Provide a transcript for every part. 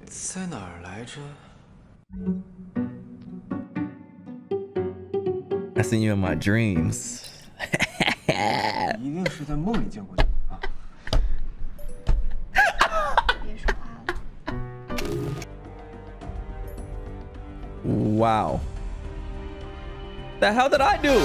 在哪儿来着？ I seen you in my dreams. 一定是在梦里见过你啊！ 别说话了。 Wow. The hell did I do?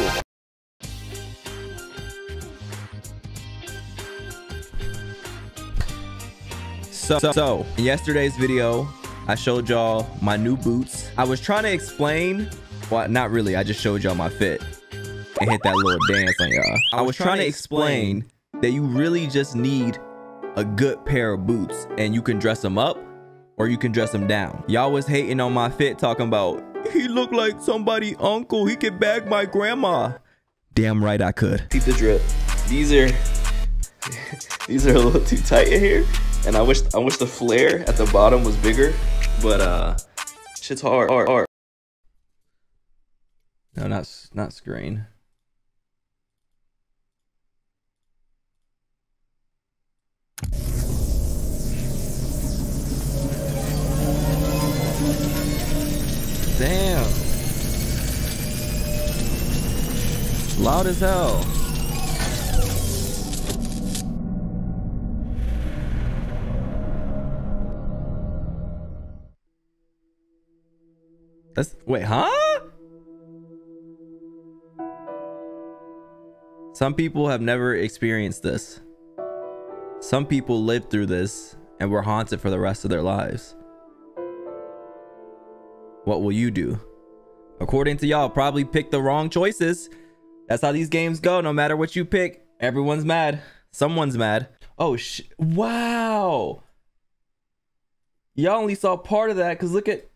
So in yesterday's video, I showed y'all my new boots. I was trying to explain, well, not really. I just showed y'all my fit and hit that little dance on y'all. I was trying to explain that you really just need a good pair of boots, and you can dress them up or you can dress them down. Y'all was hating on my fit, talking about he looked like somebody uncle. He could bag my grandma. Damn right I could. See the drip. These are a little too tight in here, and I wish the flare at the bottom was bigger, but shit's hard. No, not screen. Damn. Loud as hell. Wait, huh? Some people have never experienced this. Some people lived through this and were haunted for the rest of their lives. What will you do? According to y'all, probably pick the wrong choices. That's how these games go. No matter what you pick, everyone's mad. Someone's mad. Oh, wow. Y'all only saw part of that because look at...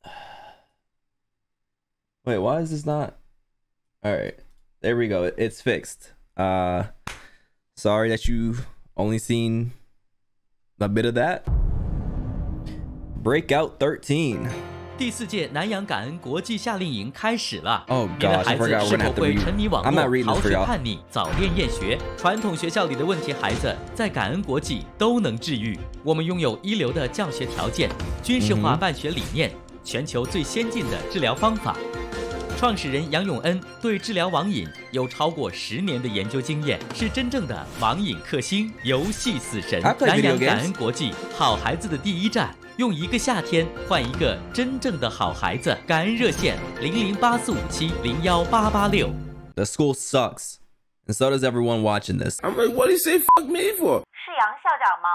Wait, why is this not... All right. There we go. It's fixed. Sorry that you've only seen a bit of that. Breakout 13. 第4届南洋感恩国际夏令营开始了。 Oh 你的 gosh, I 孩子 forgot 是 we're gonna 否 have to 会 read. 沉迷网 I'm not 络、 reading 逃 this for 学 y'all. 叛逆、早恋厌学？传统学校里的问题孩子在感恩国际都能治愈。我们拥有一流的教学条件、军事化办学理念、全球最先进的治疗方法。创始人杨永恩对治疗网瘾有超过10年的研究经验，是真正的网瘾克星、游戏死神。南洋感恩国际，好孩子的第一站。 用1个夏天换一个真正的好孩子，感恩热线008457018886。 The school sucks, and so does everyone watching this. I'm like, what do you say fuck me for? 是杨校长吗？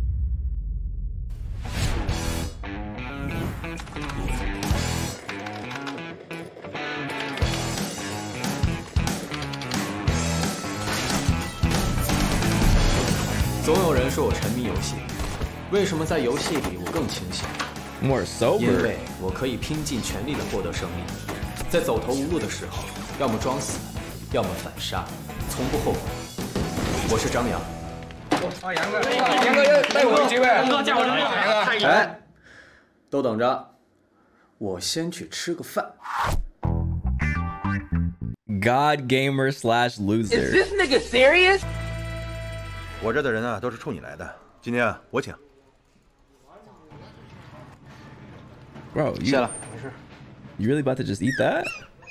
总有人说我沉迷游戏，为什么在游戏里我更清醒？ More 因 sober. 为我可以拼尽全力的获得胜利，在走投无路的时候，要么装死，要么反杀，从不后悔。我是张扬。 啊，杨哥，杨哥要带我一机会。杨哥叫我杨哥。 哎，都等着，我先去吃个饭。 God gamer slash loser. Is this nigga serious? 我这的人啊，都是冲你来的。今天啊，我请。 Bro, 谢了，没事。 You really about to just eat that?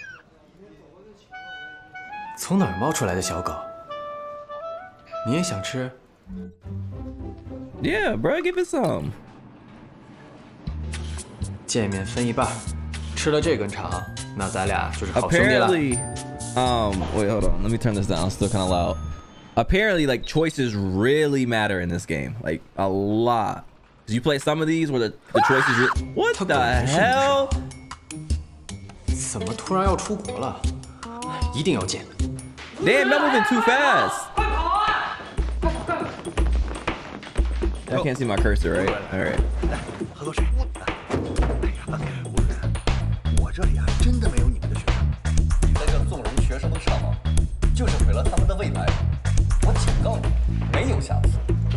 从哪儿冒出来的小狗？你也想吃？ Yeah, bro, give it some. 见面分一半，吃了这根肠，那咱俩就是好兄弟了。 Apparently, wait, hold on. Let me turn this down. It's still kind of loud. Apparently, like choices really matter in this game, like a lot. Cause you play some of these where the choices. What the hell? 怎么突然要出国了？一定要见。 Damn, you're moving too fast. I can't see my cursor, right? All right. 喝口水。我这里啊，真的没有你们的学生。在这纵容学生们上网，就是毁了他们的未来。我警告你，没有下次。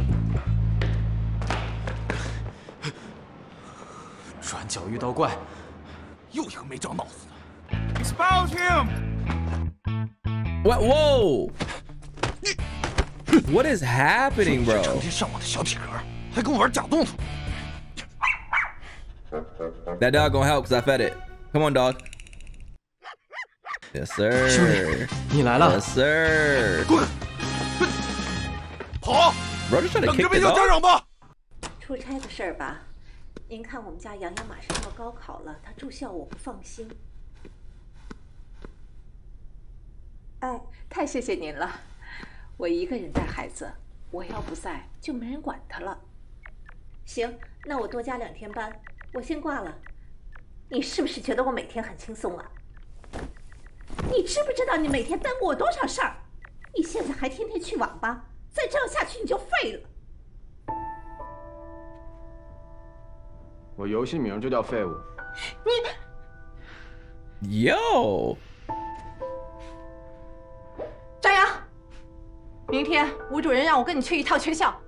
转角遇到怪， 又一个没长脑子的。Expose him! What? Whoa! What is happening, bro? 成天上网的小体格，还跟我玩假动作。 That dog gonna help because I fed it. Come on, dog. Yes, sir. 你来了。 Yes, sir. 滚！跑！ Bro, just trying to 等 kick 这 the 边叫家 dog. 长吧。 出差的事儿吧，您看我们家洋洋马上要高考了，他住校我不放心。哎，太谢谢您了，我一个人带孩子，我要不在就没人管他了。行，那我多加2天班，我先挂了。你是不是觉得我每天很轻松啊？你知不知道你每天耽误我多少事儿？你现在还天天去网吧，再这样下去你就废了。 我游戏名就叫废物。 Yo. 张扬，明天吴主任让我跟你去一趟学校。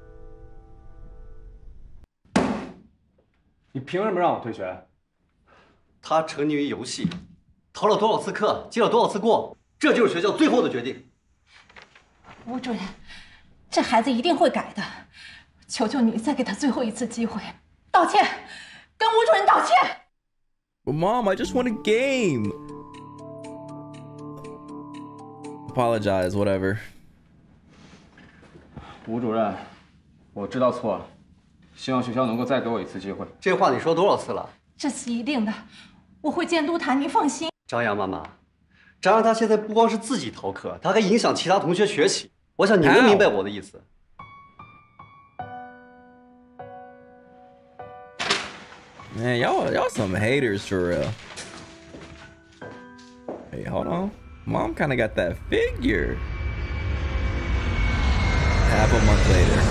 你凭什么让我退学？ 他沉溺于游戏，逃了多少次课，接了多少次过，这就是学校最后的决定。 吴主任，这孩子一定会改的，求求你再给他最后一次机会，道歉，跟吴主任道歉。 But Mom, I just want a game. Apologize, whatever. 吴主任，我知道错了，希望学校能够再给我一次机会。 这话你说多少次了？ 这是一定的，我会监督他，您放心。 张扬妈妈，张扬他现在不光是自己逃课，他还影响其他同学学习。我想你能明白我的意思。 Man, y'all some haters for real. Hey, hold on. Mom kind of got that figure. Half a month later.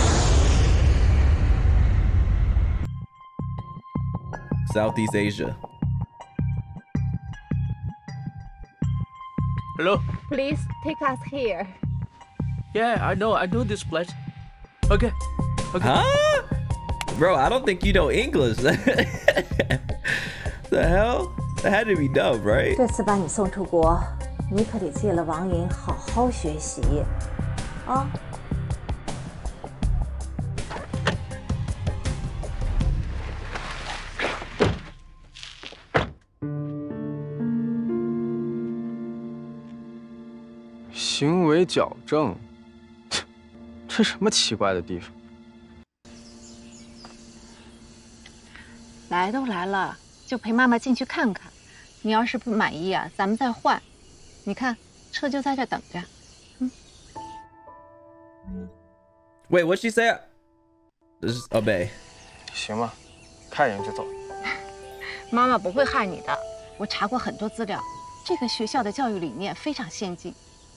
Southeast Asia. Hello? Please take us here. Yeah, I know this place. Okay. Huh? Bro, I don't think you know English. The hell? That had to be dub, right? 这次把你送出国，你可得戒了网瘾，好好学习，啊。 行为矫正，这什么奇怪的地方？ 来都来了，就陪妈妈进去看看。你要是不满意啊，咱们再换。你看，车就在这等着。 Wait, what'd she say? Just obey. 行吧，看一眼就走。 妈妈不会害你的，我查过很多资料，这个学校的教育理念非常先进。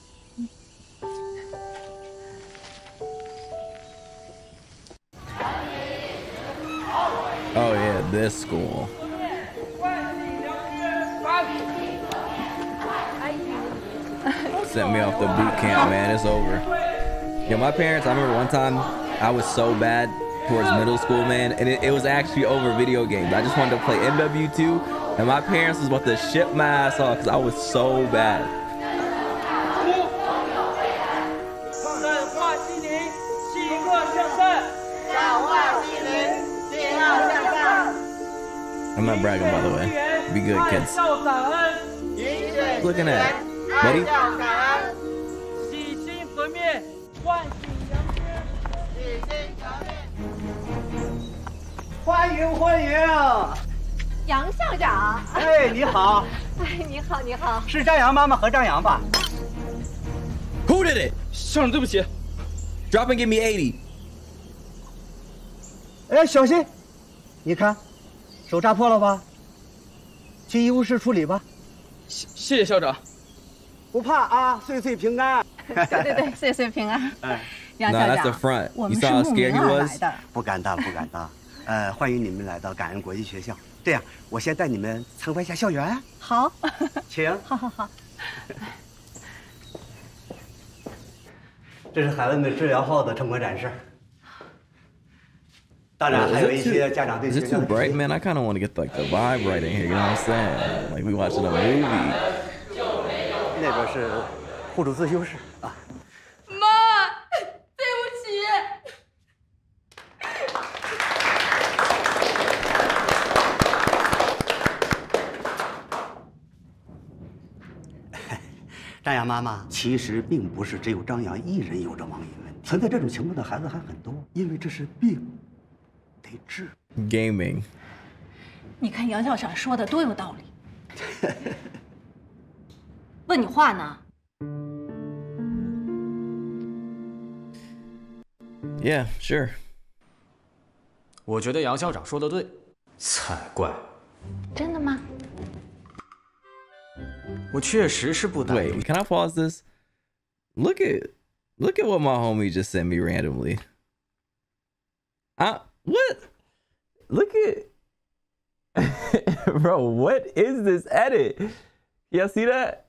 Oh yeah, this school. Sent me off to boot camp, man. It's over. Yeah, my parents, I remember one time I was so bad towards middle school, man, and it was actually over video games. I just wanted to play MW2, and my parents was about to ship my ass off because I was so bad. I'm not bragging, by the way. Be good, kids. Looking at it. Ready? 欢迎欢迎！ 杨校长， 哎，你好， 哎，你好，你好。 是张扬妈妈和张扬吧？ Who did it? 校长，对不起。 Drop and give me 80. 哎，小心！你看，手扎破了吧？去医务室处理吧。 谢谢校长。 不怕啊，岁岁平安。 对，岁岁平安。杨 No, 校 that's the 长， front. 我 You 们是 saw how 慕 scared 名 he 而 was? 来的。 不敢当，不敢当。欢迎你们来到感恩国际学校。这样，我先带你们参观一下校园。 好， 请。 好。 这是孩子们治疗后的成果展示。当然，还有一些家长对 Is 学 it 校 too 的 bright, man? I kind of want to get like the vibe right in here. You know what I'm saying? Like we watching a movie. 那边是互助自修室啊。 妈，对不起。 张扬妈妈，其实并不是只有张扬一人有着网瘾问题，存在这种情况的孩子还很多，因为这是病，得治。 Gaming。 你看杨校长说的多有道理。问你话呢？ Yeah, sure. 我觉得杨校长说的对，才怪。 真的吗？ 我确实是不担忧。 Wait, can I pause this? Look at what my homie just sent me randomly. What? Look at, bro. What is this edit? Y'all see that?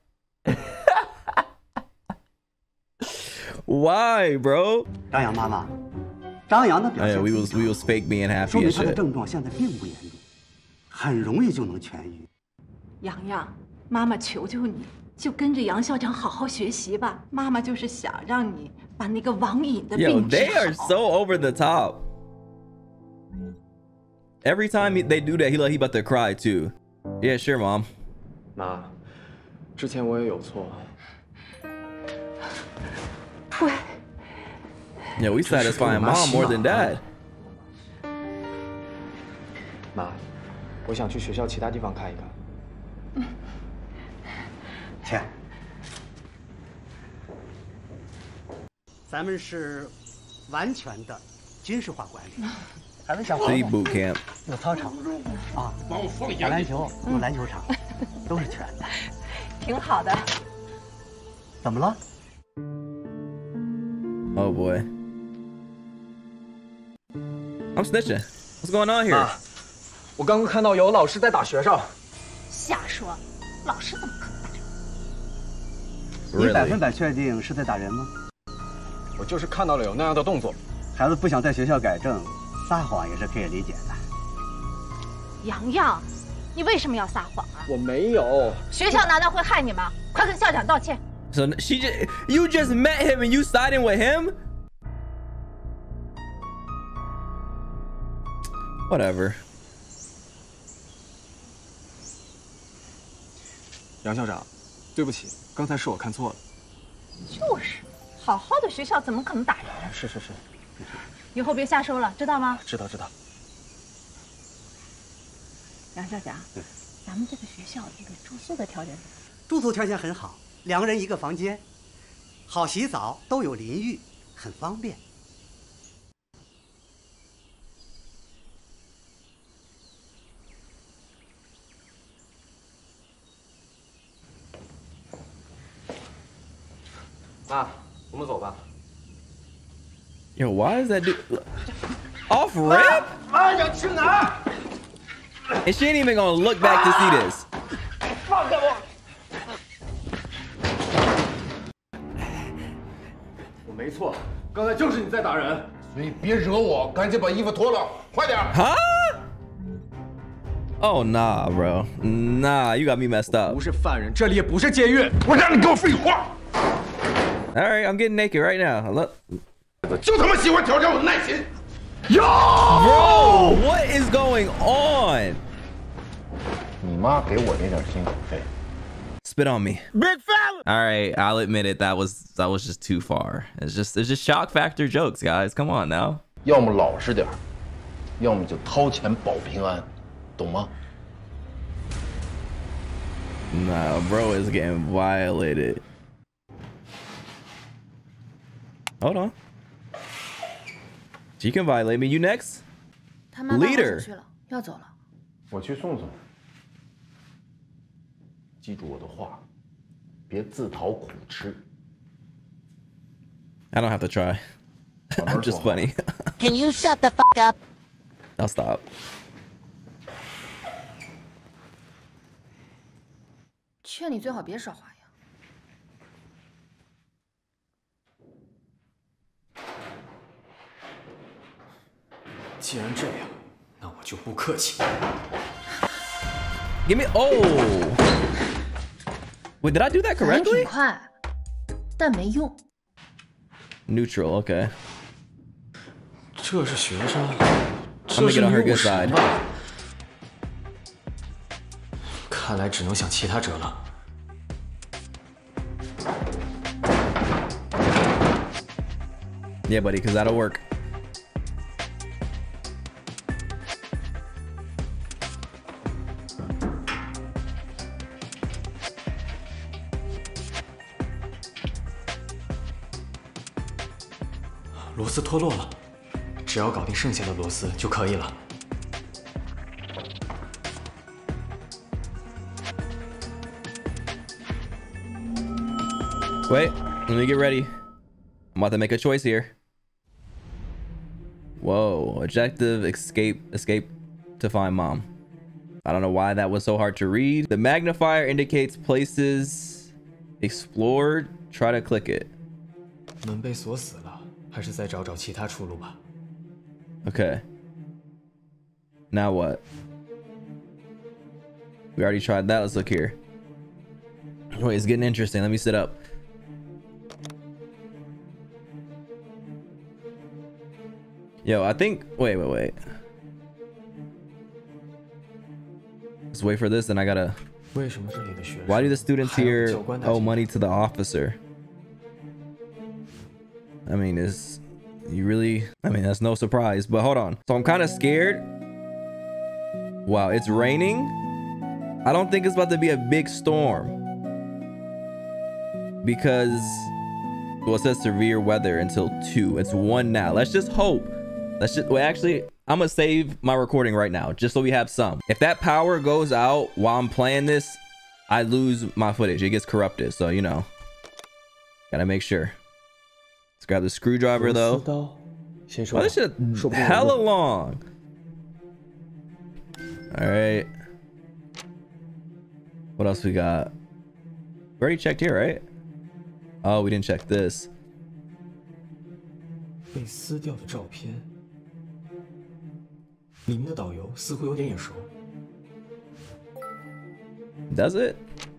Why, bro? 张扬妈妈，张扬的表现 we was fake being 说 happy 明 and 他的 shit. 症状现在并不严重，很容易就能痊愈。 洋洋，妈妈求求你，就跟着杨校长好好学习吧。妈妈就是想让你把那个网瘾的 Yo, 病治 they are 好。 so over the top. Every time they do that, he about to cry too. Yeah, sure, mom. 妈，之前我也有错。 喂， Yeah, we satisfying mom more than dad. 妈，我想去学校其他地方看一看。 去。咱们是完全的军事化管理，孩子想活 Sea 动 boot camp. 有操场啊，打篮球有篮球场，都是全的。 挺好的。 怎么了？ Oh boy. I'm snitching. What's going on here? 妈，我刚刚看到有老师在打学生。 瞎说，老师怎么可能打人？ 你 Really? 100%确定是在打人吗？ 我就是看到了有那样的动作。 孩子不想在学校改正，撒谎也是可以理解的。 洋洋，你为什么要撒谎啊？ 我没有。 学校难道会害你吗？快跟校长道歉。 So you just met him and you siding with him? Whatever. 杨校长，对不起，刚才是我看错了。 就是，好好的学校怎么可能打人？ 是。 以后别瞎说了，知道吗？ 知道。 杨校长，咱们这个学校这个住宿的条件怎么样？ 住宿条件很好，2个人1个房间，好洗澡，都有淋浴，很方便。 妈，我们走吧。 Yo, why is that dude off rip? 妈想去哪儿？ And she ain't even gonna look back to see this. 放开我！我没错，刚才就是你在打人， 所以别惹我，赶紧把衣服脱了，快点！ Huh? Oh nah, bro. Nah, you got me messed up. 不是犯人，这里也不是监狱。 我让你给我废话！ All right, I'm getting naked right now. Look. 就他妈喜欢挑战我的耐心。 Bro, what is going on? 你妈给我那点辛苦费。 Spit on me. Big fella. All right, I'll admit it. That was just too far. It's just shock factor jokes, guys. Come on now. 要么老实点，要么就掏钱保平安，懂吗？ Nah, bro is getting violated. Hold on. She can violate me. You next? 他妈妈 Leader 去了，要走了。 我去送送。记住我的话，别自讨苦吃。 I don't have to try. I'm just funny. Can you shut the fuck up? I'll stop. 劝你最好别耍花样。 既然这样，那我就不客气。 Give me. Oh. Wait, did I do that 反应挺 correctly? 快，但没用。 Neutral. Okay. 这是学生， I'm gonna get on her good side. 看来只能想其他辙了。 Yeah, buddy, because that'll work. 螺丝脱落了，只要搞定剩下的螺丝就可以了。 Wait, let me get ready. I'm about to make a choice here. Whoa, objective escape to find mom. I don't know why that was so hard to read. The magnifier indicates places explored. Try to click it. 门被锁死了，还是再找找其他出路吧。 Okay. Now what? We already tried that. Let's look here. Wait, it's getting interesting. Let me sit up. Yo, I think. Wait. Let's wait for this, and I gotta. Why do the students here owe money to the officer? I mean, that's no surprise, but hold on. So I'm kind of scared. Wow, it's raining. I don't think it's about to be a big storm because, well, it says severe weather until 2. It's 1 now. Let's just hope. Wait, actually, I'm gonna save my recording right now just so we have some. If that power goes out while I'm playing this, I lose my footage. It gets corrupted, so you know, gotta make sure. Let's grab the screwdriver though. Oh, this shit hella long. All right. What else we got? We already checked here, right? Oh, we didn't check this. 被撕掉的照片，里面的导游似乎有点眼熟。 Does it?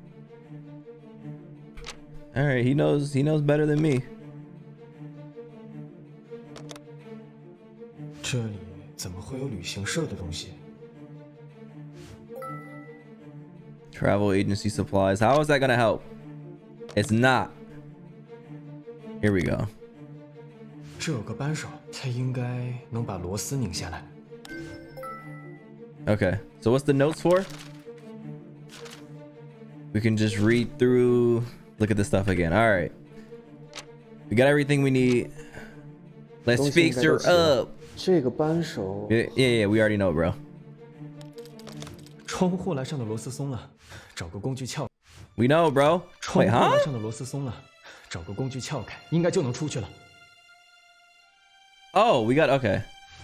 All right, he knows better than me. 这里怎么会有旅行社的东西？ Travel agency supplies. How is that gonna help? It's not. Here we go. 这有个扳手，它应该能把螺丝拧下来。 Okay, so what's the notes for? We can just read through. Look at this stuff again. All right, we got everything we need. Let's fix her up. 这个扳手 Yeah, we already know, bro. 窗户护栏上的螺丝松了，找个工具撬。 We know, bro. 窗 Wait, 户护 huh? 栏上的螺丝松了，找个工具撬开，应该就能出去了。 Oh, we got okay.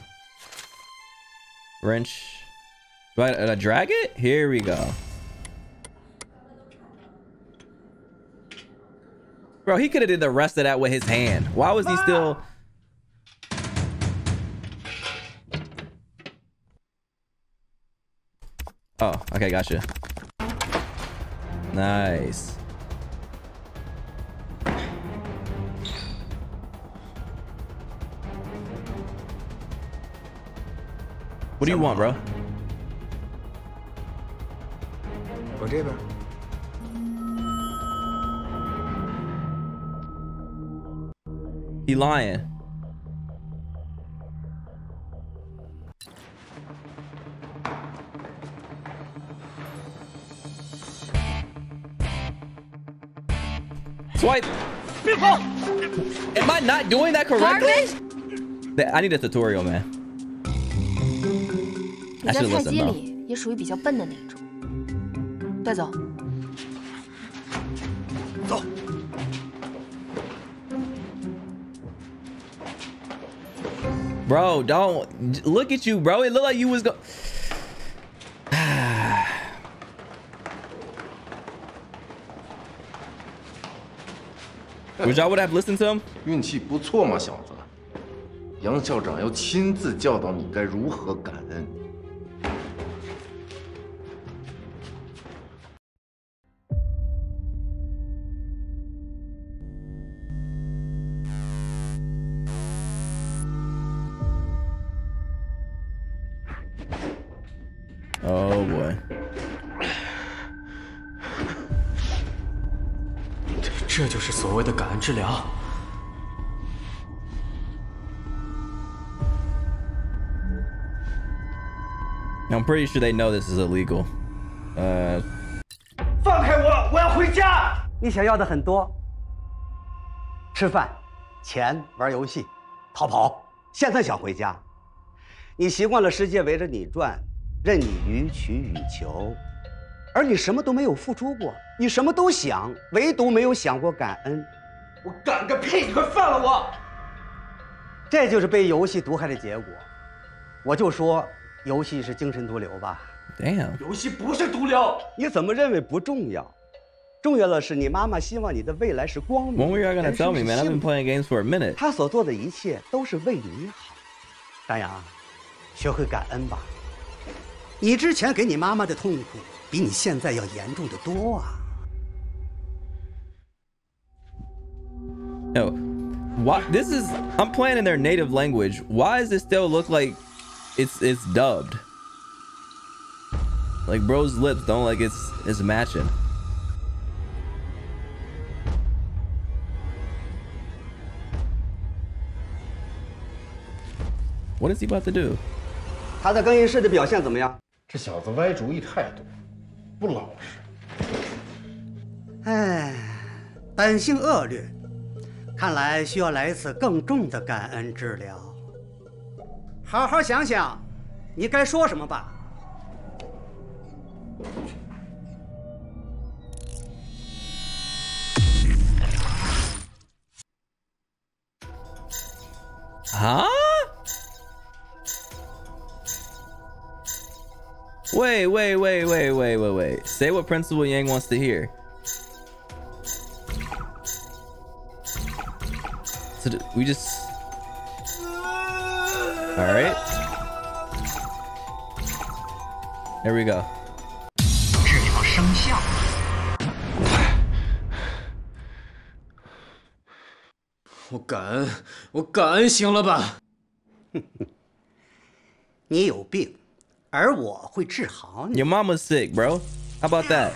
Wrench. Do I drag it? Here we go. Bro, he could have did the rest of that with his hand. Why was he still? Oh, okay, gotcha. Nice. What do you want, bro? 我这边。 He lying. Swipe. Am I not doing that correctly? I need a tutorial, man. 你在菜鸡里也属于比较笨的那种。带走。 走。 Bro, don't look at you, bro. It looked like you was go. Wish I would have listened to him. 运气不错嘛，小子。杨校长要亲自教导你该如何感恩。 Oh boy. 这就是所谓的感恩之疗。 I'm pretty sure they know this is illegal. 放开我！我要回家。你想要的很多，吃饭、钱、玩游戏、逃跑。现在想回家，你习惯了世界围着你转，任你予取予求，而你什么都没有付出过，你什么都想，唯独没有想过感恩。 我感个屁！你快放了我！ 这就是被游戏毒害的结果。我就说，游戏是精神毒瘤吧。 Damn. 游戏不是毒瘤， 你怎么认为不重要？重要的是你妈妈希望你的未来是光明。 When were you gonna tell me, man? I've been playing games for a minute. 她所做的一切都是为你好。张扬，学会感恩吧。你之前给你妈妈的痛苦，比你现在要严重的多啊。 No, what? This is I'm playing in their native language. Why does it still look like it's dubbed? Like bro's lips don't like it's matching. What is he about to do? 他在更衣室的表现怎么样？ 这小子歪主意太多，不老实。 哎，本性恶劣，看来需要来一次更重的感恩治疗。好好想想，你该说什么吧。 Huh? Wait. Say what Principal Yang wants to hear. So we just... All right. There we go. 治疗生效。 我感恩，行了吧？ 你有病，而我会治好你。 Your mama's sick, bro. How about that?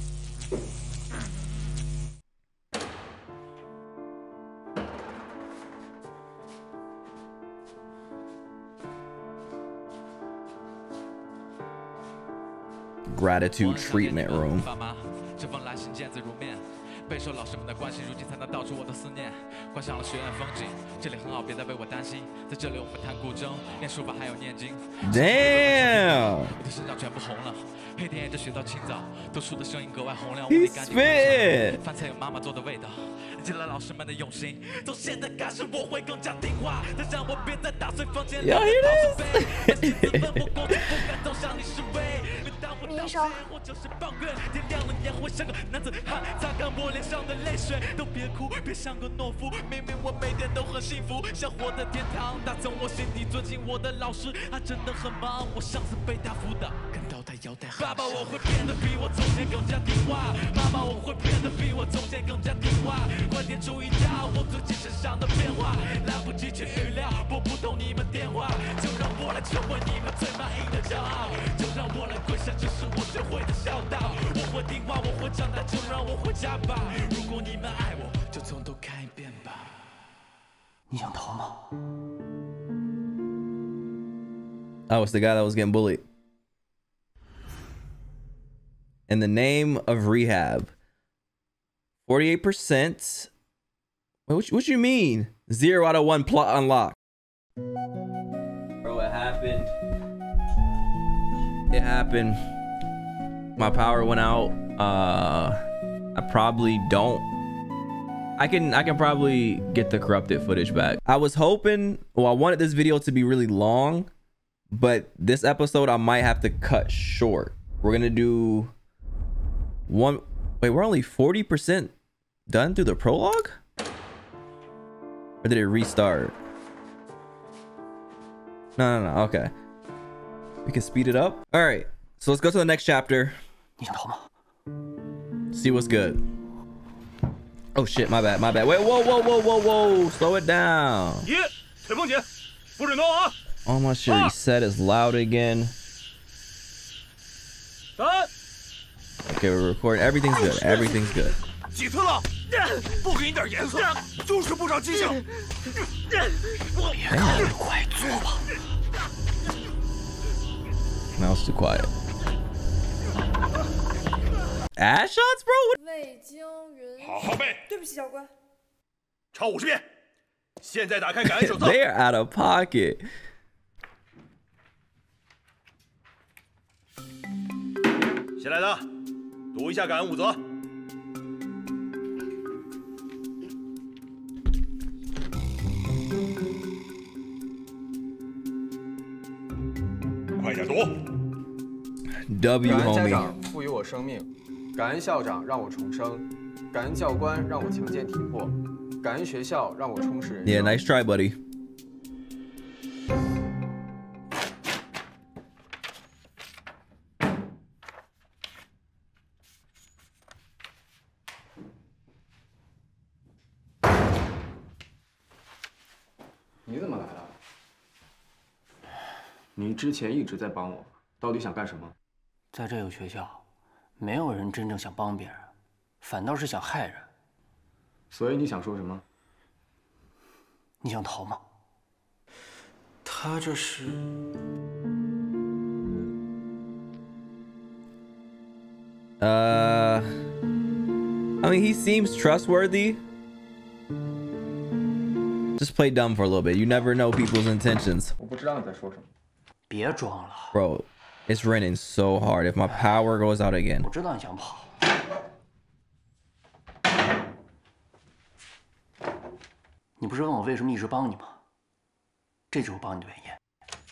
Gratitude treatment room. 备受老师们的关心，如今才能道出我的思念。观赏了学院风景，这里很好，别再为我担心。在这里我们弹古筝，练书法还有念经。 Damn！ 我的身上全部红了，黑天也着学到清早，读书的声音格外洪亮。 He's fit。 饭菜有妈妈做的味道，记了老师们的用心。从现在开始我会更加听话，再让我别再打碎房间里的陶瓷杯。我过去不敢走向你示威。 医生， 我就是抱怨，天亮了也会像个男子汉，擦干我脸上的泪水，都别哭，别像个懦夫。明明我每天都很幸福，像活在天堂。打从我心底尊敬我的老师，他真的很忙。我上次被他辅导，感到他腰带很长。爸爸，我会变得比我从前更加听话。妈妈，我会变得比我从前更加听话。快点注意到我最近身上的变化，来不及去预料，拨不动你们电话，就让我来成为你们最满意的骄傲，就让我来跪下。 是我学会的孝道，我会听话，我会长大，就让我回家吧。如果你们爱我，就从头看一遍吧。 你想逃吗？ I was the guy that was getting bullied. In the name of rehab, 48%. What you mean? 0 out of 1 plot unlocked. Bro, it happened. It happened. My power went out. I probably don't. I can probably get the corrupted footage back. I was hoping, well, I wanted this video to be really long, but this episode I might have to cut short. We're gonna do one. Wait, we're only 40% done through the prologue? Or did it restart? No. Okay. We can speed it up. All right, so let's go to the next chapter. See what's good. Oh shit, my bad. Wait, whoa. Slow it down. Oh, my shit reset is loud again. Okay, we're recording. Everything's good. Everything's good. 几次了？不给你点颜色，就是不长记性。别看了，快做吧。 Mouse too quiet. Ass shots, bro? 未经允许。 好好背。 对不起，教官。 抄50遍。现在打开感恩手册。 They are out of pocket. 新来的，读一下感恩5则。快点读。 W 感恩家 homie. 长赋予我生命，感恩校长让我重生，感恩教官让我强健体魄，感恩学校让我充实人生。 Yeah, nice try, buddy. 你怎么来了？你之前一直在帮我，到底想干什么？ 在这个学校，没有人真正想帮别人，反倒是想害人。 所以你想说什么？ 你想逃吗？ 他这是 I mean, he seems trustworthy. Just play dumb for a little bit. You never know people's intentions. 我不知道你在说什么。 别装了 Bro, it's raining so hard. If my power goes out again. 我知道你想跑。你不是问我为什么一直帮你吗？这就是我帮你的原因。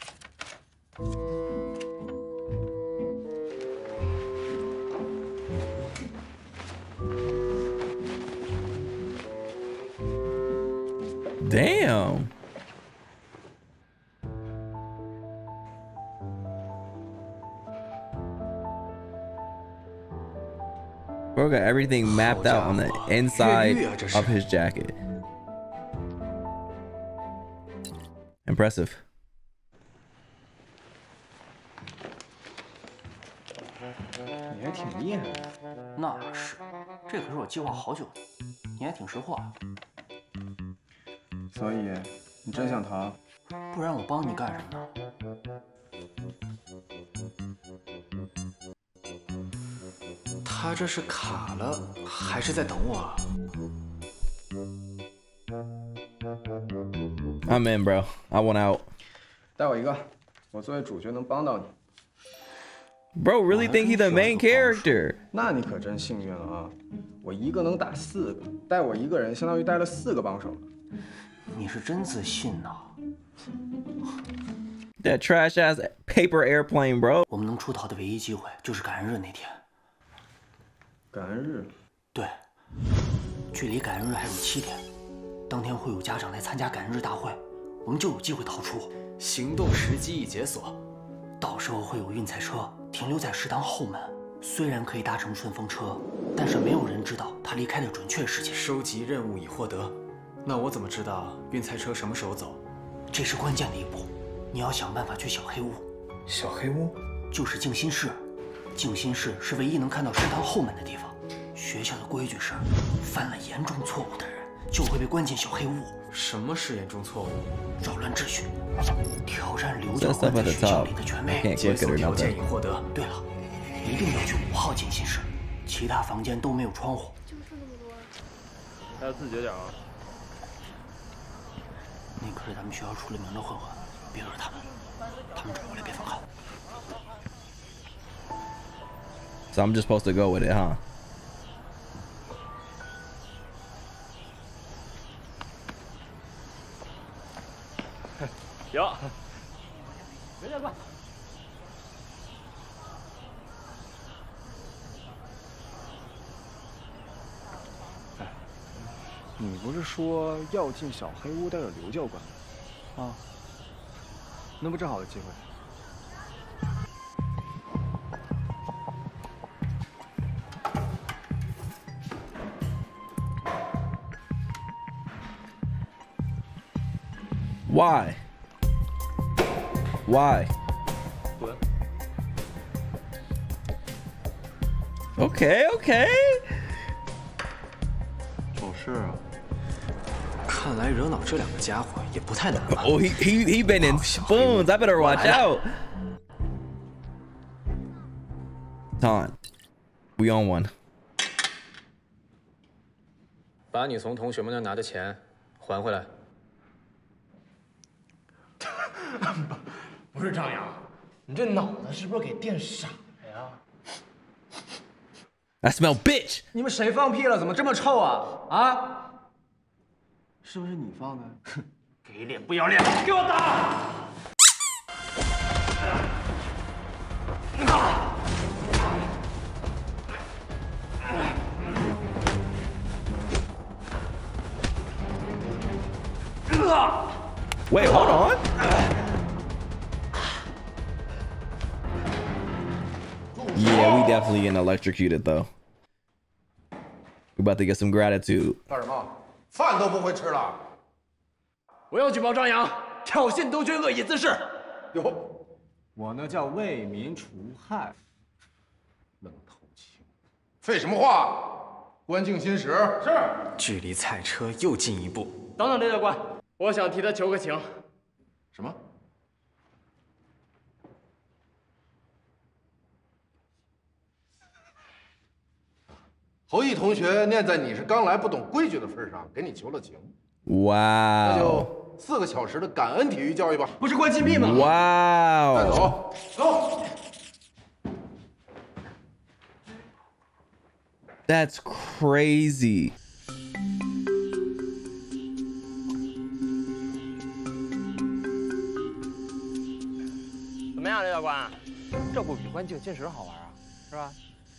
Damn. Bro got everything mapped out on the inside of his jacket. Impressive. 你还挺厉害的。 那是，这可是我计划好久的。你还挺识货。 所以，你真想逃？ 不然我帮你干什么呢？他这是卡了，还是在等我 ？I'm in, bro. I want out. 带我一个，我作为主角能帮到你。 Bro, really think he's the main character? 那你可真幸运了啊！我一个能打4个，带我一个人相当于带了4个帮手。 你是真自信呐 ！That trash ass paper airplane, bro. 我们能出逃的唯一机会就是感恩日那天。 感恩日？ 对，距离感恩日还有7天，当天会有家长来参加感恩日大会，我们就有机会逃出。 行动时机已解锁， 到时候会有运菜车停留在食堂后门。虽然可以搭乘顺风车，但是没有人知道他离开的准确时间。 收集任务已获得。 那我怎么知道运菜车什么时候走？ 这是关键的一步，你要想办法去小黑屋。 小黑屋就是静心室，静心室是唯一能看到食堂后门的地方。学校的规矩是，犯了严重错误的人就会被关进小黑屋。 什么是严重错误？ 扰乱秩序，挑战刘教官在学校里的权威。 解锁条件已获得。 对了，一定要去5号静心室，其他房间都没有窗户。 就剩那么多。 还有自觉点啊。 那可是咱们学校出了名的混混，别惹他们，他们找过来别反抗。 So I'm just supposed to go with it, huh? 行，刘教官。你不是说要进小黑屋带着刘教官吗？啊，那不正好的机会。 Why? Why? 滚。 Okay, okay. 有事啊。 看来惹恼这2个家伙也不太难吧 Oh, he been in spoons. I better watch out. Ton, we on one. 把你从同学们那拿的钱还回来。 不是张扬，你这脑子是不是给电傻了呀？ I smell bitch. 你们谁放屁了？怎么这么臭啊？啊？是不是你放的？ 给脸不要脸，给我打！ Wait, hold on. Yeah, we definitely getting electrocuted though. We about to get some gratitude. 干什么？饭都不会吃了？ 我要举报张扬挑衅督军恶意滋事。 哟， 我那叫为民除害。 愣头青，废什么话？关静心时。是。 距离赛车又进一步。 等等，李教官，我想替他求个情。 什么？ 侯毅同学念在你是刚来不懂规矩的份上，给你求了情。那 Wow. 就4个小时的感恩体育教育吧。 不是关禁闭吗？ Wow. 带走，走。 That's crazy. 怎么样，李教官？这不比关静心时好玩啊？是吧？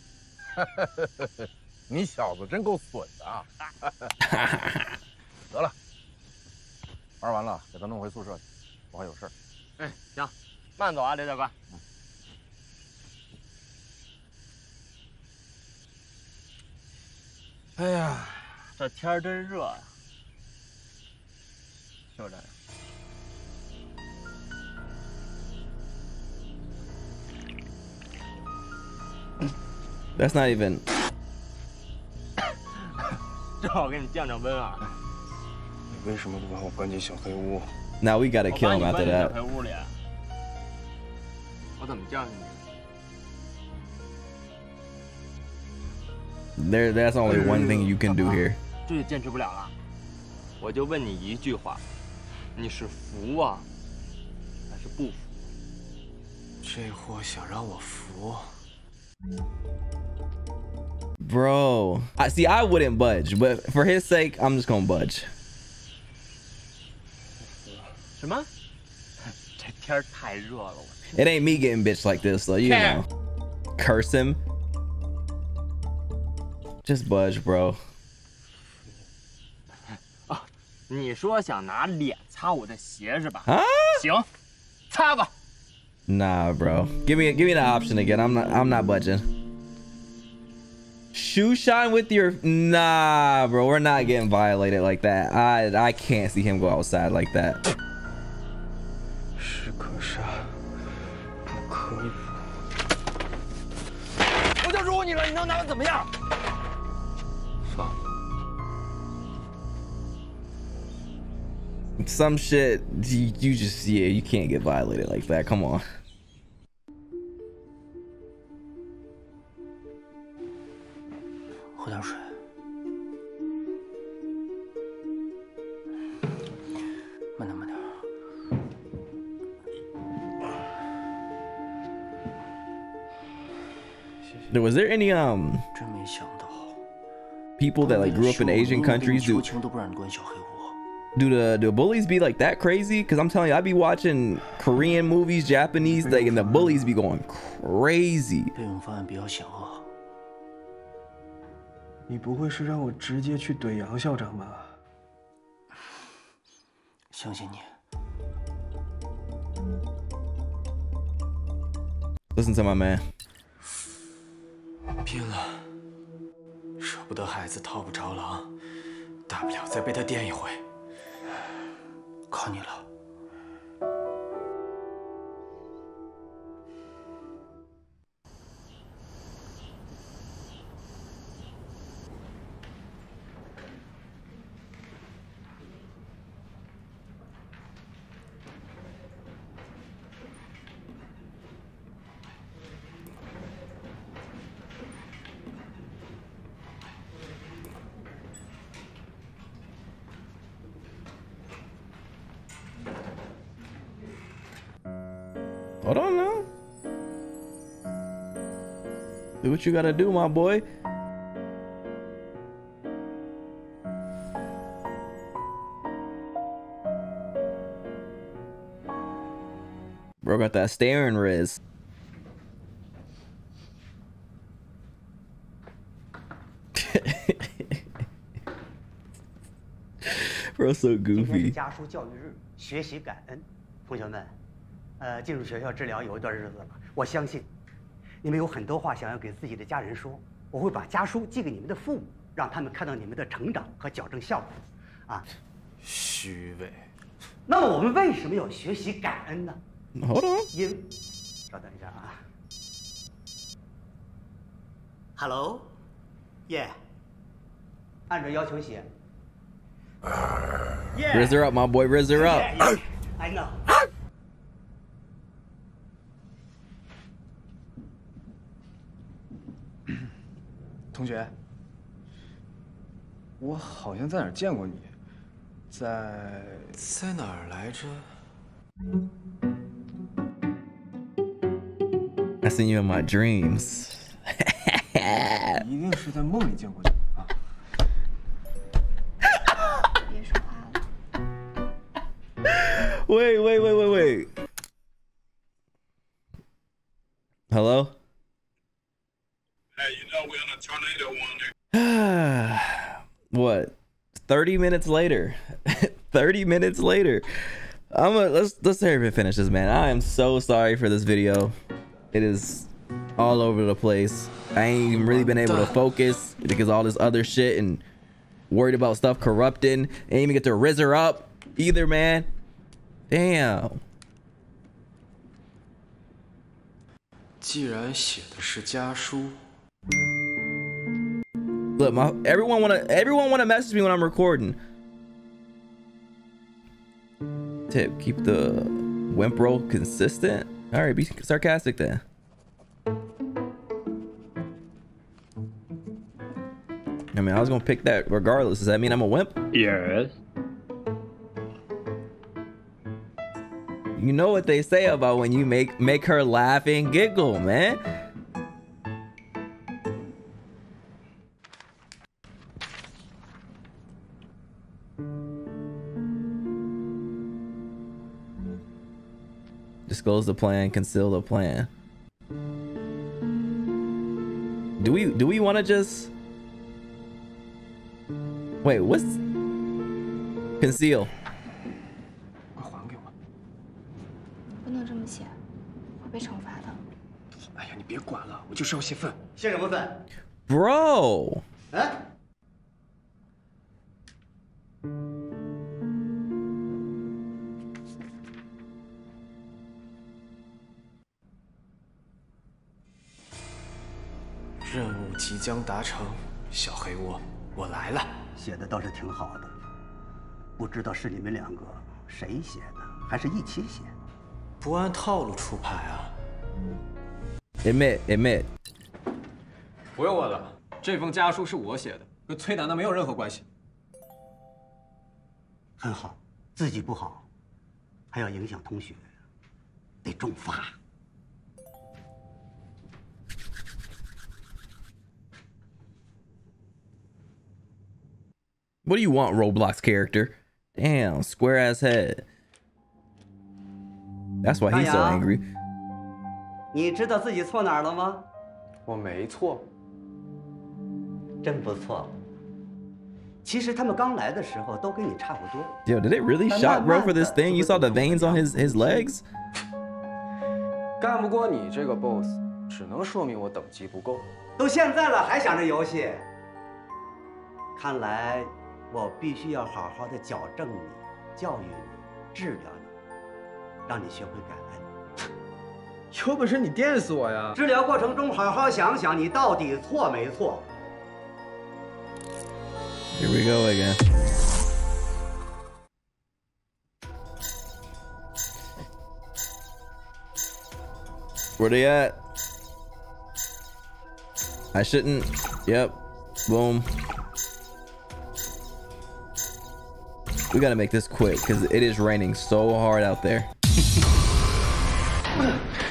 你小子真够损的啊！得了，玩完了，给他弄回宿舍去，我还有事儿。 哎，行，慢走啊，李教官。哎呀，这天儿真热呀！就这样。 That's not even. 正好给你降降温啊！ 你为什么不把我关进小黑屋？ Now we gotta kill him after 小 that. 黑屋里，我怎么降下你？ That's only one thing you can do here. 这就坚持不了了。我就问你一句话，你是服啊，还是不服？ 这货想让我服。 Bro, I wouldn't budge, but for his sake, I'm just gonna budge. 什么？这天儿太热了，我。 It ain't me getting bitch like this, so you know. Curse him. Just budge, bro. 啊，你说想拿脸擦我的鞋是吧？ 啊？ 行，擦吧。 Nah, bro. Give me the option again. I'm not budging. Shoe shine with your nah, bro. We're not getting violated like that. I can't see him go outside like that. 士可杀，不可以我就辱你了，你能拿我怎么样？ 放。 Some shit you just you can't get violated like that. Come on. 喝点水。慢点，慢点。 Was there any 真没想到 people that like grew up in Asian countries do the bullies be like that crazy? Because I'm telling you, I be watching Korean movies, Japanese, like, and the bullies be going crazy. 备用方案比较险恶。 你不会是让我直接去怼杨校长吧？ 相信你。 Listen to my man. 拼了，舍不得孩子套不着狼，大不了再被他电一回。 靠你了。 Hold on now. Do what you gotta do, my boy. Bro got that staring riz. Bro so 今天是 goofy. 家书教育日，学习感恩。同学们，进入学校治疗有一段日子了，我相信你们有很多话想要给自己的家人说。我会把家书寄给你们的父母，让他们看到你们的成长和矫正效果。啊， 虚伪。 那么我们为什么要学习感恩呢？ Hold on. 因，稍等一下啊。Hello， 耶、yeah. 按照要求写。 Riz her up, my boy. Riz her up. Yeah, I know. 同学，我好像在哪儿见过你，在哪儿来着？ I seen you in my dreams. 一定是在梦里见过你啊！ 别说话了。 Wait. Hello? Hey, you know we're in a tornado warning. What? 30 minutes later. 30 minutes later. Let's hurry up and finish this, man. I am so sorry for this video. It is all over the place. I ain't even really been able to focus because all this other shit and worried about stuff corrupting. Ain't even get to riz her up either, man. Damn. 既然写的是家书。 Look, everyone wanna message me when I'm recording. Tip, keep the wimp roll consistent. All right, be sarcastic then. I mean, I was gonna pick that regardless. Does that mean I'm a wimp? Yes. You know what they say about when you make her laugh and giggle, man. Disclose the plan, conceal the plan. Do we want to just wait? What's conceal? 还给我！ 不能这么写，会被惩罚的。 哎呀，你别管了，我就是要泄愤。 泄什么愤 ？Bro。 哎。 任务即将达成，小黑窝，我来了。 写的倒是挺好的，不知道是你们两个谁写的，还是一起写的？ 不按套路出牌啊 ！Admit。 不用问了，这封家书是我写的，跟崔楠楠没有任何关系。 很好，自己不好，还要影响同学，得重罚。 What do you want, Roblox character? Damn, square ass head. That's why he's so angry. 你知道自己错哪儿了吗？ 我没错， 真不错。其实他们刚来的时候都跟你差不多。 Yo, did it really shock bro for this thing? You saw the veins on his legs? 干不过你这个 boss， 只能说明我等级不够。 都现在了还想着游戏？看来。 我必须要好好的矫正你、教育你、治疗你，让你学会感恩。 有本事你电死我呀！ 治疗过程中好好想想你到底错没错。 Here we go again. Where they at? I shouldn't. Yep. Boom. We gotta make this quick because it is raining so hard out there.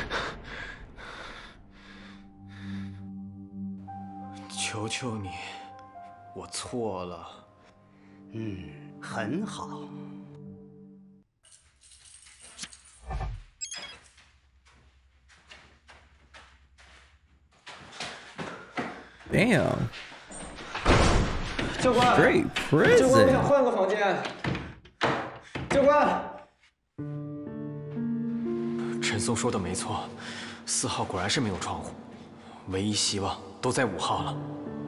求求你，我错了。 很好。 Damn. 教官 Straight 教官，我 prison. 想换个房间。教官， 陈松说的没错，4号果然是没有窗户，唯一希望都在5号了。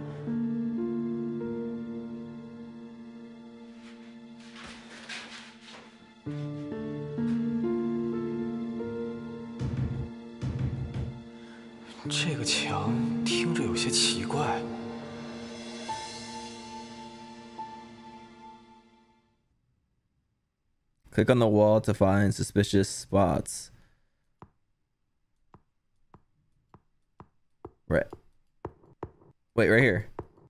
这个墙听着有些奇怪。 Click on the wall to find suspicious spots. Right. Wait, right here.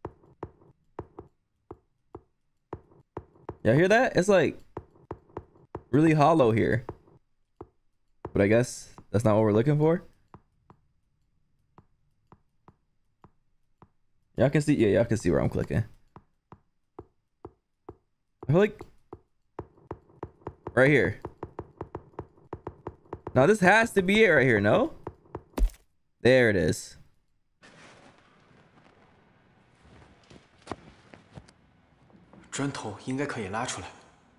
Y'all hear that? It's like really hollow here. But I guess that's not what we're looking for. Y'all can see, yeah, y'all can see where I'm clicking. I feel like right here. Now this has to be it right here, no? There it is. 砖头应该可以拉出来。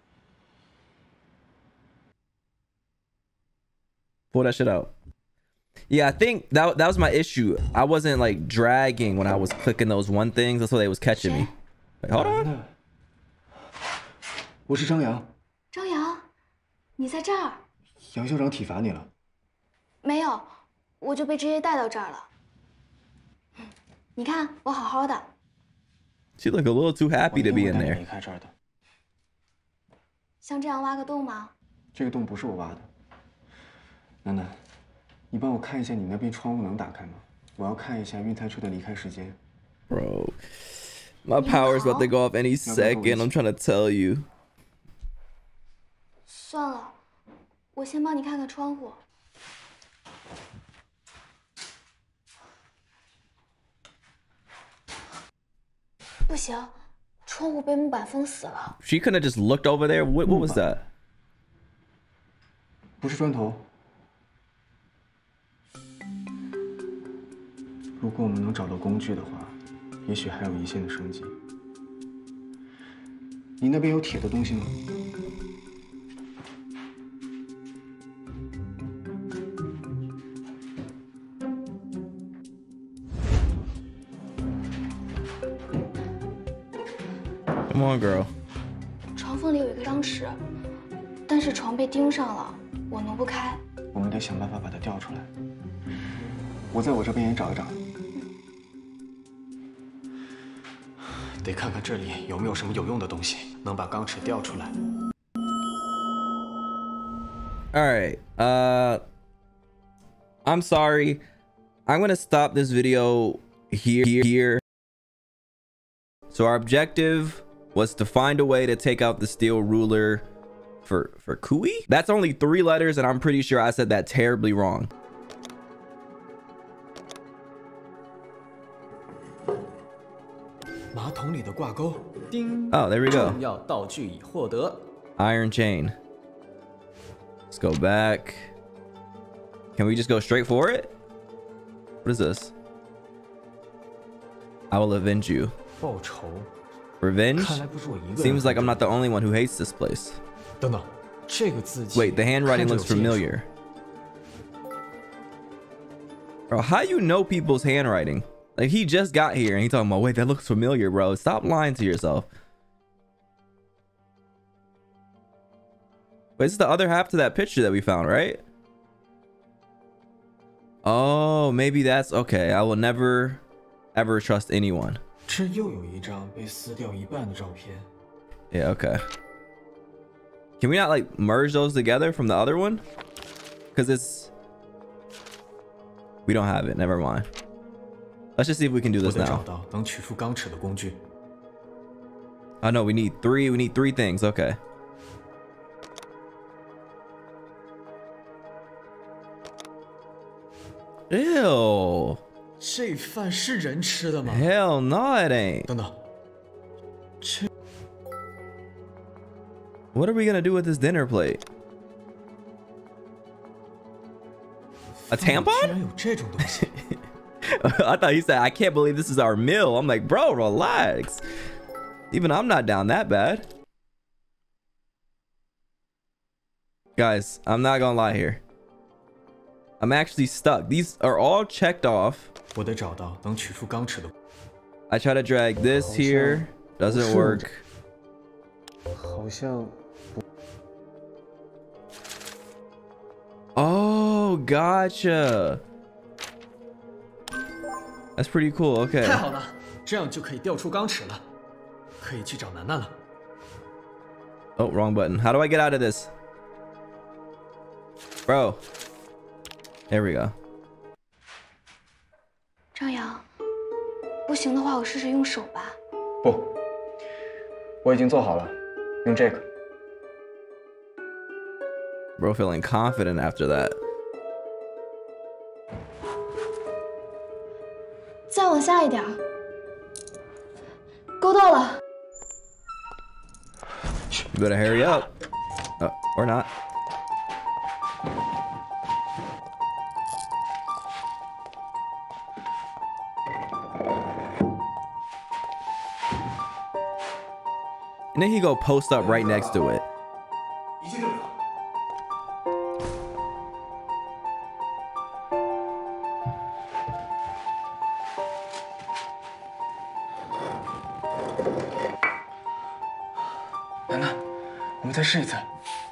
Pull that shit out. Yeah, I think that was my issue. I wasn't like dragging when I was clicking those one things. That's why they was catching me. Wait, hold on. 我是张扬。 张扬，你在这儿？ 杨校长体罚你了？ 没有，我就被直接带到这儿了。你看，我好好的。 She looked a little too happy to be in there. 离开这儿的。 像这样挖个洞吗？ 这个洞不是我挖的。楠楠，你帮我看一下你那边窗户能打开吗？我要看一下运菜车的离开时间。 Bro, my power's about to go off any second. I'm trying to tell you. 算了，我先帮你看看窗户。不行，窗户被木板封死了。 She couldn't have just looked over there. What was that? 不是砖头。如果我们能找到工具的话，也许还有一线的生机。你那边有铁的东西吗？ Come on, girl. 床缝里有一个钢尺，但是床被钉上了，我挪不开。 我们得想办法把它吊出来。我在我这边也找一找。 得看看这里有没有什么有用的东西，能把钢尺吊出来。 All right. I'm sorry. I'm gonna stop this video here. So our objective was to find a way to take out the steel ruler for Kui. That's only 3 letters, and I'm pretty sure I said that terribly wrong. Oh, there we go. Iron chain. Let's go back. Can we just go straight for it? What is this? I will avenge you. Revenge? Seems like I'm not the only one who hates this place. Wait, the handwriting looks familiar. Bro, how you know people's handwriting? Like, he just got here and he talking about, wait, that looks familiar, bro. Stop lying to yourself. Wait, this is the other half to that picture that we found, right? Oh, maybe that's okay. I will never, ever trust anyone. Yeah, okay. Can we not like merge those together from the other one? Because it's... We don't have it. Never mind. Let's just see if we can do this now. Oh no, we need 3. We need 3 things. Okay. Ew. 这饭是人吃的吗 ？Hell no, it ain't. 等等，这 What are we gonna do with this dinner plate? A 居然 tampon? 有这种东西。 I thought he said, I can't believe this is our meal. I'm like, bro, relax. Even I'm not down that bad. Guys, I'm not gonna lie here. I'm actually stuck. These are all checked off. 我得找到能取出钢尺的。 I try to drag this here. Doesn't work. 好像 Oh, gotcha. That's pretty cool. Okay. 太好了，这样就可以调出钢尺了，可以去找楠楠了。 Oh, wrong button. How do I get out of this? Bro. There we go. 张扬，不行的话，我试试用手吧。 不，我已经做好了，用这个。 Bro feeling confident after that. 再往下一点，勾到了。 You better hurry up. Or not. And then he go post up right next to it. 楠楠，我们再试一次。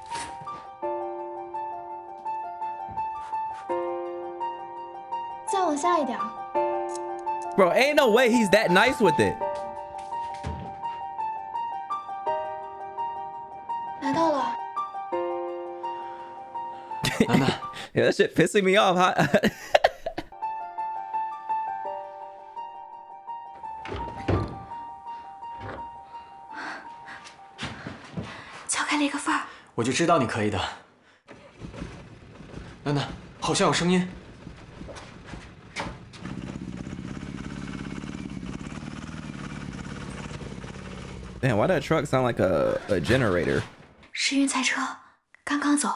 再往下一点。 Bro, ain't no way he's that nice with it. 拿到了。 楠楠 Yeah, that shit pissing me off. Huh? 敲开了一个缝儿。 我就知道你可以的。楠楠，好像有声音。 Damn, why that truck sound like a generator? 是运菜车，刚刚走。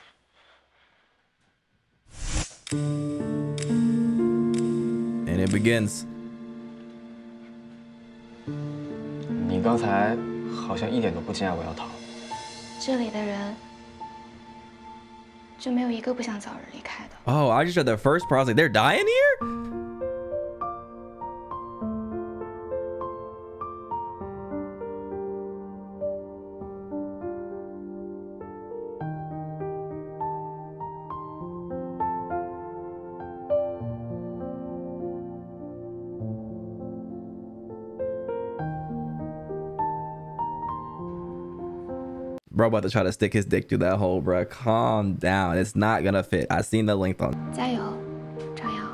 And it begins. 你刚才好像一点都不惊讶我要逃。 这里的人就没有一个不想早日离开的。 Oh, I just read the first part. I was like, they're dying here? Bro about to try to stick his dick through that hole, bro. Calm down. It's not gonna fit. I seen the length on. 加油，张扬。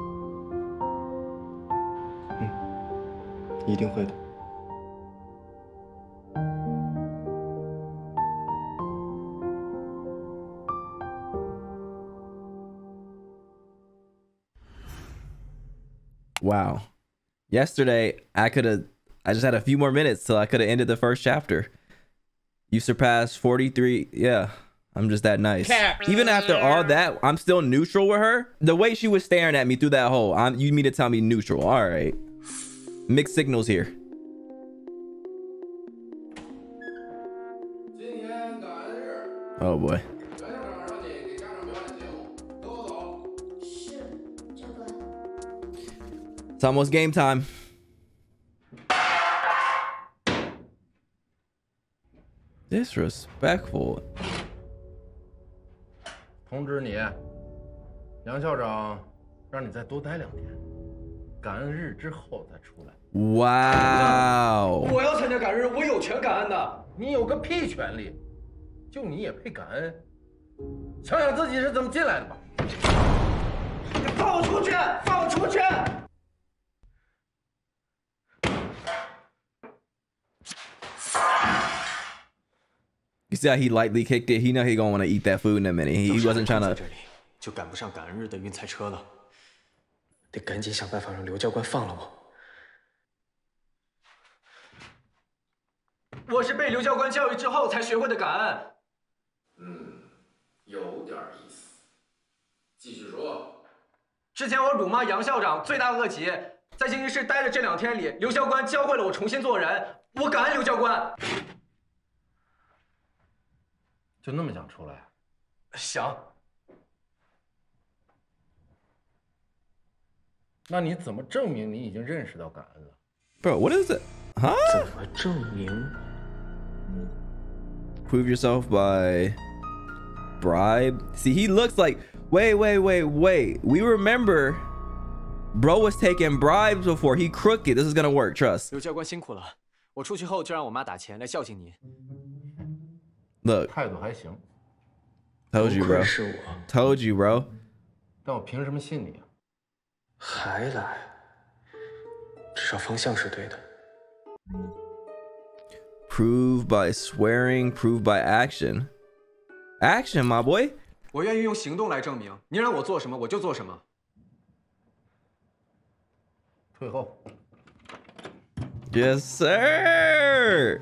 一定会的。 Wow. Yesterday, I just had a few more minutes till I could have ended the first chapter. You surpassed 43. Yeah, I'm just that nice. Even after all that, I'm still neutral with her. The way she was staring at me through that hole, you mean to tell me neutral? All right. Mixed signals here. Oh boy. It's almost game time. Disrespectful. 通知你，杨校长让你再多待2天，感恩日之后再出来。 Wow. 我要参加感恩日，我有权感恩的。 你有个屁权利！就你也配感恩？想想自己是怎么进来的吧。 你放我出去！放我出去！ You see how he lightly kicked it? He know he gonna want to eat that food in a minute. He wasn't trying to. 就赶不上感恩日的运菜车了。 得赶紧想办法让刘教官放了我。我是被刘教官教育之后才学会的感恩。 有点意思。继续说。 之前我辱骂杨校长罪大恶极，在经营室待的这2天里，刘教官教会了我重新做人，我感恩刘教官。 就那么想出来？ 想。 那你怎么证明你已经认识到感恩了 ？Bro, what is it? Huh? 怎么证明 ？Prove yourself by bribe. See, he looks like. Wait. We remember, bro was taking bribes before. He crooked. This is gonna work. Trust. 刘教官辛苦了，我出去后就让我妈打钱来孝敬您。 Look. 态度还行。 Told you, bro. Told you, bro. 但我凭什么信你啊？ 还来，至少方向是对的。 Prove by swearing, prove by action. Action, my boy. 我愿意用行动来证明，您让我做什么我就做什么。 退后。 Yes, sir.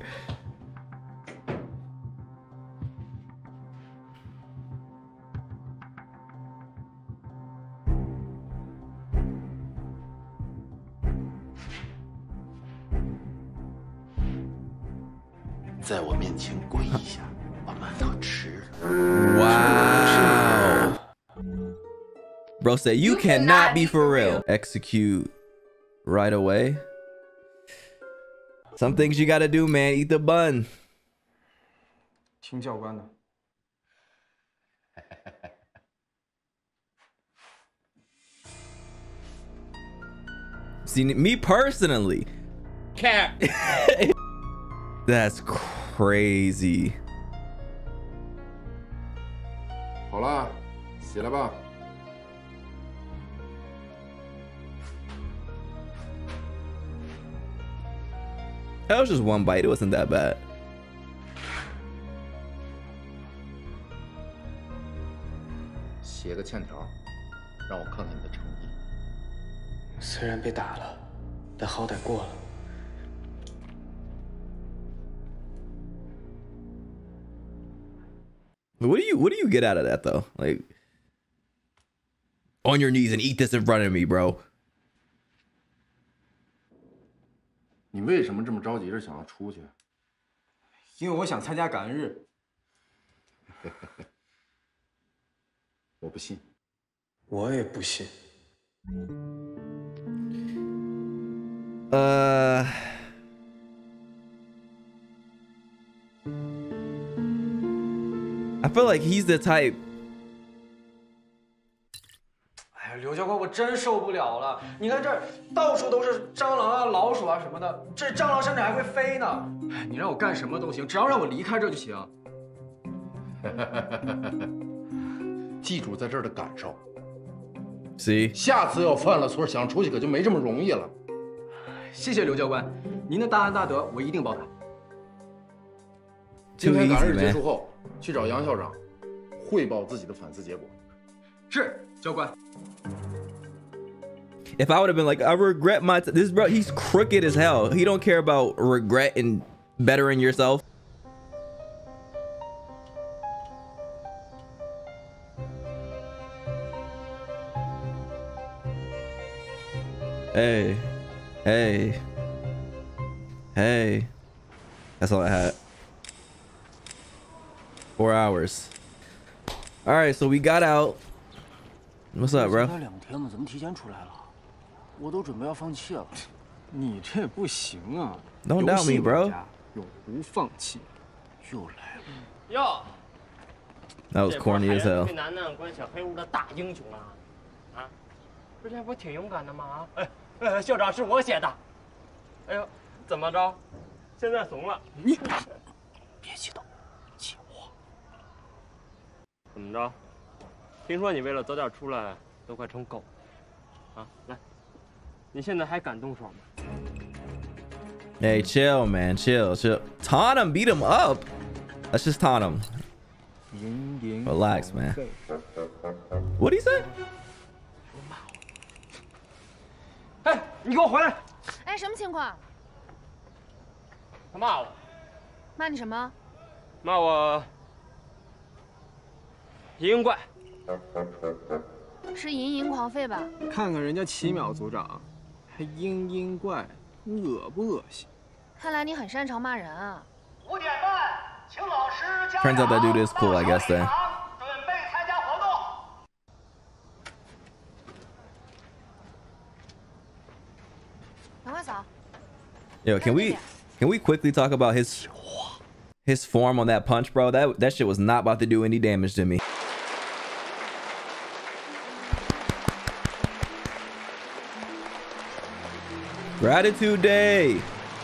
Wow. Bro said you cannot be for real. Execute right away. Some things you gotta do, man. Eat the bun. 听教官的。 See, me personally. Cap. That's crazy. 好了，起来吧。 That was just one bite. It wasn't that bad. 写个欠条，让我看看你的诚意。 虽然被打了，但好歹过了。 What do you get out of that though? Like, on your knees and eat this in front of me, bro. 你为什么这么着急着想要出去？ 因为我想参加感恩日。 我不信。 我也不信。 I feel like he's the type. 哎呀，刘教官，我真受不了了！你看这儿到处都是蟑螂啊、老鼠啊什么的，这蟑螂甚至还会飞呢。哎，你让我干什么都行，只要让我离开这就行。 记住在这儿的感受。 See， 下次要犯了错，想出去可就没这么容易了。 谢谢刘教官，您的大恩大德我一定报答。 今天感恩日结束后，去找杨校长汇报自己的反思结果。 是，教官。 If I would have been like, I regret this bro, he's crooked as hell. He don't care about regret and bettering yourself. Hey. That's all I had. 4 hours. All right, so we got out. What's up, bro? 才2天嘛，怎么提前出来了？我都准备要放弃了。 你这不行啊 ！Don't doubt me, bro. 永不放弃。 又来了。 哟。 That was corny as hell. 这男的关小黑屋的大英雄啊！啊，之前不挺勇敢的吗？啊，校长是我写的。哎呦，怎么着？现在怂了？ 你别激动，听话。 怎么着？听说你为了早点出来，都快成狗了。啊，来，你现在还敢动手吗？ Hey, chill, man. Chill. Taunt him, beat him up. Let's just taunt him. Relax, man. What'd he say? 你给我回来！ 哎，什么情况？ 他骂我。 骂你什么？ 骂我淫怪。 是淫狂吠吧？ 看看人家奇淼组长，还嘤怪，恶不恶心？ 看来你很擅长骂人啊。 5点半，请老师家 Turns out that dude is cool, I guess then. 准备参加活动。 赶快扫。 Yo, can we quickly talk about his form on that punch, bro? That shit was not about to do any damage to me. Gratitude Day.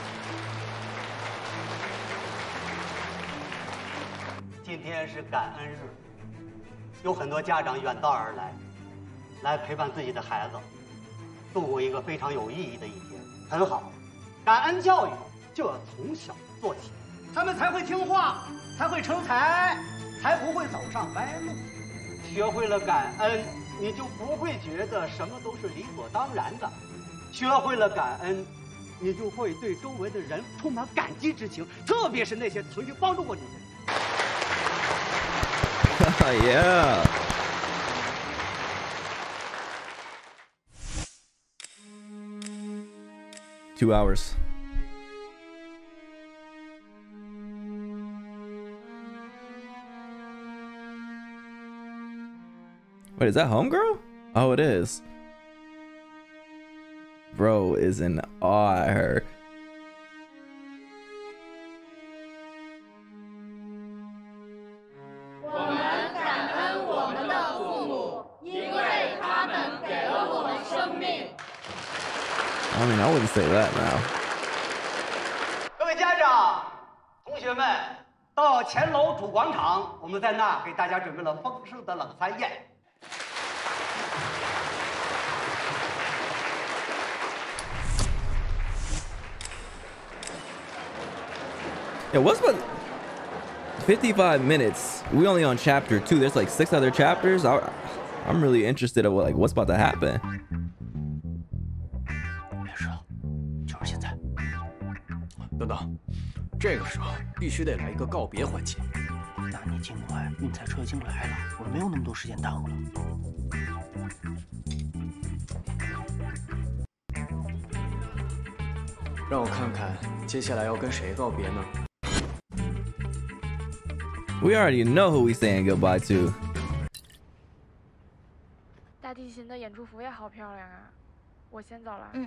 今天是感恩日，有很多家长远道而来，来陪伴自己的孩子，度过一个非常有意义的一天，很好。感恩教育就要从小做起，他们才会听话，才会成才，才不会走上歪路。学会了感恩，你就不会觉得什么都是理所当然的。学会了感恩，你就会对周围的人充满感激之情，特别是那些曾经帮助过你的人。 Yeah. Two hours. Wait, is that homegirl? Oh, it is. Bro is in awe at her. I mean, I wouldn't say that now. 各位家长、同学们，到前楼主广场，我们在那给大家准备了丰盛的冷餐宴。 Yeah, what's about 55 minutes? We only on chapter 2. There's like 6 other chapters. I'm really interested in what's about to happen. 没事，就是现在。 等等，这个时候必须得来一个告别环节。 那你尽快，运菜车已经来了，我们没有那么多时间耽误了。 让我看看接下来要跟谁告别呢？ We already know who we saying goodbye to. 大提琴的演出服也好漂亮啊！我先走了。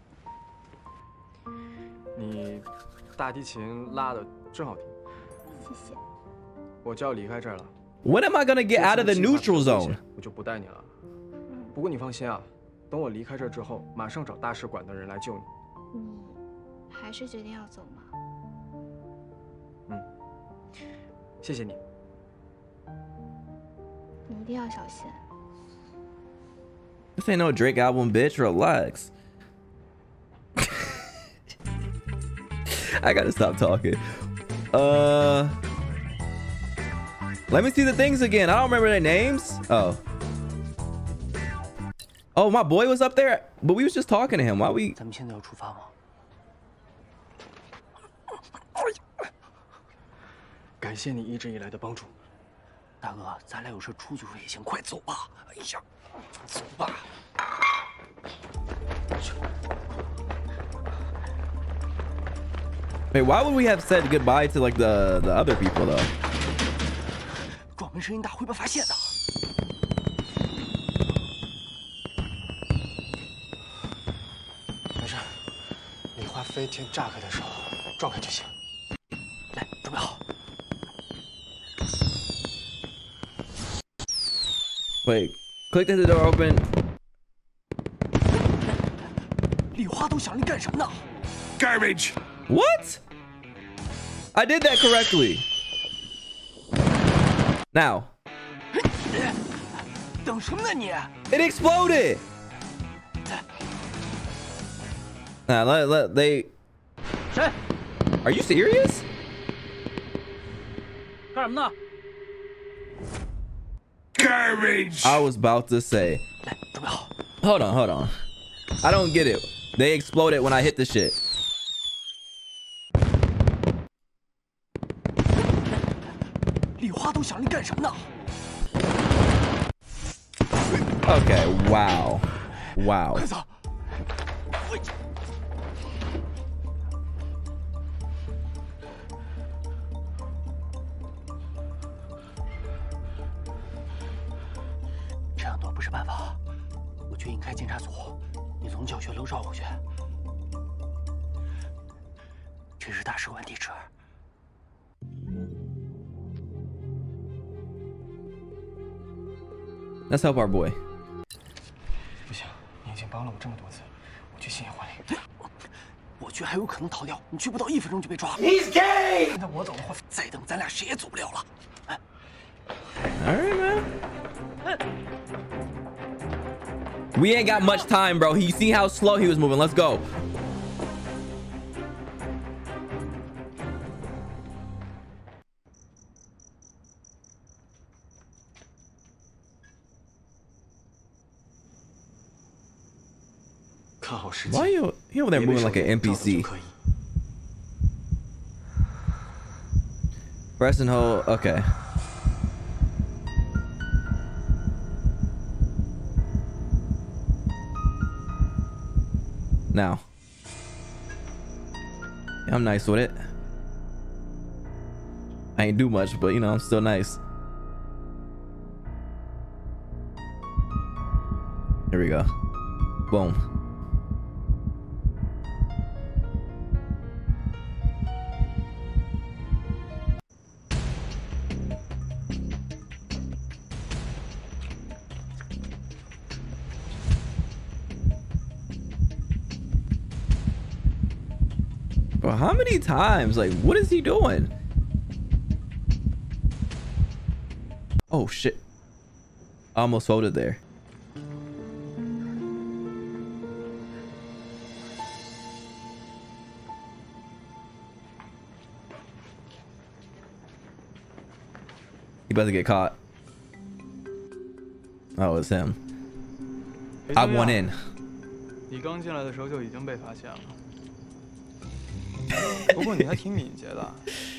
你大提琴拉的真好听。 谢谢。 我就要离开这儿了。 When am I gonna get out of the neutral zone? 我就不带你了。不过你放心啊，等我离开这儿之后，马上找大使馆的人来救你。 你还是决定要走吗？ 谢谢你。 你一定要小心。 This ain't no Drake album, bitch. Relax. I gotta stop talking. Let me see the things again. I don't remember their names. Oh, my boy was up there, but we was just talking to him. Why we? 咱们现在要出发吗？ 感谢你一直以来的帮助， 大哥，咱俩有事出去说也行，快走吧！哎呀，走吧。 Wait, why would we have said goodbye to like the other people though? 撞门声音大会被发现的。 没事，礼花飞天炸开的时候撞开就行。 来，准备好。 Wait, click the door open. 礼花都响，你干什么呢 ？Garbage. What? I did that correctly. Now. 等什么呢你 It exploded. Nah, let they. 谁 Are you serious? 干什么呢？ Garbage. I was about to say. 来，准备好。 Hold on. I don't get it. They exploded when I hit the shit. Okay, wow. Wow. 这样多不是办法，我决定开检查组，你从教学楼绕过去。这是大使馆地址。 Let's help our boy. 不行，你已经帮了我这么多次，我去信也还你。 我局还有可能逃掉，你去不到1分钟就被抓。 He's gay。那我走的话， 再等咱俩谁也走不了了。 All right, man. We ain't got much time, bro. You see how slow he was moving. Let's go. Why are you over there moving like an NPC? Press and hold. Okay. Now. Yeah, I'm nice with it. I ain't do much, but you know, I'm still nice. Here we go. Boom. Bro, how many times? Like, what is he doing? Oh, shit. I almost folded there. He about to get caught. Oh, it's him. I went in. 你刚进来的时候就已经被发现了。不过你还挺敏捷的。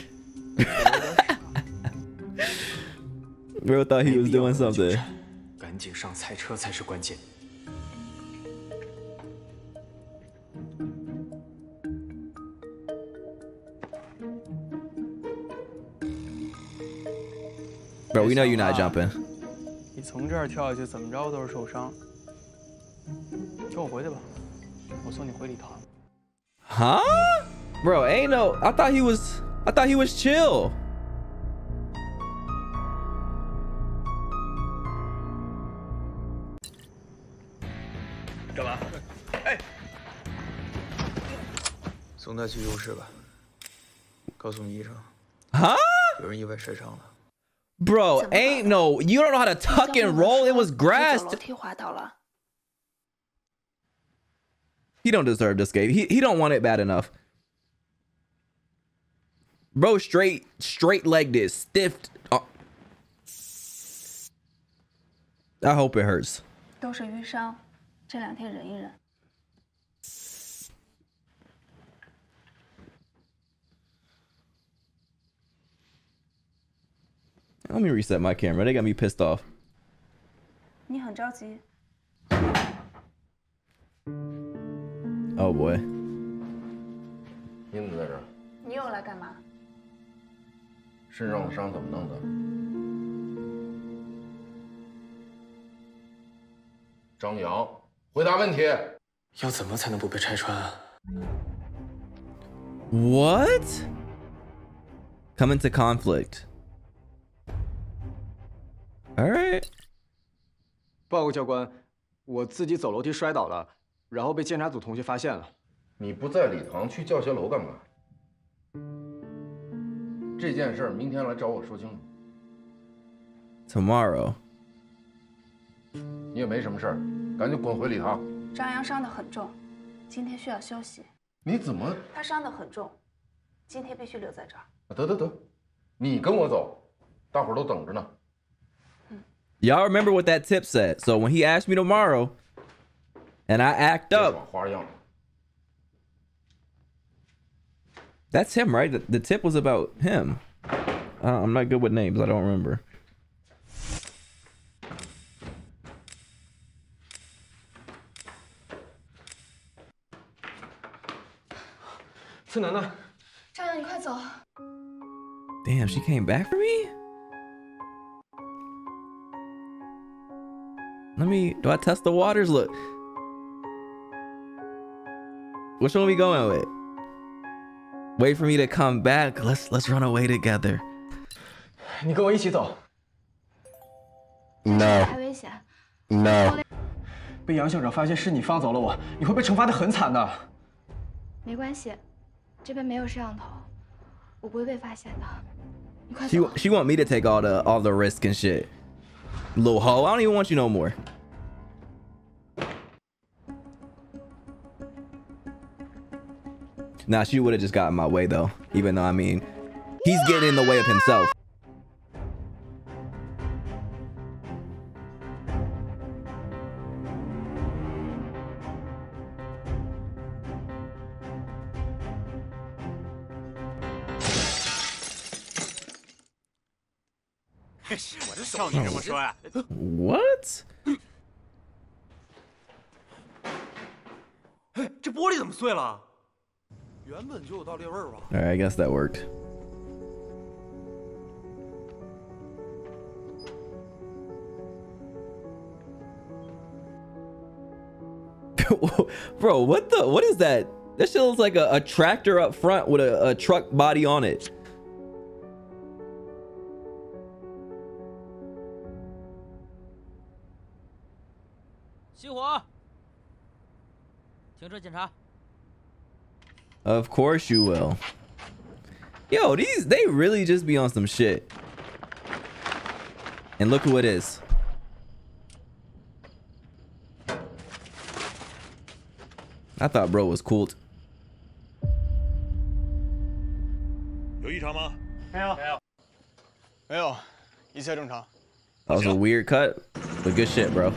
Bro thought he was doing something. 赶紧上菜车才是关键。 Bro, we know you're not jumping. 你从这儿跳下去，怎么着都是受伤。跟我回去吧，我送你回礼堂。 Huh? Bro, ain't no. I thought he was chill. Huh? Bro, ain't no. You don't know how to tuck and roll. It was grass. He don't deserve this game. He don't want it bad enough. Bro, straight legged it, stiffed. Oh. I hope it hurts. 都是淤伤，这2天忍一忍。 Let me reset my camera. They got me pissed off. 你很着急。 Oh boy. 你怎么在这儿？ 你又来干嘛？ 身上的伤怎么弄的？张扬，回答问题。 要怎么才能不被拆穿啊 What? Come into conflict. All right. 报告教官，我自己走楼梯摔倒了，然后被监察组同学发现了。 你不在礼堂，去教学楼干嘛？这件事明天来找我说清楚。 Tomorrow. 你也没什么事儿，赶紧滚回礼堂。 张扬伤得很重，今天需要休息。 你怎么？ 他伤得很重，今天必须留在这儿。 得，你跟我走，大伙儿都等着呢。 Y'all remember what that tip said. So when he asked me tomorrow and I act up, That's him, right? The tip was about him. I'm not good with names. I don't remember. 思楠呢？ 张扬，你快走。 Damn, she came back for me? Do I test the waters? Look. Which one are we going with? Wait for me to come back. Let's run away together. 你跟我一起走。 No. 太危险。 No. 被杨校长发现是你放走了我，你会被惩罚得很惨的。 没关系，这边没有摄像头，我不会被发现的。你快走。 She want me to take all the risk and shit. Little hoe, I don't even want you no more. Nah, she would have just got in my way though. Even though, I mean, he's getting in the way of himself. What? 哎，这玻璃怎么碎了？ 原本就有道裂味吧。 All right, I guess that worked. Bro, what is that? That shit looks like a tractor up front with a truck body on it. Of course you will. Yo, they really just be on some shit. And look who it is. I thought bro was cool. 有异常吗？ 没有，一切正常。 That was a weird cut, but good shit, bro.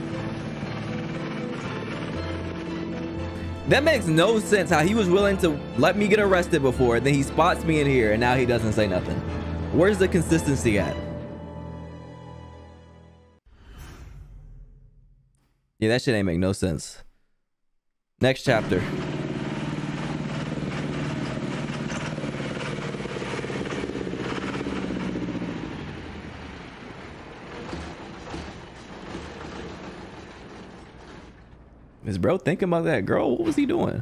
That makes no sense how he was willing to let me get arrested before, then he spots me in here and now he doesn't say nothing. Where's the consistency at? Yeah, that shit ain't make no sense. Next chapter. Is bro thinking about that girl? What was he doing?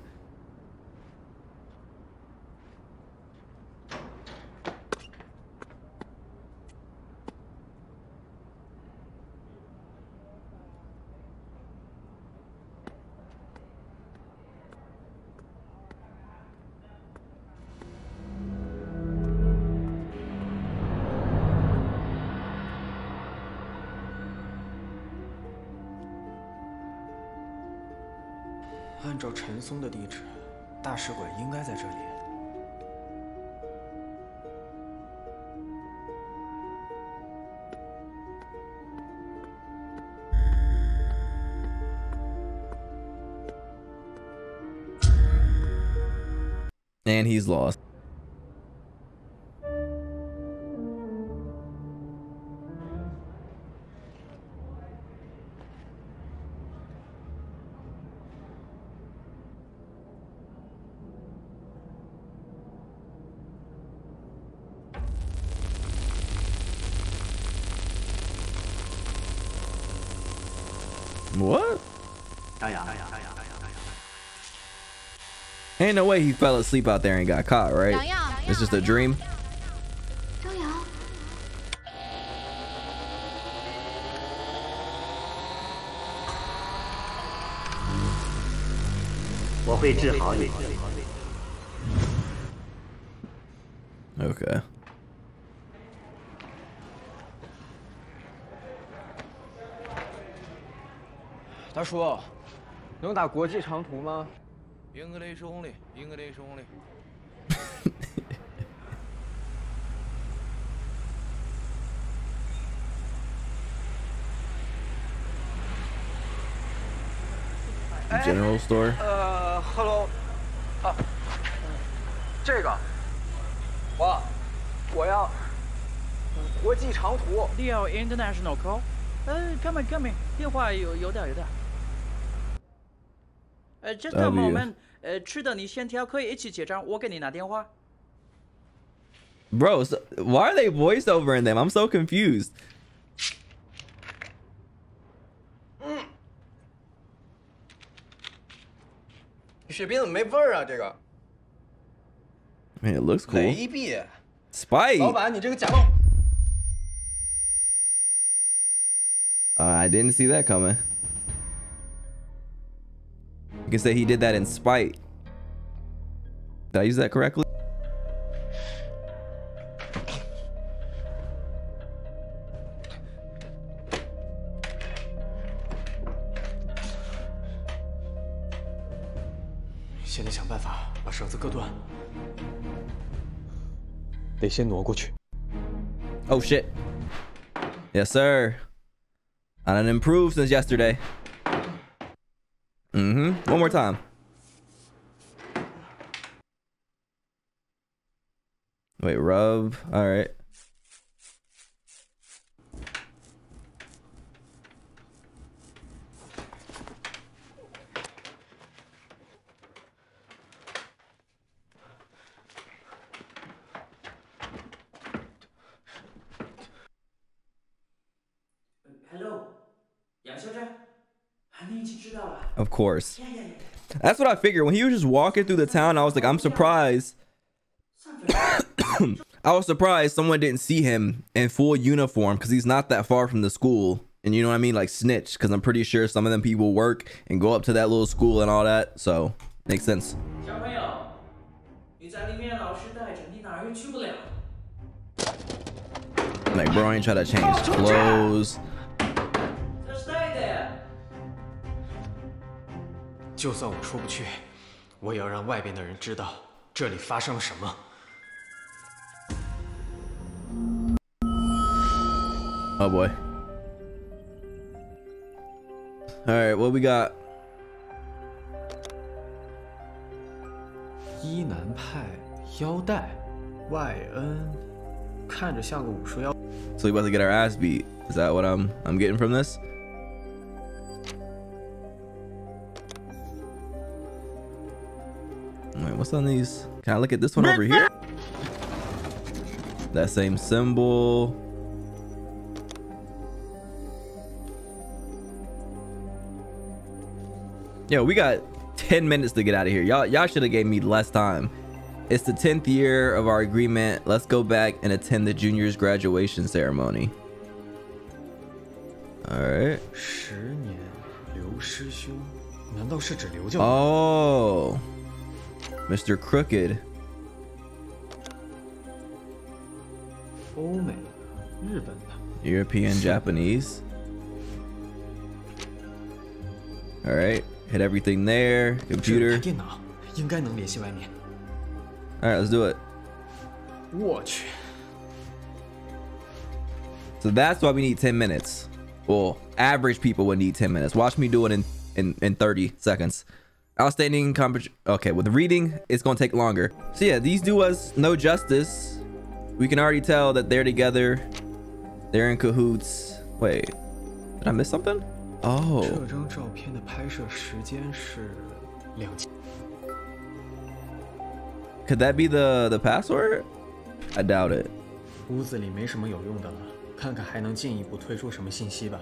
"按照陈松的地址，大使馆应该在这里。 And he's lost. What? Ain't no way he fell asleep out there and got caught, right? It's just a dream. 张扬， 我会治好你。 Okay. 大叔，能打国际长途吗？ English only, English only. ，General store. Hello. 这个，我要国际长途。 Deal international call。come in，电话有点。just a moment。吃的你先挑，可以一起结账，我给你拿电话。 Bro, so why are they voiceover in them? I'm so confused. 雪碧怎么没味儿啊？这个。 Man, it looks cool. 雷碧。 Spike. 老板，你这个假冒。 I didn't see that coming. You can say he did that in spite. Did I use that correctly? Oh shit. Yes, sir. I done improved since yesterday. One more time. Wait, rub. All right. Hello, 杨校长，你已经知道了。 Of course. That's what I figured. When he was just walking through the town, I was like, I'm surprised. I was surprised someone didn't see him in full uniform because he's not that far from the school. And you know what I mean? Like snitch, because I'm pretty sure some of them people work and go up to that little school and all that. So makes sense. Like bro ain't try to change clothes. 就算我出不去，我也要让外边的人知道这里发生了什么。 Oh boy. All right, what we got? 伊南派腰带，外恩，看着像个武术腰。 So we about to get our ass beat. Is that what I'm getting from this? Wait, what's on these? Can I look at this one over here? That same symbol. Yo, we got 10 minutes to get out of here. Y'all should have gave me less time. It's the 10th year of our agreement. Let's go back and attend the juniors graduation ceremony. All right. 10年刘师兄，难道是指刘教？ Oh, Mr. Crooked. 欧美的、日本的、 European, Japanese. All right, hit everything there. Computer. 电脑应该能联系外面。 All right, let's do it. 我去。 So that's why we need 10 minutes. Well, average people would need 10 minutes. Watch me do it in 30 seconds. Outstanding okay, with reading, it's gonna take longer. So yeah, these do us no justice. We can already tell that they're together. They're in cahoots. Wait, did I miss something? Oh. 这张照片的拍摄时间是2000。 Could that be the password? I doubt it. 屋子里没什么有用的了，看看还能进一步推出什么信息吧。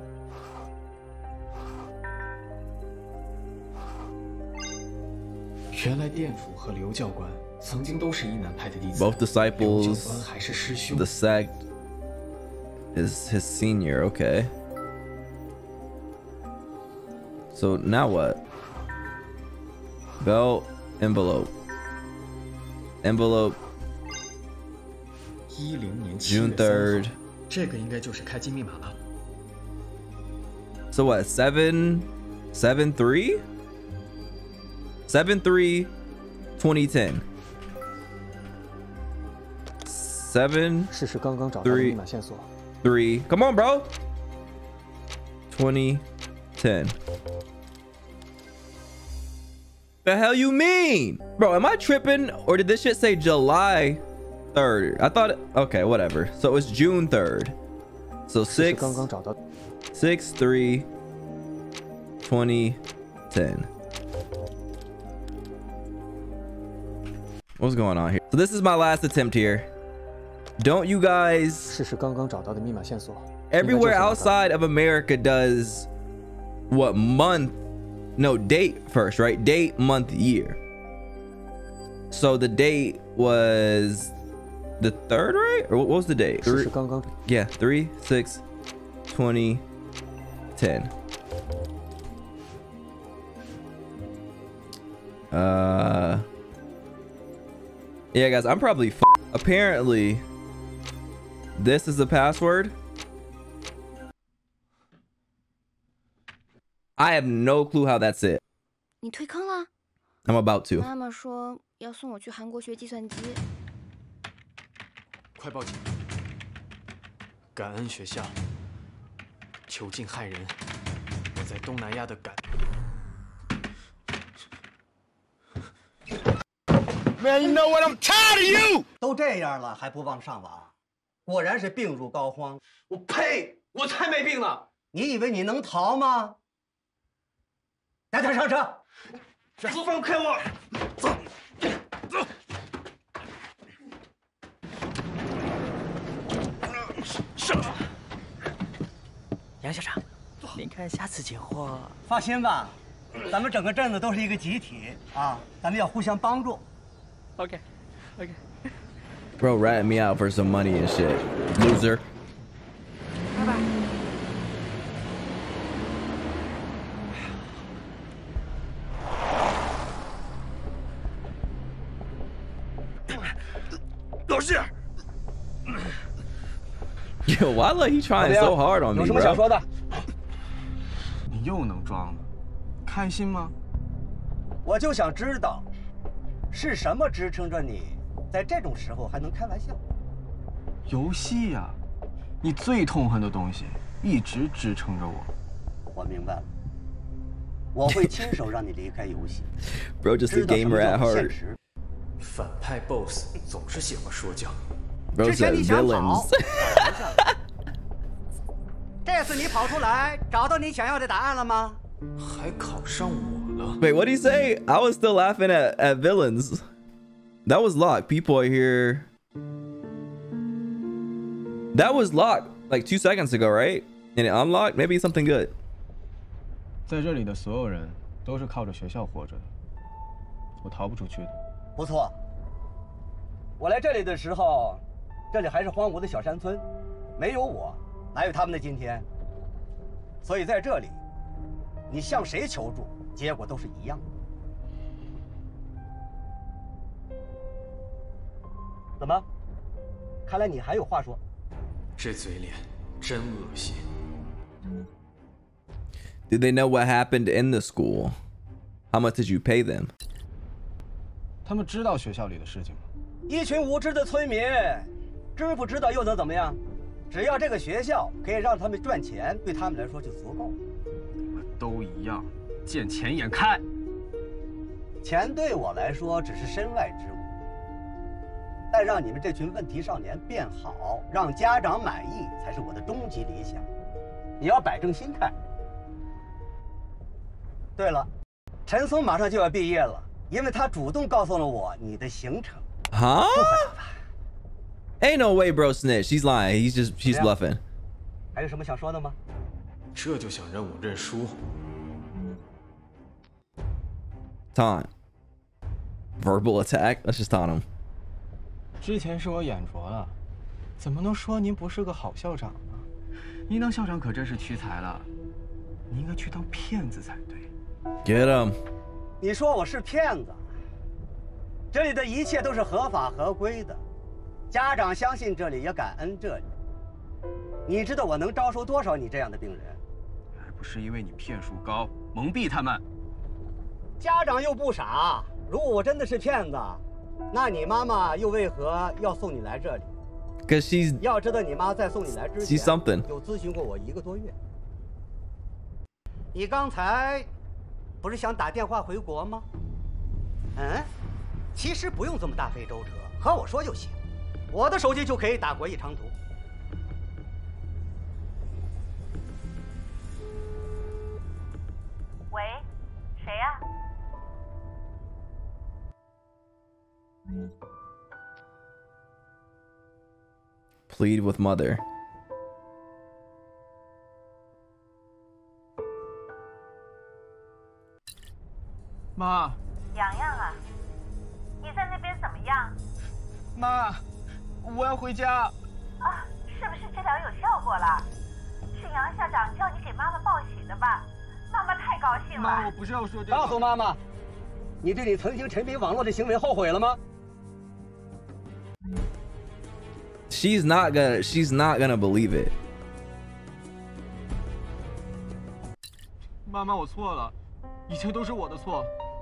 原来店主和刘教官曾经都是伊南派的弟子。 Both disciples. 刘教官还是师兄。 The sect is his senior. Okay. So now what? Belt envelope. Envelope. 10年7 June 月3 3rd. 号，这个应该就是开机密码了。 So what? 7/3? 7/3/2010. 试试刚刚找到的密码线索。 3. Come on, bro. 2010. The hell you mean? Bro, am I tripping? Or did this shit say July 3rd? I thought, okay, whatever. So it's June 3rd. So 6/3/2010. What's going on here? So this is my last attempt here. Don't you guys... Everywhere outside of America does what month? No, date first, right? Date, month, year. So the date was the 3rd, right? Or what was the date? Yeah, 3/6/2010. Yeah, guys, I'm probably apparently this is the password. I have no clue how that's it. 你退坑了？ I'm about to. 妈妈说要送我去韩国学计算机。 快报警！感恩学校，囚禁害人。我在东南亚的感。 Man, you know what? I'm tired of you. 都这样了还不忘上网，果然是病入膏肓。 我呸！我才没病呢！ 你以为你能逃吗？带他上车！ 放开我！走，走。 上车。杨校长，您看下次截获。 放心吧，咱们整个镇子都是一个集体啊，咱们要互相帮助。 OK。 Bro ratted me out for some money and shit. Loser. 拜拜。 老师。 Yo, why like he trying so hard on me, 有什么想说 bro? 的？你又能装了，开心吗？ 我就想知道，是什么支撑着你？ 在这种时候还能开玩笑？ 游戏呀，你最痛恨的东西一直支撑着我。 我明白了，我会亲手让你离开游戏。 Bro, just a gamer at heart. 反派 boss 总是喜欢说教。 Bro's a villains. 这次你跑出来，找到你想要的答案了吗？ 还考上我了。 Wait, what did he say? I was still laughing at villains. That was locked. People are here. That was locked like 2 seconds ago, right? And it unlocked. Maybe something good. 在这里的所有人都是靠着学校活着的，我逃不出去的。 不错。我来这里的时候，这里还是荒芜的小山村，没有我，哪有他们的今天？所以在这里，你向谁求助，结果都是一样的。 怎么？看来你还有话说。 这嘴脸真恶心。 Did they know what happened in the school? How much did you pay them? 他们知道学校里的事情吗？ 一群无知的村民，知不知道又能怎么样？只要这个学校可以让他们赚钱，对他们来说就足够了。 都一样，见钱眼开。 钱对我来说只是身外之物。 但让你们这群问题少年变好，让家长满意，才是我的终极理想。你要摆正心态。对了，陈松马上就要毕业了，因为他主动告诉了我你的行程。 Huh? Ain't no way, bro. Snitch. She's lying. She's bluffing. 还有什么想说的吗？ 这就想认我认输。 Taunt. Verbal attack. Let's just taunt him. 之前是我眼拙了，怎么能说您不是个好校长呢？您当校长可真是屈才了，你应该去当骗子才对。 Get him. 你说我是骗子？这里的一切都是合法合规的，家长相信这里，也感恩这里。你知道我能招收多少你这样的病人？ 还不是因为你骗术高，蒙蔽他们。 家长又不傻，如果我真的是骗子。 那你妈妈又为何要送你来这里 ？Cause she's 要知道，你妈在送你来之前 she's something 有咨询过我1个多月。你刚才不是想打电话回国吗？ 嗯，其实不用这么大费周折，和我说就行，我的手机就可以打国际长途。 喂，谁呀 ？Plead with mother. 妈， 洋洋啊，你在那边怎么样？ 妈，我要回家。 啊，是不是治疗有效果了？是杨校长叫你给妈妈报喜的吧？妈妈太高兴了。 妈，我不是要说这个。 告诉妈妈，你对你曾经沉迷网络的行为后悔了吗？ She's not gonna believe it. 妈妈，我错了，一切都是我的错。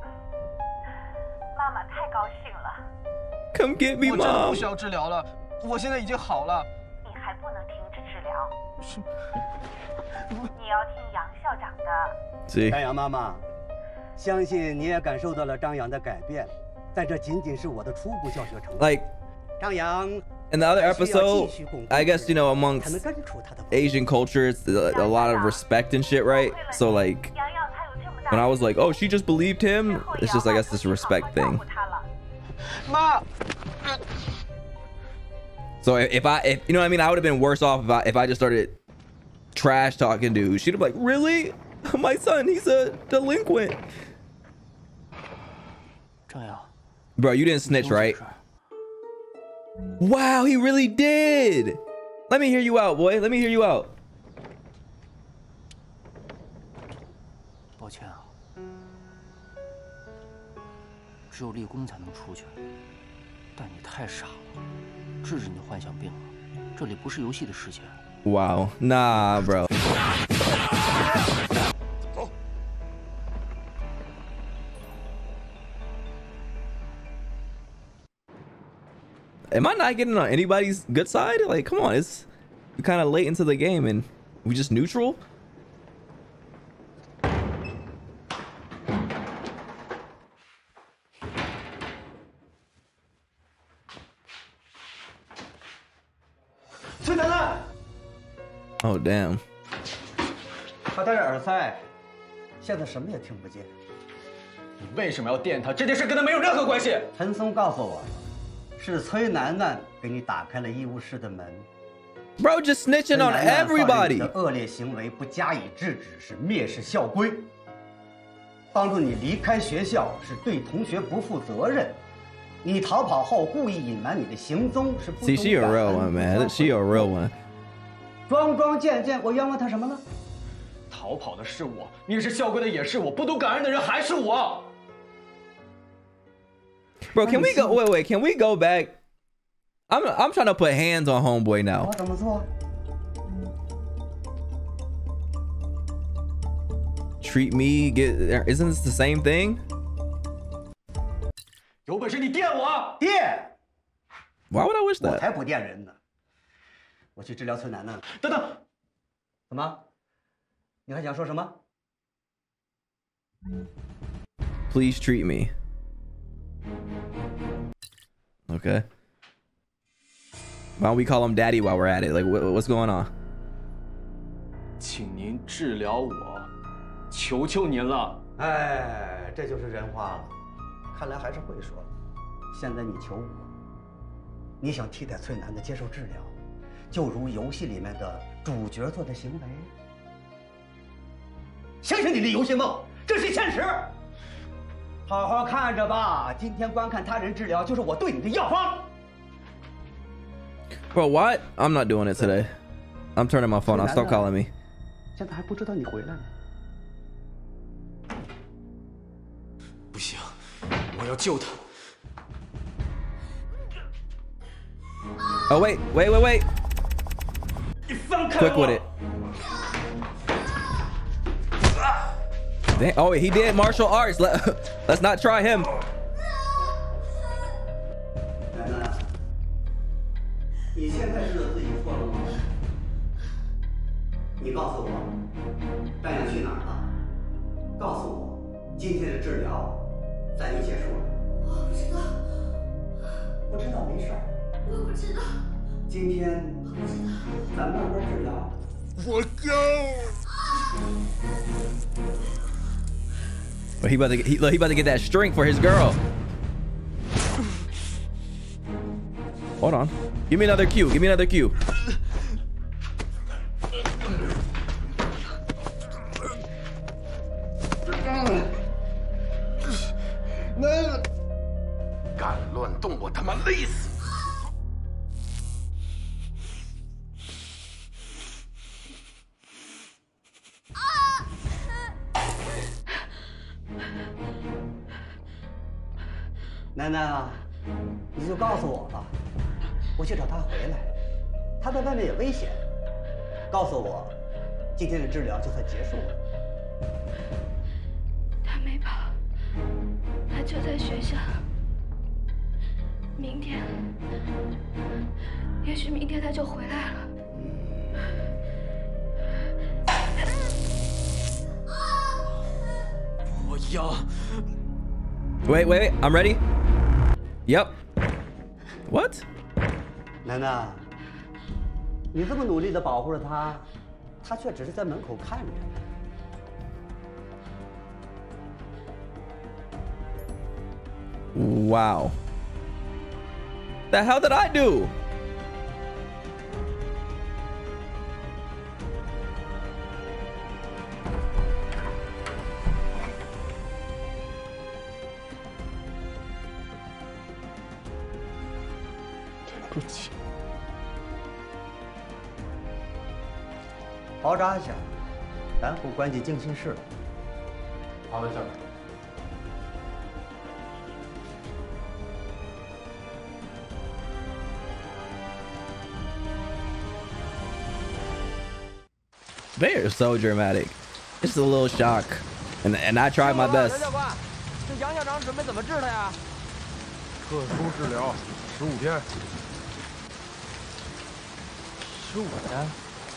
妈妈太高兴了。 Come get me, 我真的 mom. 不需要治疗了，我现在已经好了。 你还不能停止治疗。是。你要听杨校长的。 张扬妈妈，相信你也感受到了张扬的改变，但这仅仅是我的初步教学成果。 Like 张扬。 In the other episode, I guess, you know, amongst Asian culture, it's a lot of respect and shit, right? So like, when I was like, oh, she just believed him, it's just, I guess, this respect thing. So if you know what I mean, I would have been worse off if I just started trash talking dude. She'd have been like, really? My son, he's a delinquent. Bro, you didn't snitch, right? Wow, he really did. Let me hear you out, boy. Let me hear you out. 抱歉啊，只有立功才能出去。但你太傻了，治治你的幻想病了。这里不是游戏的世界。 Wow, nah, bro. Am I not getting on anybody's good side? Like, come on, it's kind of late into the game and we just neutral? Oh, damn. 他戴着耳塞，现在什么也听不见。 你为什么要电他？这件事跟他没有任何关系。 陈松告诉我。 是崔楠楠给你打开了医务室的门。 Bro, just snitching on everybody. 的恶劣行为不加以制止是蔑视校规，帮助你离开学校是对同学不负责任。你逃跑后故意隐瞒你的行踪是不懂感恩。 See, she a real one, man. She a real one. 桩桩件件，我冤枉他什么了？ 逃跑的是我，蔑视校规的也是我，不懂感恩的人还是我。 Bro, can we go? Wait. Can we go back? I'm trying to put hands on homeboy now. 我怎么做？ Treat me, isn't this the same thing? 有本事你电我！ 电 Why would I wish that? 我才不电人呢！我去治疗崔楠楠。 等等， 怎么？你还想说什么 ？Please treat me. Okay. Why don't we call him Daddy while we're at it? Like, what's going on? 请您治疗我，求求您了。 哎，这就是人话了。看来还是会说了。现在你求我，你想替代崔楠的接受治疗，就如游戏里面的主角做的行为。醒醒你的游戏梦，这是现实。好好看着吧，今天观看他人治疗就是我对你的药方。 Bro, what? I'm not doing it today. I'm turning my phone off. Stop calling me. 现在还不知道你回来呢。 不行，我要救他。 Oh wait. Quick with it. Dang, oh, he did martial arts. Let's not try him. 楠楠，你现在知道自己错了吗？你告诉我，张扬去哪儿了？告诉我，今天的治疗咱就结束了。 今天咱慢慢治疗。 我够。 But he about to get that strength for his girl. Hold on. Give me another cue. Give me another cue. 那敢乱动，我他妈累死！ 楠楠啊，你就告诉我吧，我去找他回来，他在外面也危险。告诉我，今天的治疗就算结束了。 他没跑，他就在学校。明天，也许明天他就回来了。 我要。 Wait, I'm ready. Yep. What? 楠楠，你这么努力的保护着他，他却只是在门口看着。 Wow. The hell did I do? “包扎一下，然后关进静心室。” 好的，校长。 They are so dramatic. It's a little shock, and I tried my best. 教官，这杨校长准备怎么治他呀？ 特殊治疗，15天。 15天。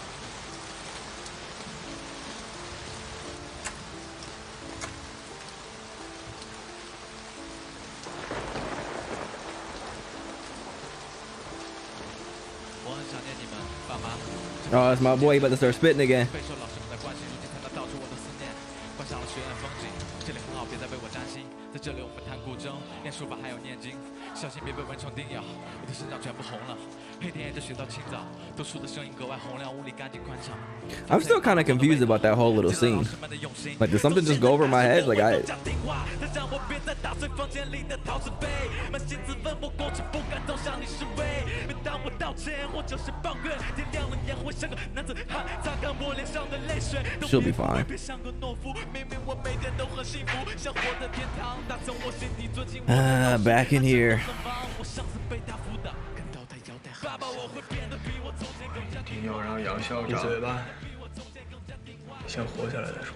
我很想念你们，爸妈。 Oh, that's my boy. He about to start spitting again. 备受老师们的关心，如今看到到处我的思念，观赏了学院风景，这里很好，别再为我担心。在这里我们弹古筝，练书法还有念经，小心别被蚊虫叮咬。我的身上全部红了，黑天沿着雪到青早，读书的声音格外洪亮，屋里干净宽敞。 I'm still kind of confused about that whole little scene. Like, did something just go over my head? Like, I. 让我别再打碎房间里的陶瓷杯，扪心自问，我过去不敢走向你示威。每当我道歉或者是抱怨，天亮了也会像个男子汉，擦干我脸上的泪水。 She'll be fine. 别像个懦夫，明明我每天都很幸福，像活的天堂，打从我心底钻进我的 back in here. 我上次被他辅导，感到他腰带爸爸，我会变得比我从前更加。 一定要让杨校长闭嘴吧，先活下来再说。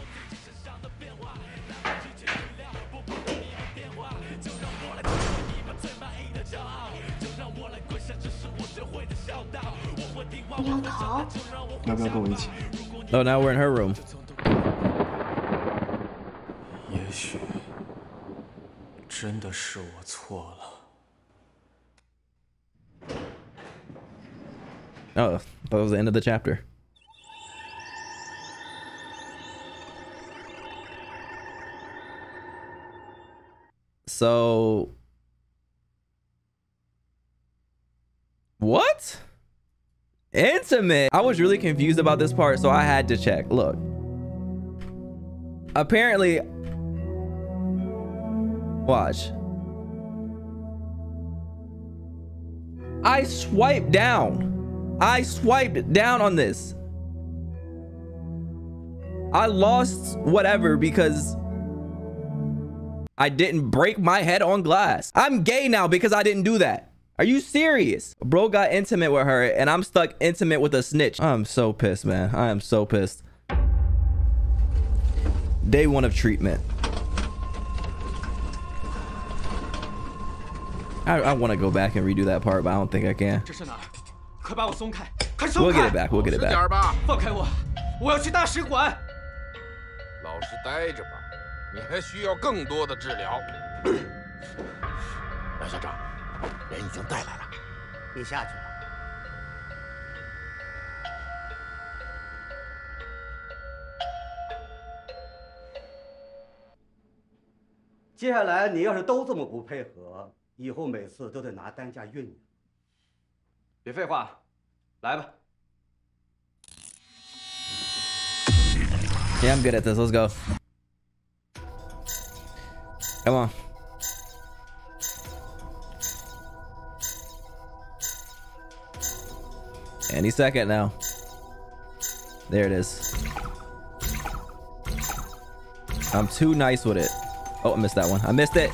你要逃？ 要不要跟我一起？ Oh, now we're in her room. 也许真的是我错了。 Oh, that was the end of the chapter. So, what? Intimate. I was really confused about this part, so I had to check. Look. Apparently, watch. I swiped down. I swiped down on this. I lost whatever because I didn't break my head on glass. I'm gay now because I didn't do that. Are you serious? Bro got intimate with her and I'm stuck intimate with a snitch. I'm so pissed, man. I am so pissed. Day 1 of treatment. I want to go back and redo that part, but I don't think I can. We'll get it back. We'll get it back. 放开我！我要去大使馆。 老实待着吧，你还需要更多的治疗。 杨校长，人已经带来了， 你下去吧， 接下来你要是都这么不配合，以后每次都得拿担架运你。 别废话，来吧。 Yeah, I'm good at this. Let's go. Come on. Any second now. There it is. I'm too nice with it. Oh, I missed that one. I missed it.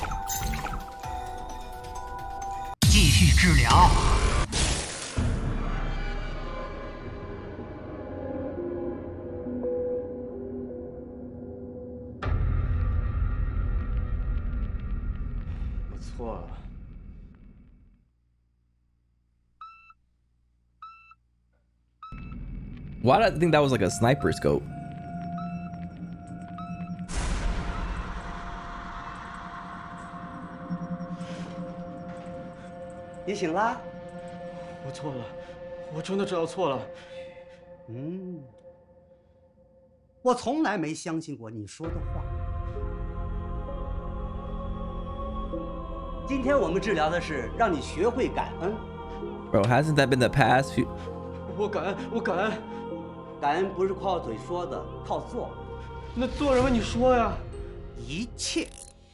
继续治疗。 错了。 Why did I think that was like a sniper scope? 你醒啦？ 我错了，我真的知道错了。 我从来没相信过你说的话。今天我们治疗的是让你学会感恩。 Bro, hasn't that been the past few? 我感恩，我感恩。 感恩不是靠嘴说的，靠做。 那做什么？你说呀。 一切。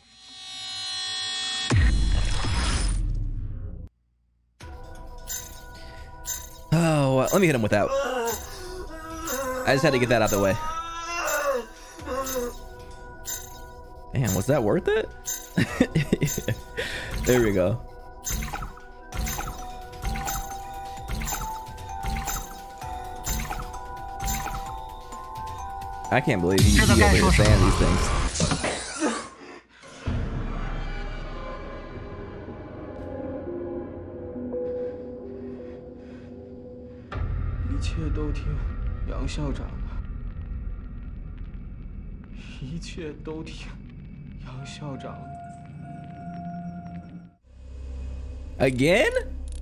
Oh, well, let me hit him with that. I just had to get that out the way. Man, was that worth it? There we go. I can't believe he's over here saying these things. 一切都听杨校长的，一切都听杨校长的。 Again?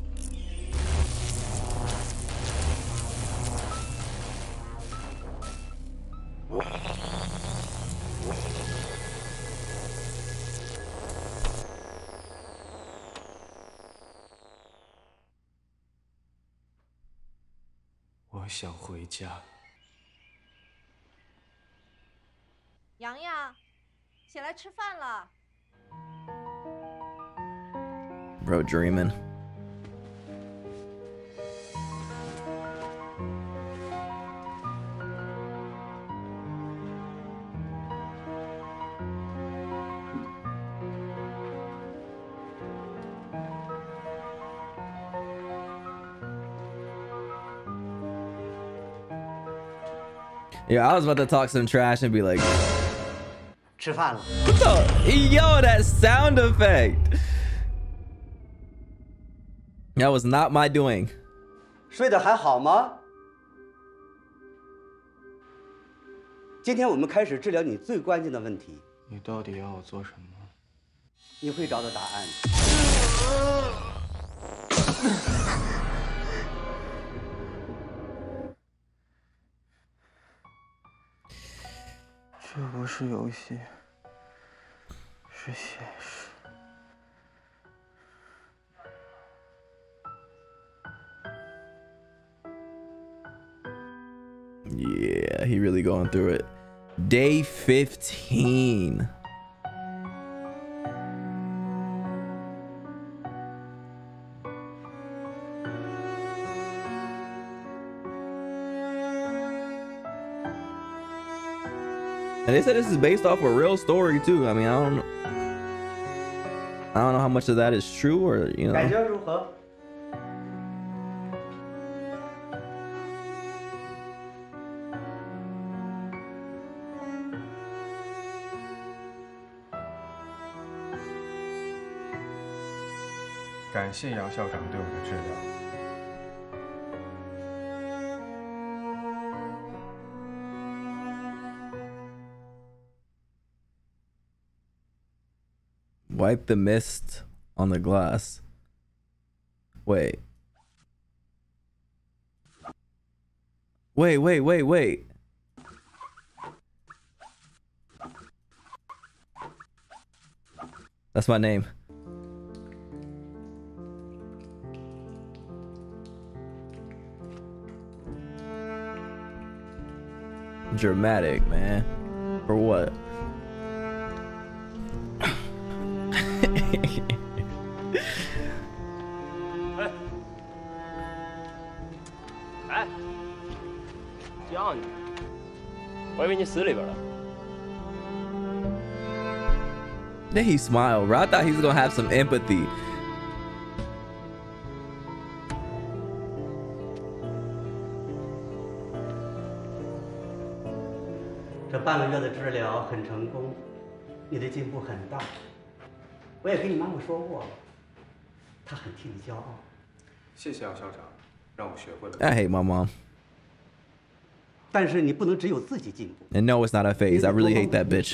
我想回家。 洋洋，起来吃饭了。 Bro, dreaming. Yeah, I was about to talk some trash and be like, 吃饭了。 What the? Yo, that sound effect. That was not my doing. 睡得还好吗？今天我们开始治疗你最关键的问题。 你到底要我做什么？ 你会找到答案。 这不是游戏，是现实。 Yeah, he really going through it. Day 15. And they said this is based off a real story too. I mean, I don't know how much of that is true or, you know. 感觉如何？ 感谢杨校长对我的治疗。 Wipe the mist on the glass. Wait. Wait. That's my name. Dramatic, man. For what? 哎，叫你，我以为你死里边了。 Then he smiled, bro. I thought he was gonna have some empathy. 这半个月的治疗很成功，你的进步很大。我也跟你妈妈说过了，她很替你骄傲。 谢谢杨校长，让我学会了。 I hate my mom. 但是你不能只有自己进步。 And no, it's not a phase. I really hate that bitch.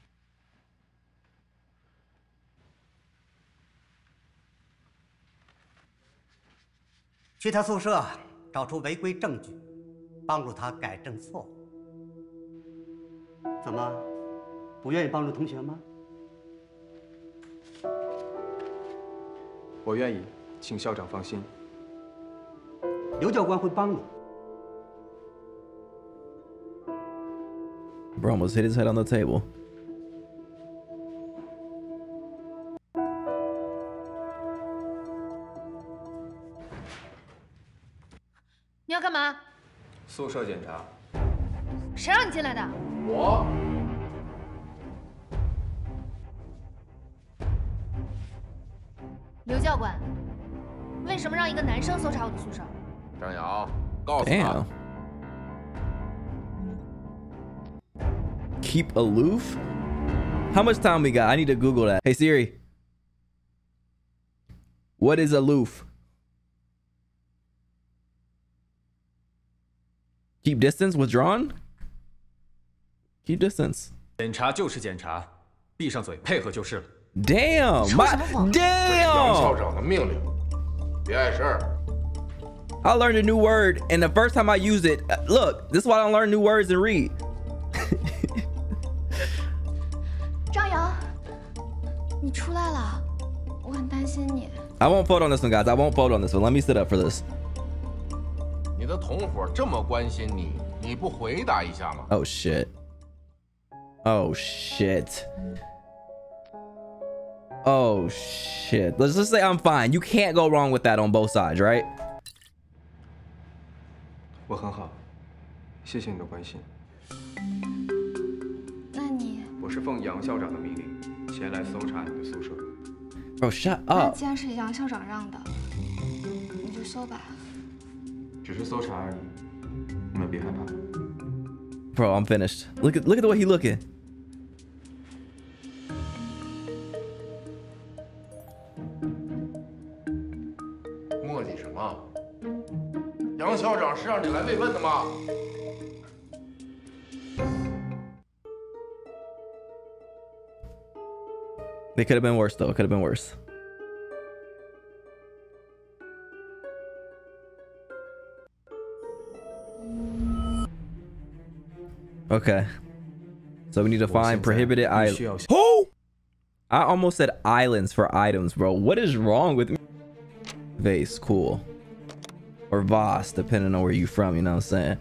去他宿舍找出违规证据，帮助他改正错误。怎么，不愿意帮助同学吗？ 我愿意，请校长放心。 刘教官会帮你。 Bro almost hit his head on the table. 你要干嘛？ 宿舍检查。 谁让你进来的？ 我。 刘教官，为什么让一个男生搜查我的宿舍？ 张瑶，告诉他。 Damn. Keep aloof? How much time we got? I need to Google that. Hey Siri. What is aloof? Keep distance, withdrawn? Keep distance. 检查就是检查，闭上嘴配合就是了。 Damn! Damn! 杨校长的命令，别碍事儿。 I learned a new word, and the first time I use it, look, this is why I don't learn new words and read. 张扬，你出来了，我很担心你。 I won't vote on this one, guys. I won't vote on this one. Let me sit up for this. 你的同伙这么关心你，你不回答一下吗？ Oh shit. Oh shit. Oh shit. Let's just say I'm fine. You can't go wrong with that on both sides, right? 我很好，谢谢你的关心。 那你？ 我是奉杨校长的命令前来搜查你的宿舍。 Bro, shut 那 up. 既然是杨校长让的，你就搜吧。 只是搜查而已，你们别害怕。 Bro, I'm finished. Look at the way he looking. 磨叽什么？杨校长是让你来慰问的吗？ It could have been worse, though. It could have been worse. Okay. So we need to find prohibited islands. Who? I almost said islands for items, bro. What is wrong with me? Vase, cool. Or Voss, depending on where you're from, you know what I'm saying?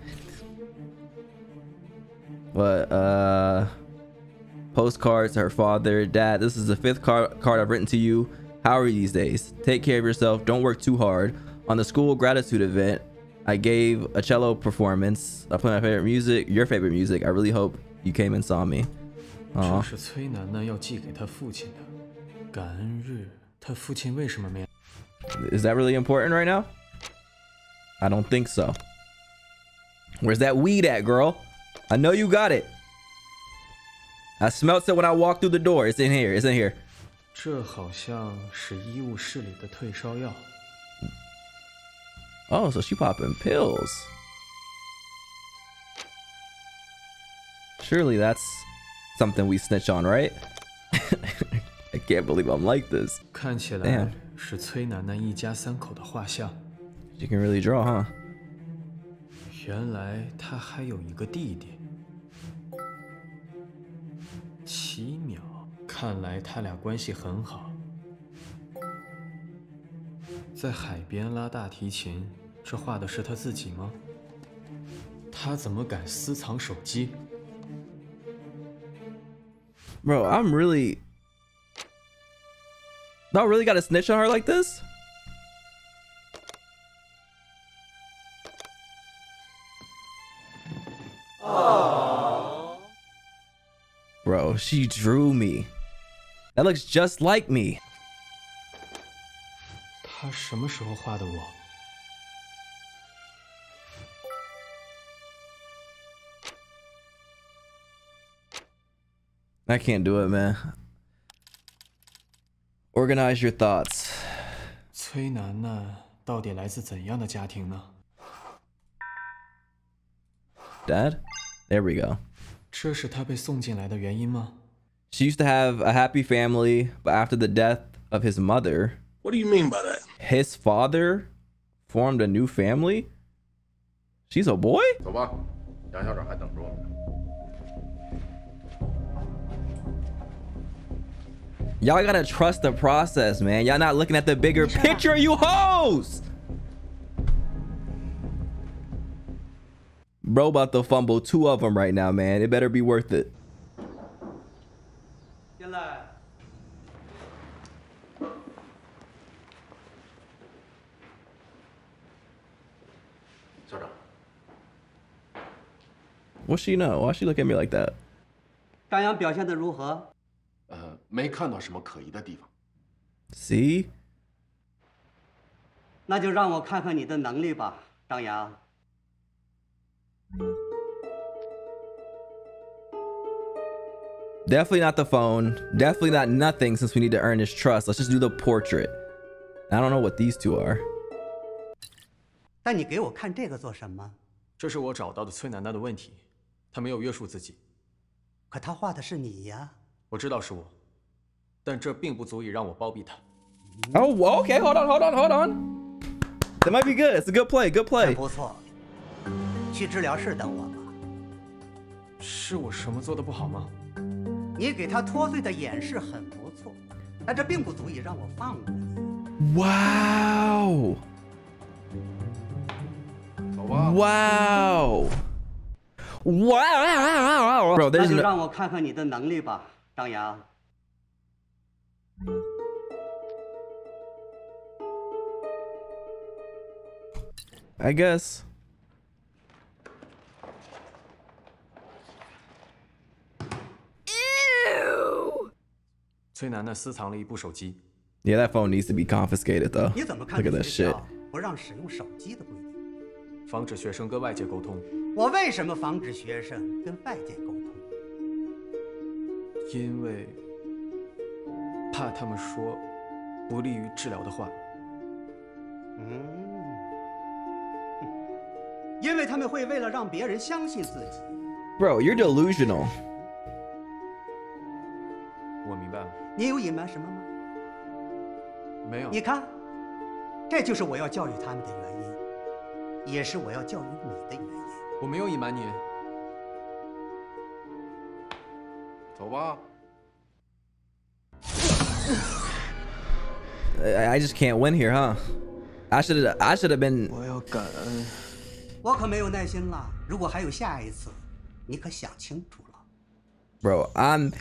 But, postcards to her father. Dad, this is the 5th card I've written to you. How are you these days? Take care of yourself. Don't work too hard. On the school gratitude event, I gave a cello performance. I played my favorite music, your favorite music. I really hope you came and saw me. 这是崔楠楠要寄给他父亲的感恩日，他父亲为什么没？ Is that really important right now? I don't think so. Where's that weed at, girl? I know you got it. I smelt it when I walked through the door. It's in here. It's in here. 这好像是医务室里的退烧药。 Oh, so she popping pills. Surely that's something we snitch on, right? I can't believe I'm like this. 看起来是崔楠楠一家3口的画像。 You can really draw, huh? 原来他还有一个弟弟。奇妙，看看来他俩关系很好。在海边拉大提琴，这画的是他自己吗？他怎么敢私藏手机 ？Bro, I'm really. Y'all really got to snitch on her like this? Aww. Bro, she drew me. That looks just like me. 他什么时候画的我？ I can't do it, man. Organize your thoughts. 崔楠楠到底来自怎样的家庭呢？ Dad? There we go. 这是他被送进来的原因吗？ She used to have a happy family, but after the death of his mother, What do you mean by that? his father formed a new family? She's a boy? 走吧，杨校长还等着我们呢。 Y'all gotta trust the process, man. Y'all not looking at the bigger picture, you hoes! Bro about to fumble 2 of them right now, man. It better be worth it. 进来。 校长。 What's she know? Why she look at me like that? 张扬表现得如何？ 没看到什么可疑的地方。 See? 那就让我看看你的能力吧，张扬。 Definitely not the phone. Definitely not nothing since we need to earn his trust. Let's just do the portrait. I don't know what these 2 are. 但你给我看这个做什么？ 这是我找到的崔楠楠的问题，她没有约束自己。 可他画的是你呀。 我知道是我，但这并不足以让我包庇他。 Oh, okay. Hold on. That might be good. It's a good play. Good play. 不错。去治疗室等我吧。 是我什么做的不好吗？ 你给他脱罪的掩饰很不错，但这并不足以让我放过你。 Wow. 走吧。 Wow. Wow. Bro, 那 there's 就 no... 让我看看你的能力吧，张扬。 I guess. 崔楠楠私藏了一部手机。 Yeah, that phone needs to be confiscated, though. 你怎么看 Look at that 学 shit. 校不让使用手机的规定？ 防止学生跟外界沟通。 我为什么防止学生跟外界沟通？ 因为怕他们说不利于治疗的话。 因为他们会为了让别人相信自己。 Bro, you're delusional. 我明白了。 你有隐瞒什么吗？ 没有。 你看，这就是我要教育他们的原因，也是我要教育你的原因。 我没有隐瞒你。 走吧。 I just can't win here, huh? I should have been. 我要感恩。 我可没有耐心了。如果还有下一次，你可想清楚了。 Bro, I'm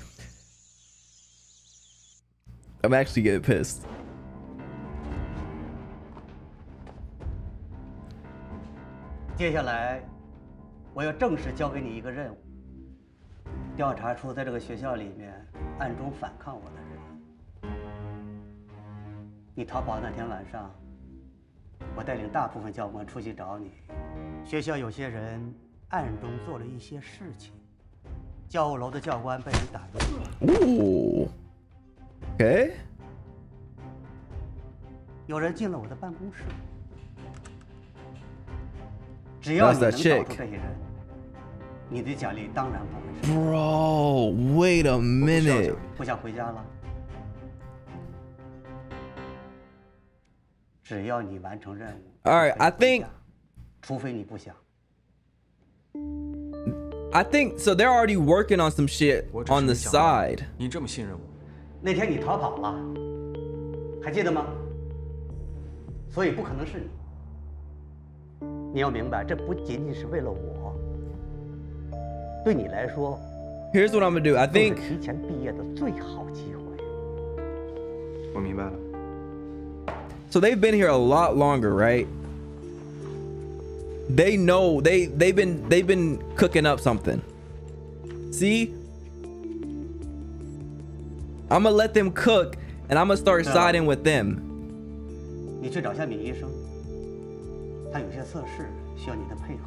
actually getting pissed. 接下来，我要正式交给你一个任务：调查出在这个学校里面暗中反抗我的人。你逃跑那天晚上，我带领大部分教官出去找你。学校有些人暗中做了一些事情，教务楼的教官被人打晕了。 Ooh. Okay. 有人进了我的办公室。只要你能找出这些人，你的奖励当然不会少。 Bro, wait a minute. 不想回家了？只要你完成任务。 All right, I think. 除非你不想。 I think so. They're already working on some shit on the side. 您这么信任我， 那天你逃跑了，还记得吗？所以不可能是你。你要明白，这不仅仅是为了我，对你来说。 Here's what I'm gonna do. I think 提前毕业的最好机会。 我明白了。 So they've been here a lot longer, right? They know they've been cooking up something. See? I'm gonna let them cook and I'm gonna start siding with them. 你去找下闵医生，他有些测试需要你的配合。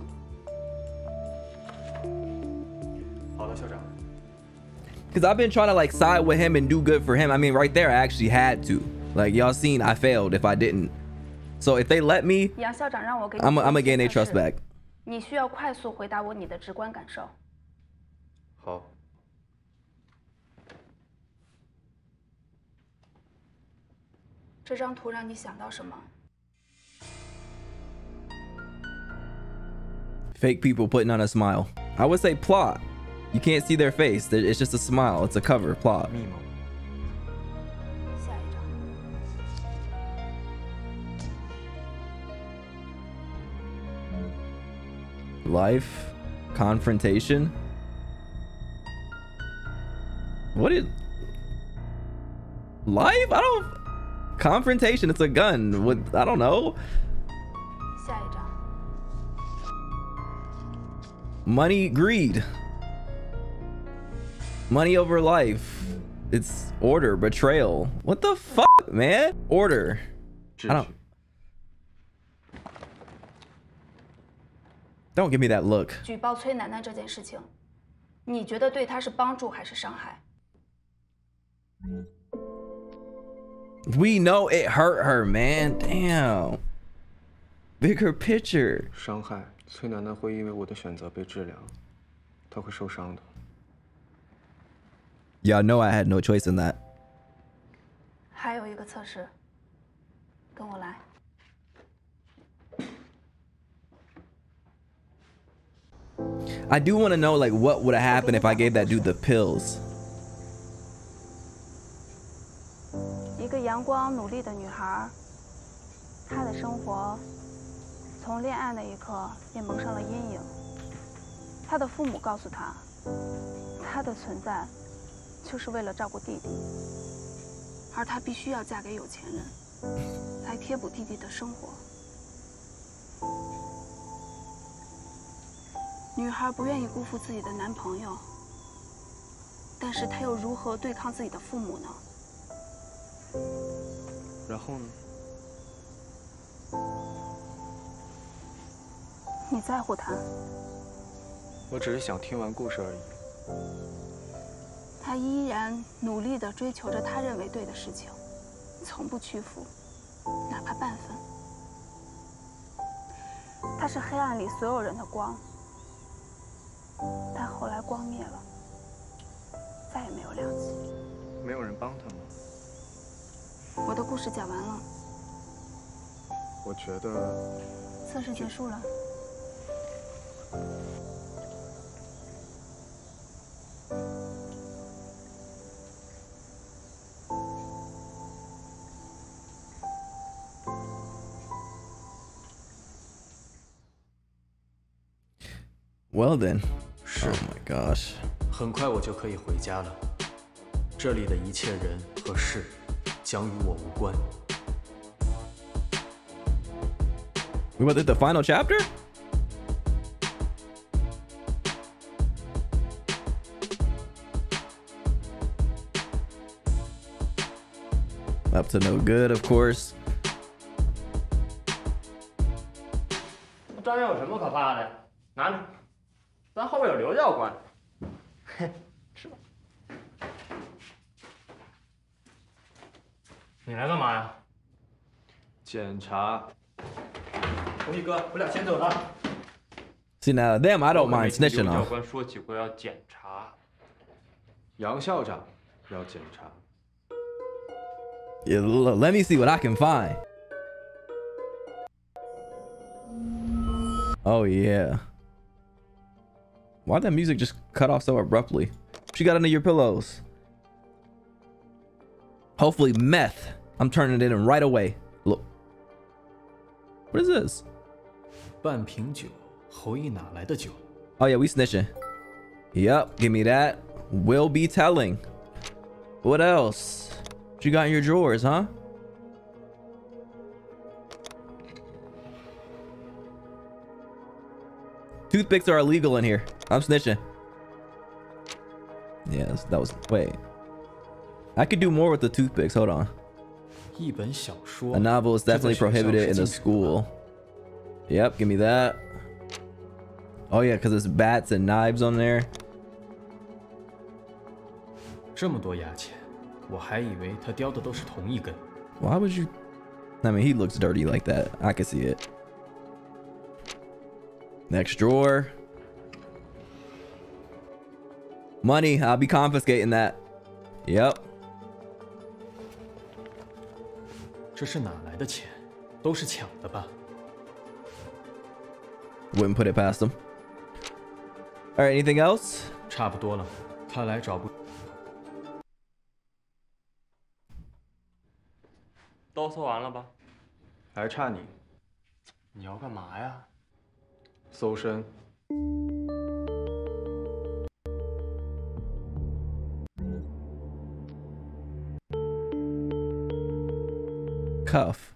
好的，校长。 Because I've been trying to like side with him and do good for him. I mean, right there, I actually had to. Like y'all seen, I failed if I didn't. So if they let me, 杨校长让我给你 I'm gonna gain their trust back. 你需要快速回答我你的直观感受。 好。 这张图让你想到什么？ Fake people putting on a smile. I would say plot. You can't see their face. It's just a smile. It's a cover plot. 密谋。 下一张。 Life, confrontation. What is life? I don't. Confrontation. It's a gun. What? I don't know. 下一张。 Money, greed. Money over life. It's order, betrayal. What the fuck, man? Order. I don't give me that look. 举报崔楠楠这件事情，你觉得对她是帮助还是伤害？ We know it hurt her, man. Damn. Bigger picture. 伤害，崔楠楠会因为我的选择被治疗，她会受伤的。 Y'all know I had no choice in that. 还有一个测试，跟我来。 I do want to know like what would have happened if I gave that dude the pills. 一个阳光努力的女孩，她的生活从恋爱那一刻便蒙上了阴影。她的父母告诉她，她的存在就是为了照顾弟弟，而她必须要嫁给有钱人，来贴补弟弟的生活。 女孩不愿意辜负自己的男朋友，但是她又如何对抗自己的父母呢？ 然后呢？ 你在乎她？ 我只是想听完故事而已。 她依然努力地追求着她认为对的事情，从不屈服，哪怕半分。她是黑暗里所有人的光。 但后来光灭了，再也没有亮起。 没有人帮他吗？ 我的故事讲完了。 我觉得测试结束了。 Well then. Oh my gosh. 很快我就可以回家了。这里的一切人和事将与我无关。 We about to hit the final chapter? Up to no good, of course. 张元有什么可怕的？拿着，咱后边有刘教官。嘿，吃吧。你来干嘛呀？ 检查。 红衣哥，我俩先走了。 See now, them I don't mind snitching 刘教 off. 官说起过要检查。 杨校长要检查。 Yeah, let me see what I can find. Oh yeah. Why'd that music just cut off so abruptly? What you got under your pillows? Hopefully meth. I'm turning it in right away. Look. What is this? 半瓶酒，侯毅哪来的酒？ Oh yeah, we snitching. Yep, give me that. Will be telling. What else? What you got in your drawers, huh? Toothpicks are illegal in here. I'm snitching. Yes, that was... Wait. I could do more with the toothpicks. Hold on. 一本小说。 A novel is definitely prohibited in the school. Yep, give me that. Oh yeah, because there's bats and knives on there. 这么多牙签，我还以为他叼的都是同一根。 Why would you... I mean, he looks dirty like that. I can see it. Next drawer. Money. I'll be confiscating that. Yep. 这是哪来的钱？都是抢的吧？ Wouldn't put it past them. All right, anything else? 差不多了，看来找不。 都搜完了吧？ 还差你。 你要干嘛呀？ 搜身。 Cuff.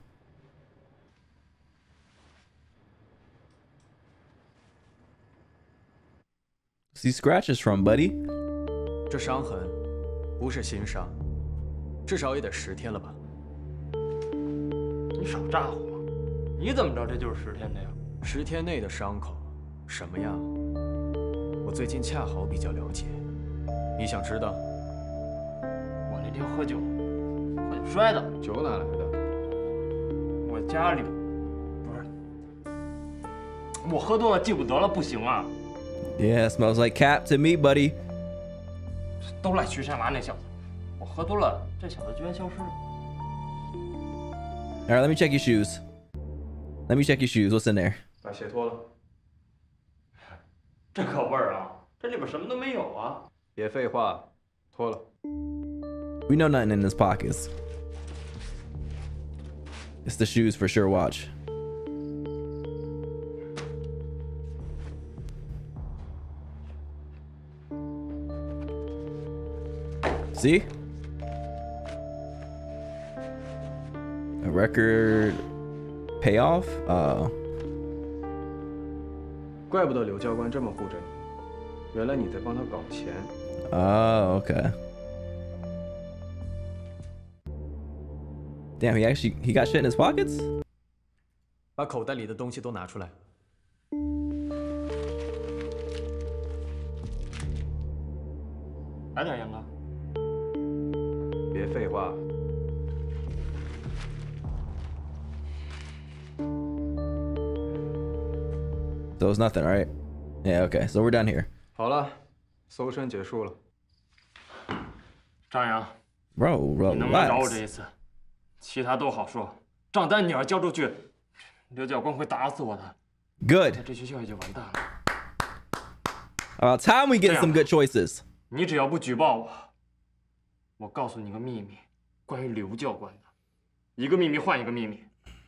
See scratches from, buddy. 这伤痕不是新伤，至少也得10天了吧？ 你少咋呼！你怎么知道这就是10天的呀 ？10天内的伤口什么样？我最近恰好比较了解。你想知道？ 我那天喝酒，我就摔的。 酒哪来的？ 我家里不是，我喝多了记不得了，不行啊。 Yeah, smells like cap to me, buddy. 都赖徐山娃那小子，我喝多了，这小子居然消失了。 All right, let me check your shoes. Let me check your shoes. What's in there? 把鞋脱了。 这可味儿啊！这里边什么都没有啊！ 别废话，脱了。 We know nothing in his pockets. It's the shoes for sure. Watch. See? A record payoff? 怪不得刘教官这么护着你，原来你在帮他搞钱。 Oh, okay. Damn, he got shit in his pockets? 把口袋里的东西都拿出来。 来点杨哥。 别废话。 So it's nothing, right? Yeah, okay. So we're done here. 好了，搜身结束了。 张扬 Bro, 你能不能饶我这 relax. 一次？其他都好说，账单你要交出去，刘教官会打死我的。 Good. 这学校也就完蛋了。 About time we get some good choices. 你只要不举报我，我告诉你个秘密，关于刘教官的，一个秘密换一个秘密。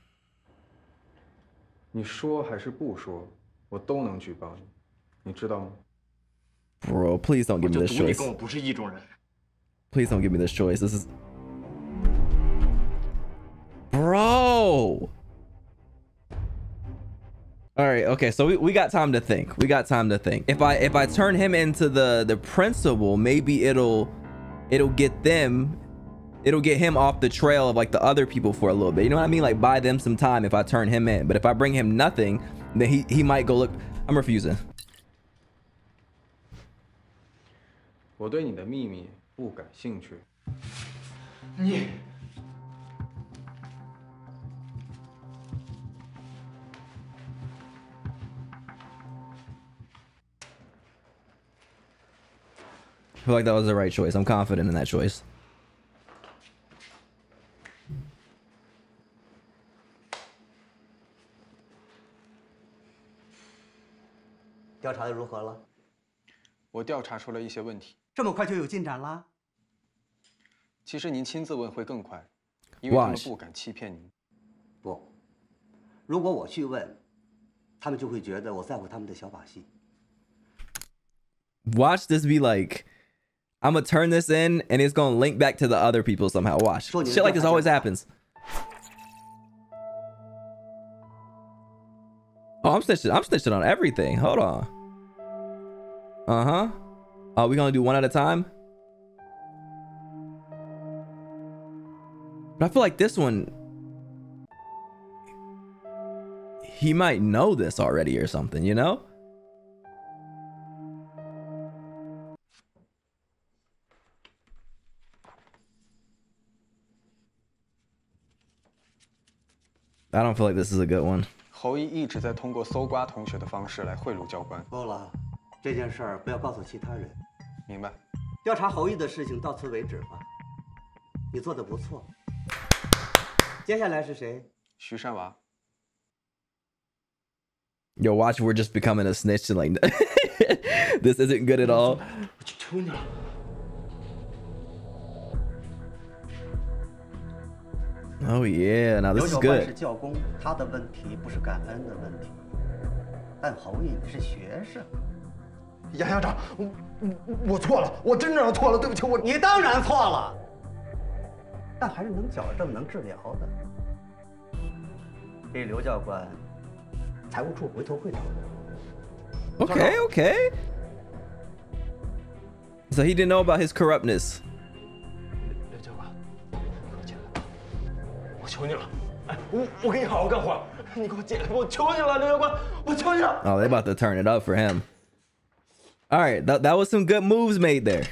你说还是不说，我都能举报你，你知道吗？ Bro, please don't give me this 我就赌你 choice. 跟我不是一种人。 Please don't give me this choice. This is... Bro! All right, okay, so we got time to think. We got time to think. If I turn him into the principal, maybe it'll get him off the trail of like the other people for a little bit. You know what I mean? Like buy them some time if I turn him in. But if I bring him nothing, then he might go look. I'm refusing. 我对你的秘密不感兴趣。 你。 I feel like that was the right choice. I'm confident in that choice. 调查的如何了？ 我调查出了一些问题。 这么快就有进展了？ 其实您亲自问会更快，因为他们不敢欺骗您。 不，如果我去问，他们就会觉得我在乎他们的小把戏。 Watch this be like, I'm gonna turn this in and it's gonna link back to the other people somehow. Watch. Shit like this always happens. Oh, I'm snitching on everything. Hold on. Are we gonna do one at a time? But I feel like this one, he might know this already or something, you know? I don't feel like this is a good one. 侯一一直在通过搜刮同学的方式来贿赂教官。 够了，这件事儿不要告诉其他人。 明白。 调查侯一的事情到此为止吧。你做得不错。接下来是谁？ 徐山娃。 Yo, watch, we're just becoming a snitch and like, this isn't good at all. 我去求你了。 Oh yeah, now this is good. 是教工，他的问题不是感恩的问题，但侯毅是学生。 杨校长，我错了，我真正错了，对不起， 你当然错了，但还是能矫正、能治疗的。给刘教官，财务处回头会找我。 Okay, okay. So he didn't know about his corruptness. 刘教官，我求你了，哎，我给你好好干活，你给我解开，我求你了，刘教官，我求你了。 Oh, they about to turn it up for him. All right, that was some good moves made there.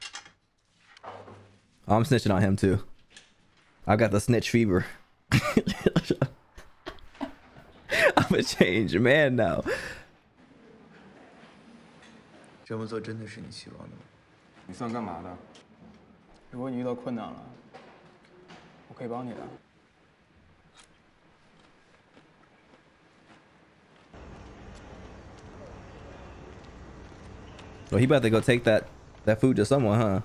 Oh, I'm snitching on him too. I got the snitch fever. I'm a changed man now. 这么做真的是你希望的吗？ 你算干嘛的？ 如果你遇到困难了，我可以帮你的。 Well, he about to go take that food to someone, huh?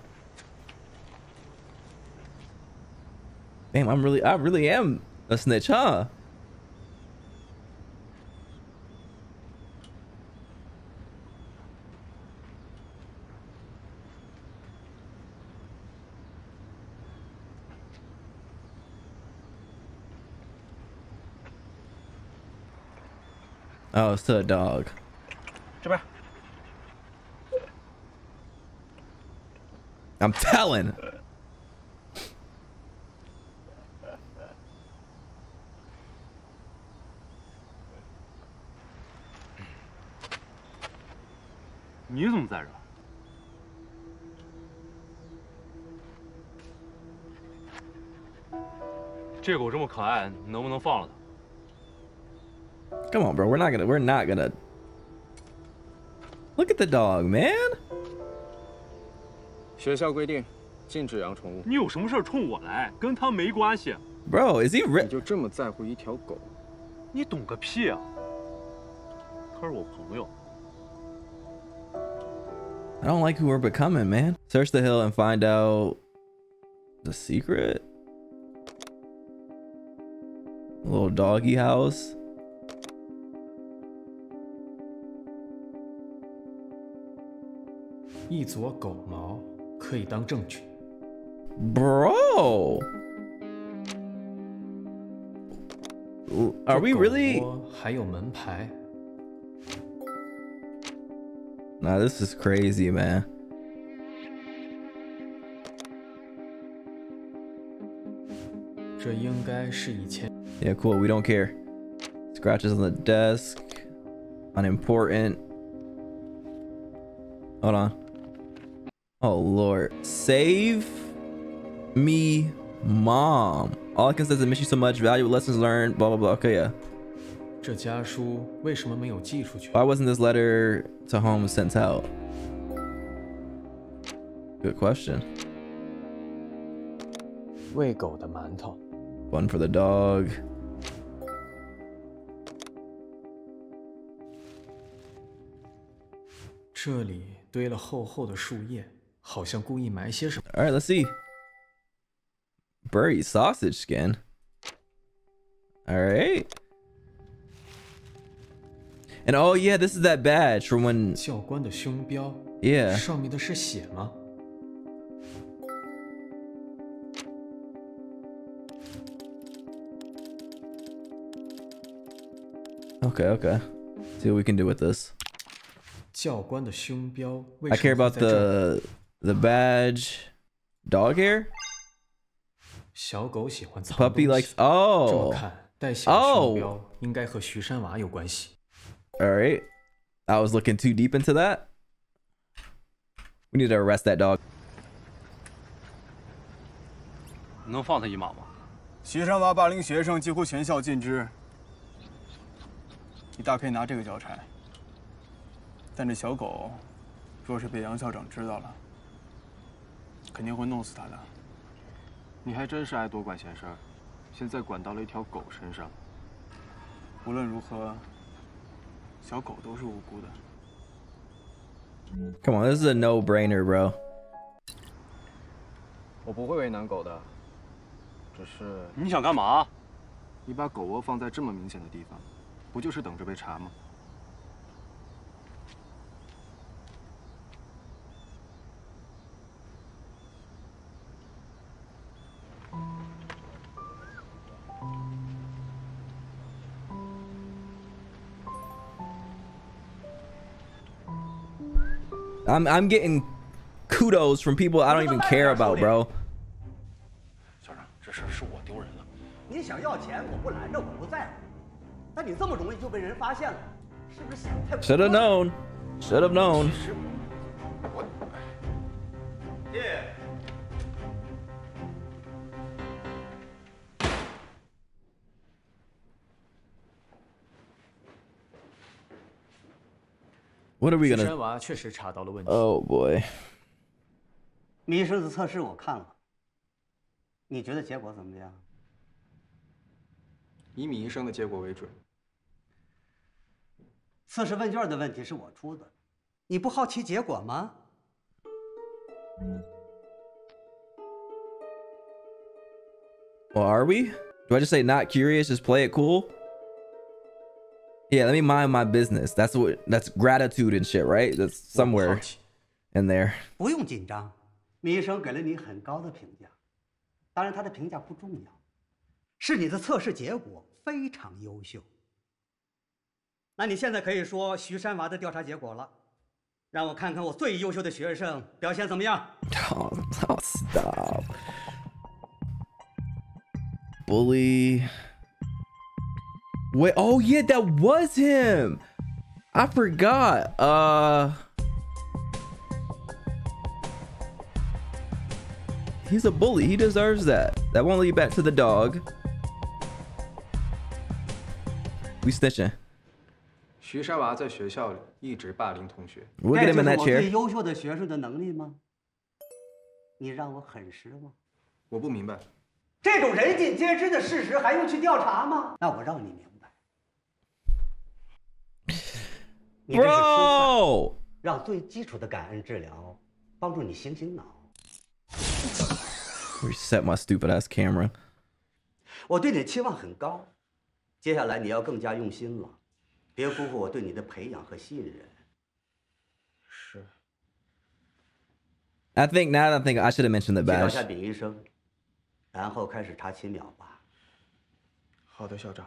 Damn, I really am a snitch, huh? Oh, it's to a dog. 这边。 I'm telling. 你怎么在这儿？这狗这么可爱，能不能放了它？ Come on, bro. We're not gonna. Look at the dog, man. 学校规定，禁止养宠物。 你有什么事冲我来，跟他没关系。 Bro, is he? 你就这么在乎一条狗？ 你懂个屁啊！他是我朋友。 I don't like who we're becoming, man. Search the hill and find out the secret. A little doggy house. Bro, are we really? Nah, this is crazy, man. Yeah, cool. We don't care. Scratches on the desk. Unimportant. Hold on. Oh, Lord. Save me, mom. All I can say is I miss you so much. Valuable lessons learned. Blah, blah, blah. Okay, yeah. Why wasn't this letter to home sent out? Good question. One for the dog. All right, let's see. buried sausage skin. All right. And oh yeah, this is that badge from when 教官的胸标 Yeah 上面的是血吗？ Okay. See what we can do with this. 教官的胸标 I care about the badge. Dog hair? 小狗喜欢藏 Puppy 东 likes 西 oh 这么看，带血的胸标应该和徐山娃有关系。 All right. I was looking too deep into that. We need to arrest that dog. 能放他一马吗？ 徐山娃霸凌学生，几乎全校尽知。你大可以拿这个交差。但这小狗，若是被杨校长知道了，肯定会弄死他的。 你还真是爱多管闲事儿，现在管到了一条狗身上。 无论如何，小狗都是无辜的。 Come on, this is a no-brainer, bro. 我不会为难狗的，只是你想干嘛？ 你把狗窝放在这么明显的地方，不就是等着被查吗？ I'm getting kudos from people I don't even care about, bro. 校长，这事是我丢人了。 你想要钱，我不拦着，我不在乎。但你这么容易就被人发现了，是不是想太？ Should have known. Should have known. What are we 徐 gonna? 山娃确实查到了问题。 Oh boy. 米医生的测试我看了，你觉得结果怎么样？ 以米医生的结果为准。 测试问卷的问题是我出的，你不好奇结果吗？ Well, are we? Do I just say not curious? Just play it cool? Yeah, let me mind my business. That's gratitude and shit, right? That's somewhere in there. 不用紧张，米医生给了你很高的评价，当然他的评价不重要，是你的测试结果非常优秀。那你现在可以说徐山娃的调查结果了，让我看看我最优秀的学生表现怎么样。 Oh, stop. Bully. Wait, oh yeah, that was him. I forgot. He's a bully. He deserves that. That won't lead back to the dog. We snitching. 徐山娃在学校里一直霸凌同学。 We'll get him in that 我 chair. 最优秀的学生的能力吗？你让我很失望。 我不明白， 这种人尽皆知的事实还用去调查吗？那我让你明白。你这是初犯，让最基础的感恩治疗帮助你醒醒脑。 Reset my stupid ass camera. 我对你期望很高，接下来你要更加用心了，别辜负我对你的培养和信任。 是。 I think now that I think I should have mentioned the 介绍 badge. 下丙医生，然后开始查秦淼吧。 好的，校长。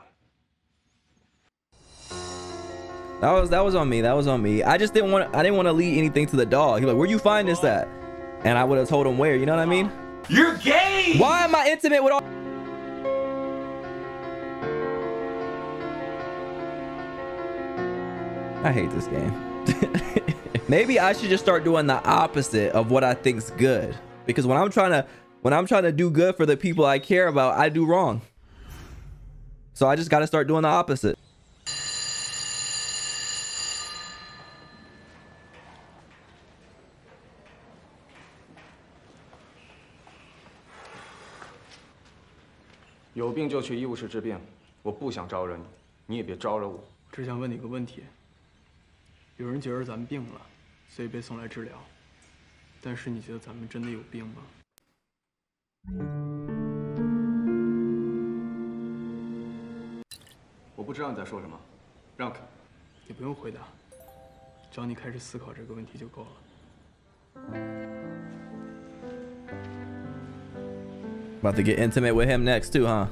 That was on me. That was on me. I just didn't want to lead anything to the dog. He was like, "Where'd you find this at?" And I would have told him where. You know what I mean? You're gay. Why am I intimate with all? I hate this game. Maybe I should just start doing the opposite of what I think's good. Because when I'm trying to do good for the people I care about, I do wrong. So I just got to start doing the opposite. "有病就去医务室治病，我不想招惹你，你也别招惹我。 只想问你个问题：有人觉得咱们病了，所以被送来治疗，但是你觉得咱们真的有病吗？ 不知道你在说什么，让开。 你不用回答，只要你开始思考这个问题就够了。 About to get intimate with him next too, huh?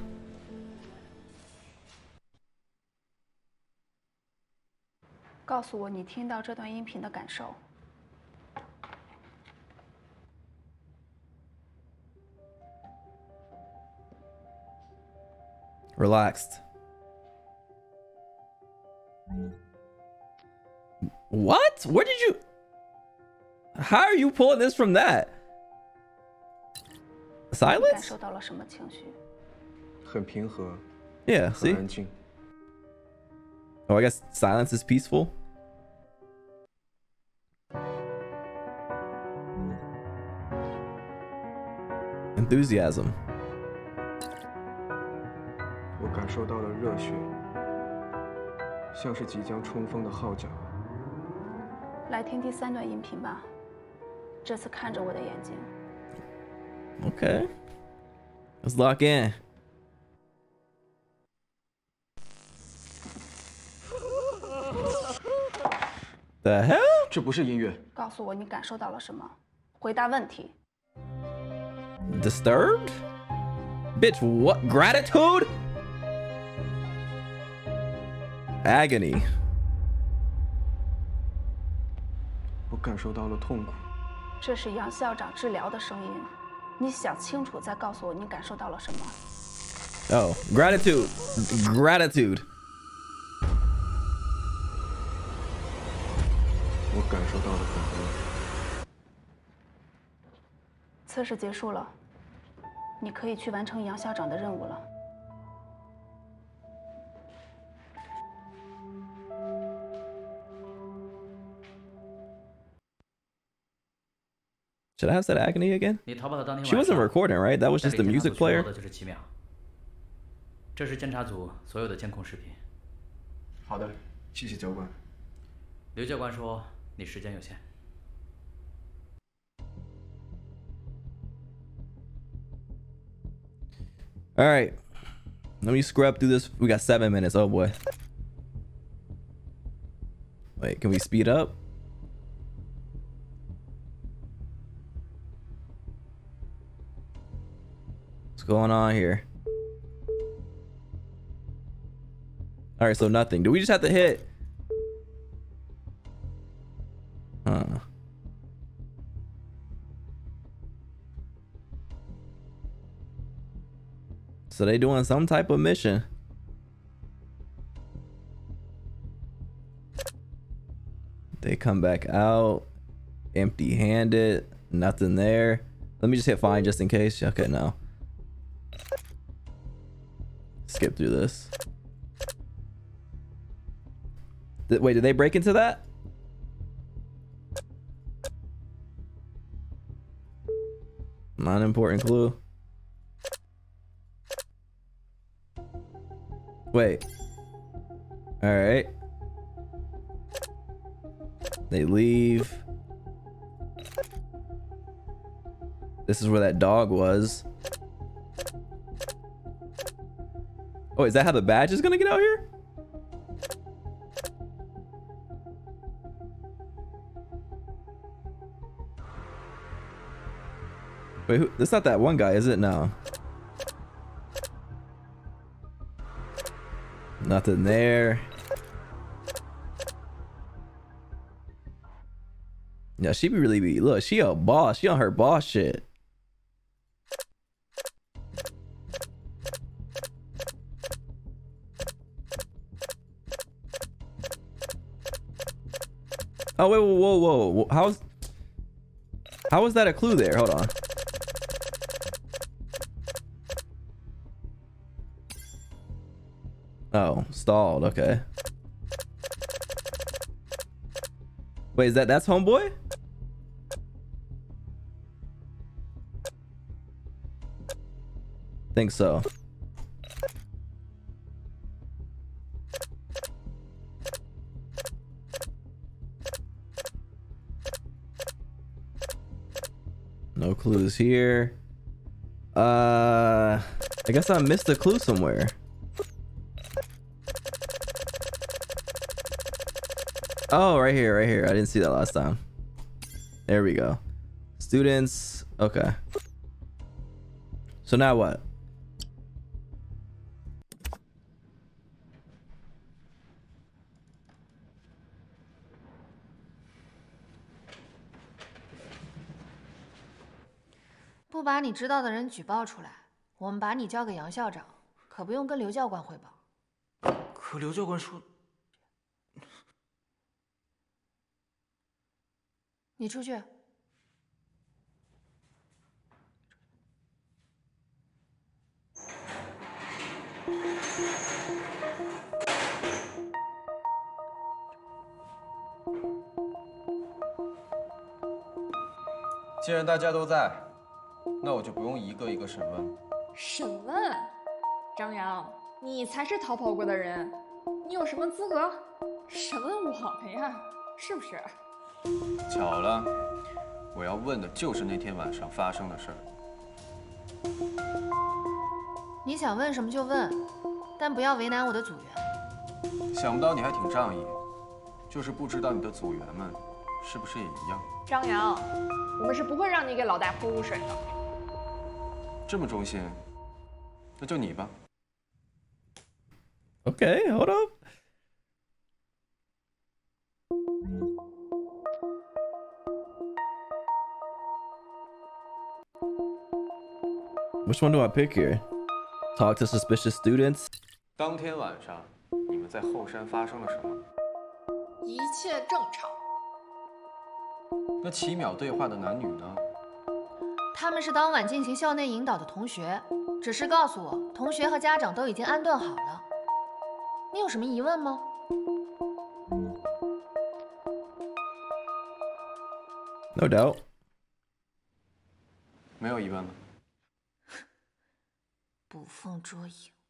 "告诉我你听到这段音频的感受。" Relaxed. What? Where did you? How are you pulling this from that? 感 Silence? 受到了什么情绪？ 很平和。 Yeah, 很 see? 安静。 Oh, I guess silence is peaceful. Enthusiasm. 我感受到了热血，像是即将冲锋的号角。 来听第3段音频吧，这次看着我的眼睛。 Okay. Let's lock in. The hell? 这不是音乐。 告诉我你感受到了什么？回答问题。 Disturbed? Bitch, what? Gratitude? Agony. 我感受到了痛苦。 这是杨校长治疗的声音，你想清楚再告诉我你感受到了什么。 Oh, gratitude. Gratitude. 我感受到了很多。 测试结束了，你可以去完成杨校长的任务了。 Should I have said agony again? She wasn't recording, right? That was just the music player. 这是监察组所有的监控视频。 好的，谢谢教官。 刘教官说你时间有限。 All right. Let me scrub through this. We got 7 minutes. Oh boy. Wait, can we speed up? What's going on here? All right, so nothing. Do we just have to hit? Huh. So they doing some type of mission. They come back out empty-handed, nothing there. Let me just hit find just in case. Okay, no. Skip through this. Wait, did they break into that? Non-important clue. Wait. All right. They leave. This is where that dog was. Oh, is that how the badge is gonna get out here? Wait, who? That's not that one guy, is it? No. Nothing there. Yeah, she be really be. Look, she a boss. She on her boss shit. Oh wait, whoa. How was that a clue there? Hold on. Oh, stalled. Okay. Wait, is that's homeboy? Think so. No clues here. I guess I missed a clue somewhere. Oh, right here, right here. I didn't see that last time. There we go. Students. Okay. So now what? 不把你知道的人举报出来，我们把你交给杨校长，可不用跟刘教官汇报。 可刘教官说， 你出去。 既然大家都在，那我就不用一个一个审问了。 审问？张扬，你才是逃跑过的人，你有什么资格审问我们呀？是不是？ 巧了，我要问的就是那天晚上发生的事儿。 你想问什么就问，但不要为难我的组员。 想不到你还挺仗义，就是不知道你的组员们是不是也一样。 张扬，我们是不会让你给老大泼污水的。 这么忠心，那就你吧。 Okay, hold up. Which one do I pick here? Talk to suspicious students? 当天晚上你们在后山发生了什么？ 一切正常。 那7秒对话的男女呢？ 他们是当晚进行校内引导的同学，只是告诉我，同学和家长都已经安顿好了。你有什么疑问吗？ No doubt. 没有疑问了。 捕风捉影。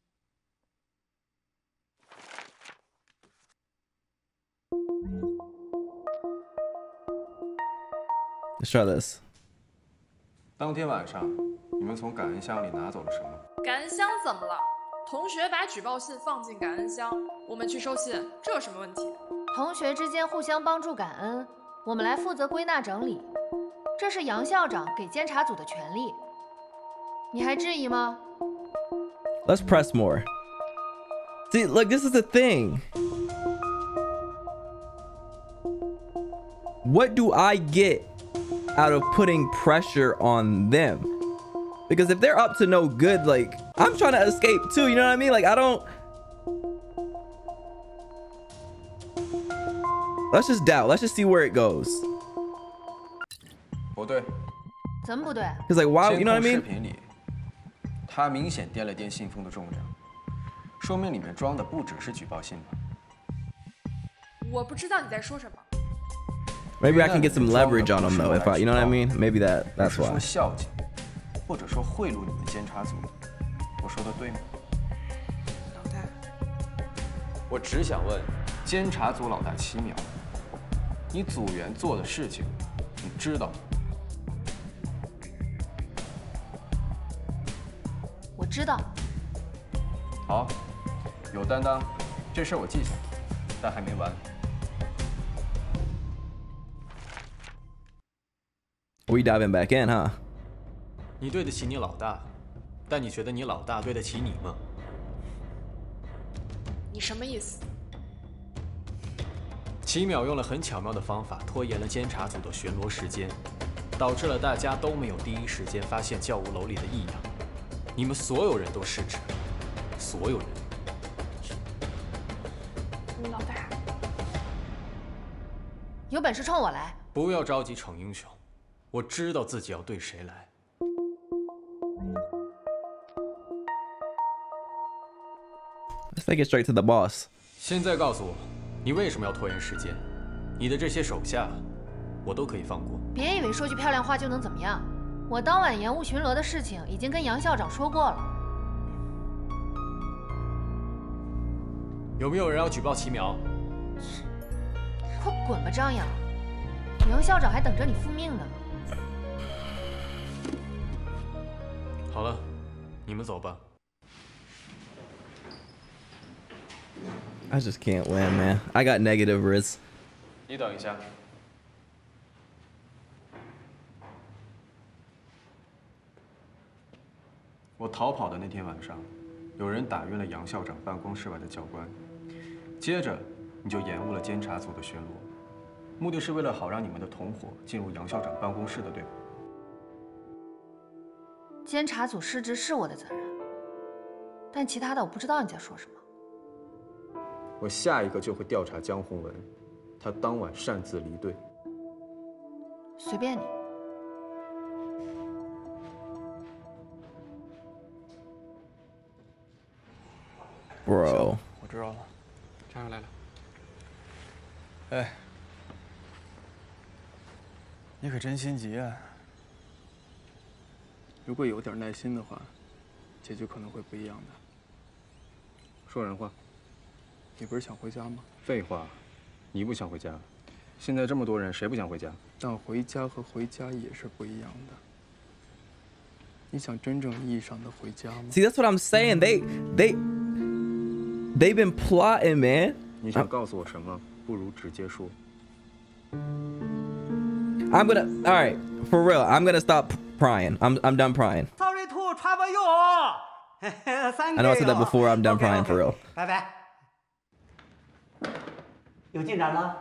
Let's try this. 当天晚上，你们从感恩箱里拿走了什么？ 感恩箱怎么了？同学把举报信放进感恩箱，我们去收信，这有什么问题？ 同学之间互相帮助感恩，我们来负责归纳整理，这是杨校长给监察组的权利。你还质疑吗？ Let's press more. See, look, this is the thing. What do I get out of putting pressure on them? Because if they're up to no good, like, I'm trying to escape too, you know what I mean? Like, I don't... Let's just doubt. Let's just see where it goes. 不对。 怎么不对？ Because like, why, you know what I mean? 视频里，他明显掂了掂信封的重量，说明里面装的不只是举报信吧？ 我不知道你在说什么。 Maybe I can get some leverage on them though, if I, you know what I mean? Maybe that's why. 说孝敬，或者说贿赂你们监察组，我说的对吗？ 老大， 我只想问，监察组老大7秒，你组员做的事情，你知道吗？ 我知道。 好，有担当，这事我记下，但还没完。 We diving back in, huh? 你对得起你老大，但你觉得你老大对得起你吗？ 你什么意思 ？7秒用了很巧妙的方法拖延了监察组的巡逻时间，导致了大家都没有第一时间发现教务楼里的异样。你们所有人都失职，所有人。 老大， 有本事冲我来！ 不要着急逞英雄。 我知道自己要对谁来。 Let's take it straight to the boss. 现在告诉我，你为什么要拖延时间？你的这些手下，我都可以放过。 别以为说句漂亮话就能怎么样。我当晚延误巡逻的事情已经跟杨校长说过了。 有没有人要举报7秒？ 快滚吧，张扬！杨校长还等着你复命呢。 好了，你们走吧。 I just can't win, man. I got negative Riz. 你等一下。我逃跑的那天晚上，有人打晕了杨校长办公室外的教官，接着你就延误了监察组的巡逻，目的是为了好让你们的同伙进入杨校长办公室的，对吧？ 监察组失职是我的责任，但其他的我不知道你在说什么。 我下一个就会调查江宏文，他当晚擅自离队。 随便你。 Bro， 我知道了。 查出来了。 哎，你可真心急啊！如果有点耐心的话，结局可能会不一样的。 说人话。 你不是想回家吗？ 废话，你不想回家？现在这么多人，谁不想回家？ 但回家和回家也是不一样的。你想真正意义上的回家吗 See, that's what I'm saying. They've been plotting, man. 你想告诉我什么？不如直接说。 I'm gonna. All right, for real. I'm gonna stop prying. I'm done prying. Sorry to trouble you. I know I said that before. I'm done prying for real. 拜拜。有进展了？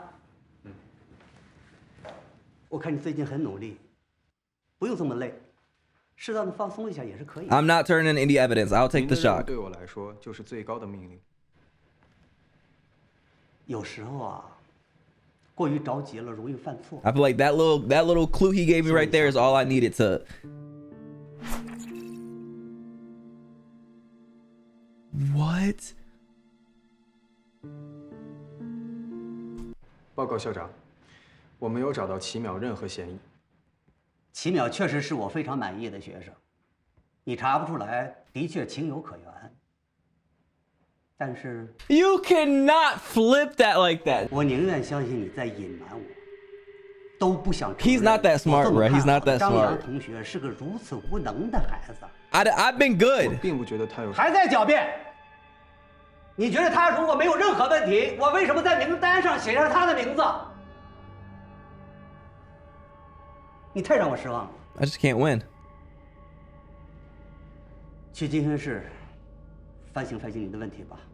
我看你最近很努力，不用这么累，适当的放松一下也是可以。 I'm not turning in any evidence. I'll take the shock. 对我来说就是最高的命令。 有时候啊，过于着急了，容易犯错。 I feel like that little clue he gave me right there is all I needed to. What? 报告校长，我没有找到齐淼任何嫌疑。 齐淼确实是我非常满意的学生，你查不出来，的确情有可原。但是 You cannot flip that like that. 我宁愿相信你在隐瞒我，都不想。 He's not that smart, bro. He's not that 张扬 smart. 同学是个如此无能的孩子。 I've been good. 我并不觉得他有。 还在狡辩。你觉得他如果没有任何问题，我为什么在名单上写上他的名字？你太让我失望了。 I just can't win. 去精神室反省你的问题吧。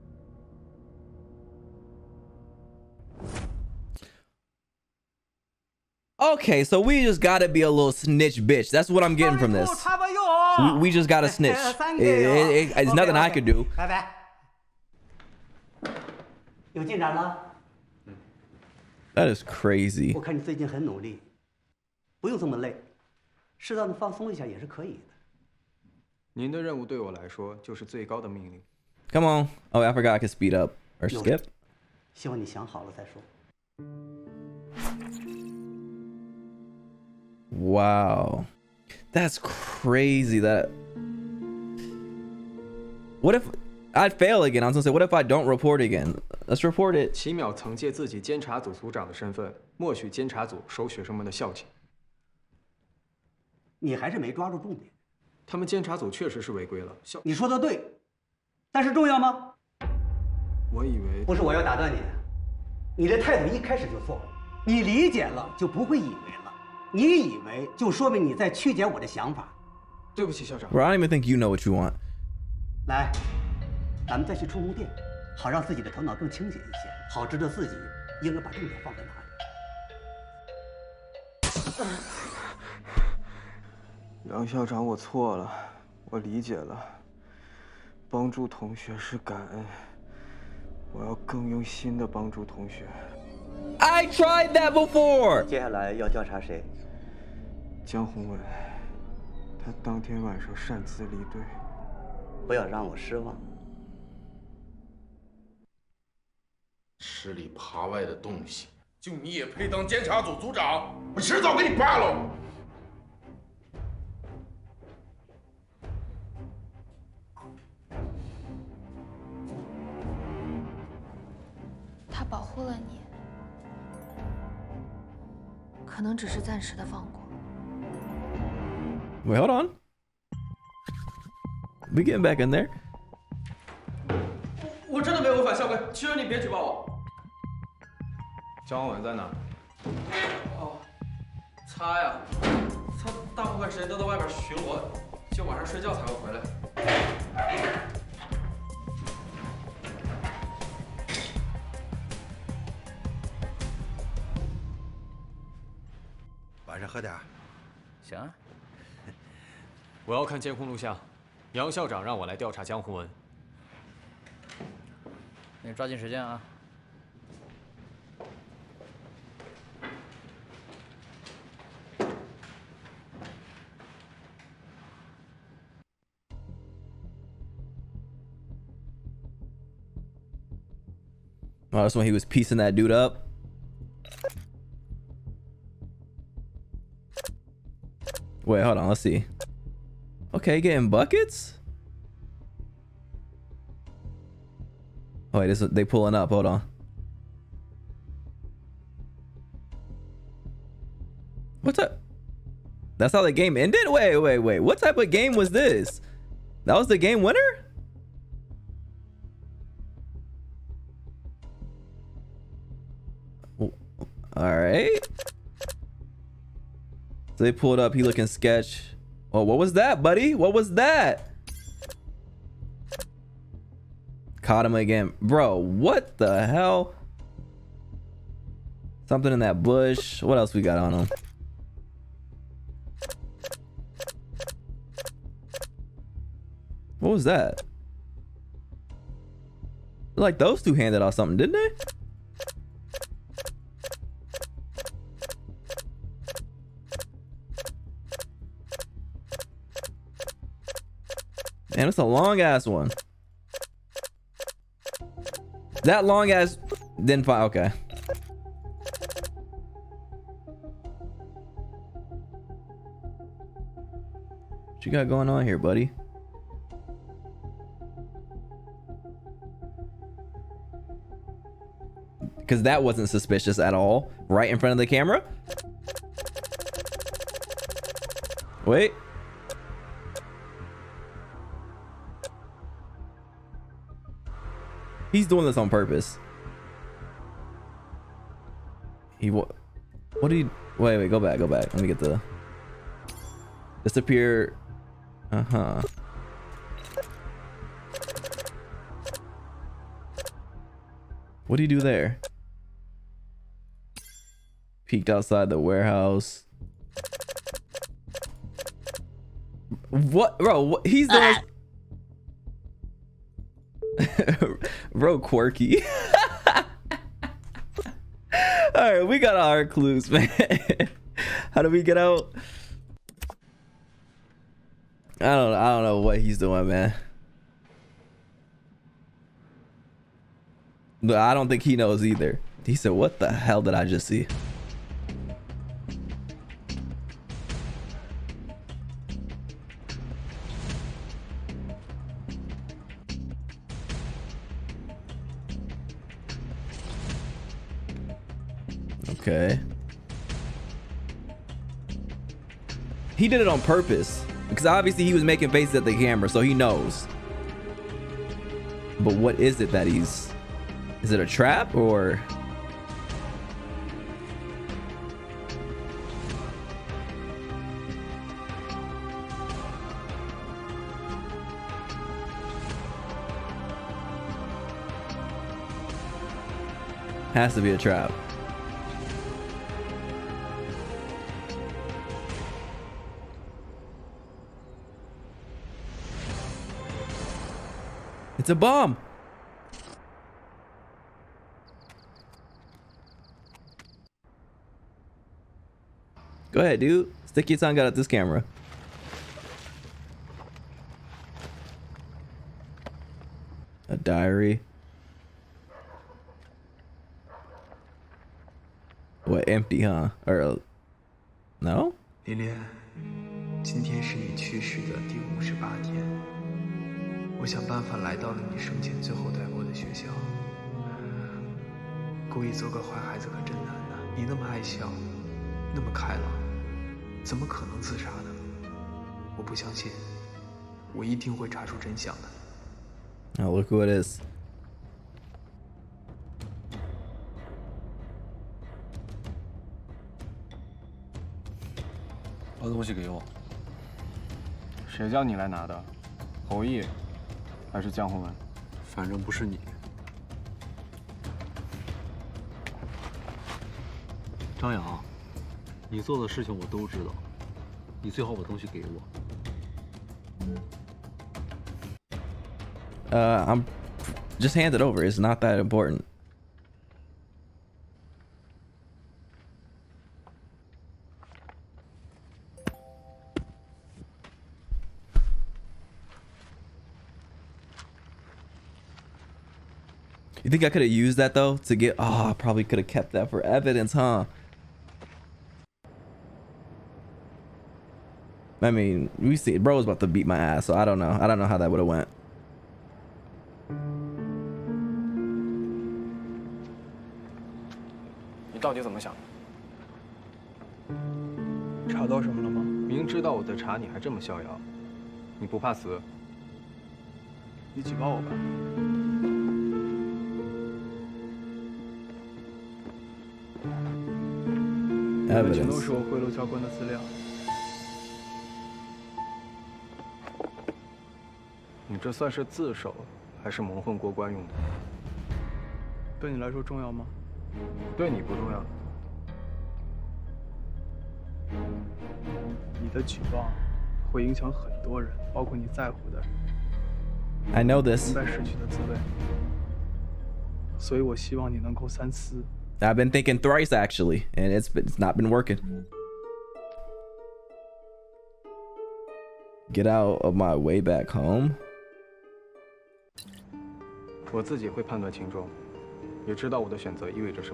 Okay, so we just gotta be a little snitch bitch. That's what I'm getting from this. We just gotta snitch. It's nothing I could do. 拜拜。有进展了？ That is crazy. 我看你最近很努力，不用这么累，适当的放松一下也是可以的。 您的任务对我来说就是最高的命令。 Come on. Oh, I forgot I could speed up or skip. 希望你想好了再说。 Wow. That's crazy that... What if I fail again? I was gonna say, what if I don't report again? Let's report it. 齐淼曾借自己监察组组长的身份，默许监察组收学生们的校钱。 你还是没抓住重点。 他们监察组确实是违规了。 你说的对，但是重要吗？ 我以为不是我要打断你，你的态度一开始就错了。你理解了就不会以为了，你以为就说明你在曲解我的想法。 对不起，校长。 Bro, I don't even think you know what you want. 来，咱们再去充充电，好让自己的头脑更清醒一些，好知道自己应该把重点放在哪里。 杨校长，我错了，我理解了。帮助同学是感恩，我要更用心的帮助同学。 I tried that before. 接下来要调查谁？ 江宏文，他当天晚上擅自离队。 不要让我失望。 吃里扒外的东西，就你也配当监察组组长？我迟早给你扒了！ 他保护了你，可能只是暂时的放过。 Wait, hold on. We getting back in there. 我真的没有违反校规，求求你别举报我。 姜文在哪？ 哦，他呀，他大部分时间都在外边巡逻，就晚上睡觉才会回来。 晚上喝点儿。 行啊。 我要看监控录像，杨校长让我来调查江宏文。 你抓紧时间啊。 Oh, that's when he was piecing that dude up. Wait, hold on. Let's see. Okay, getting buckets. Oh, wait, they pulling up. Hold on. What's up? That's how the game ended? Wait. What type of game was this? That was the game winner? All right. So they pulled up. He looking sketch. Oh, what was that, buddy? What was that? Caught him again. Bro, what the hell? Something in that bush. What else we got on him? What was that? Like those two handed off something, didn't they? Man, it's a long ass one. That long ass didn't find. Okay. What you got going on here, buddy? Because that wasn't suspicious at all. Right in front of the camera. Wait. He's doing this on purpose. What did he... Wait, go back. Let me get the... Disappear. Uh-huh. What do you do there? Peeked outside the warehouse. What? Bro, what? He's doing... Bro, quirky. All right, we got all our clues, man. How do we get out? I don't know what he's doing, man. But I don't think he knows either. He said, "What the hell did I just see?" Okay. He did it on purpose because obviously he was making faces at the camera, so he knows. But what is it that he's... Is it a trap or... Has to be a trap. It's a bomb. Go ahead, dude. Stick your tongue out at this camera. A diary. What, empty, huh? Or no? 琳琳，今天是你去世的第58天。我想办法来到了你生前最后待过的学校。故意做个坏孩子可真难呐！你那么爱笑，那么开朗，怎么可能自杀呢？我不相信，我一定会查出真相的。 Oh, look who it is. 把东西给我。 谁叫你来拿的？侯毅，还是江宏文？ 反正不是你。张扬，你做的事情我都知道，你最好把东西给我。 I'm just hand it over. It's not that important. You think I could have used that though to get? Oh, I probably could have kept that for evidence, huh? I mean, we see bro was about to beat my ass, so I don't know. I don't know how that would have went. 你到底怎么想？ 查到什么了吗？ 明知道我在查你还这么逍遥，你不怕死？ 你举报我吧。全都是我贿赂教官的资料。 你这算是自首，还是蒙混过关用的？ 对你来说重要吗？ 对你不重要。 你的举报会影响很多人，包括你在乎的人。 I know this. 明白失去的滋味，所以我希望你能够三思。 I've been thinking thrice actually, and it's not been working. Get out of my way back home. 我自己会判断轻重，也知道我的选择意味着什么。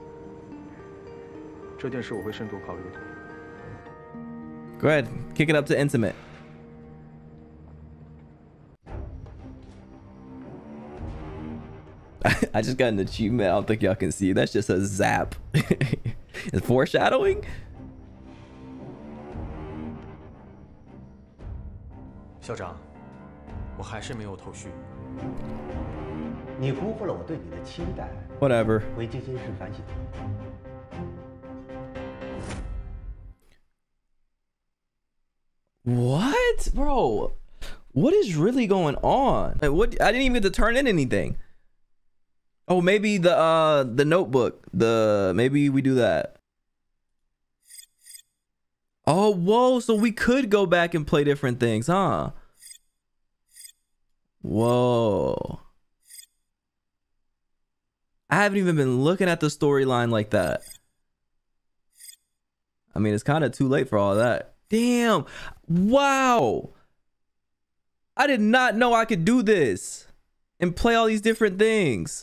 这件事我会慎重考虑的。 Go ahead, kick it up to intimate. I just got an achievement. I don't think y'all can see. That's just a zap. It's foreshadowing. 校长，我还是没有头绪。 你辜负了我对你的期待。 Whatever. 回接近室反省。 What, bro? What is really going on? Like, what? I didn't even get to turn in anything. Oh, maybe the notebook. Maybe we do that. Oh, whoa! So we could go back and play different things, huh? Whoa! I haven't even been looking at the storyline like that. I mean, it's kind of too late for all that. Damn! Wow! I did not know I could do this and play all these different things.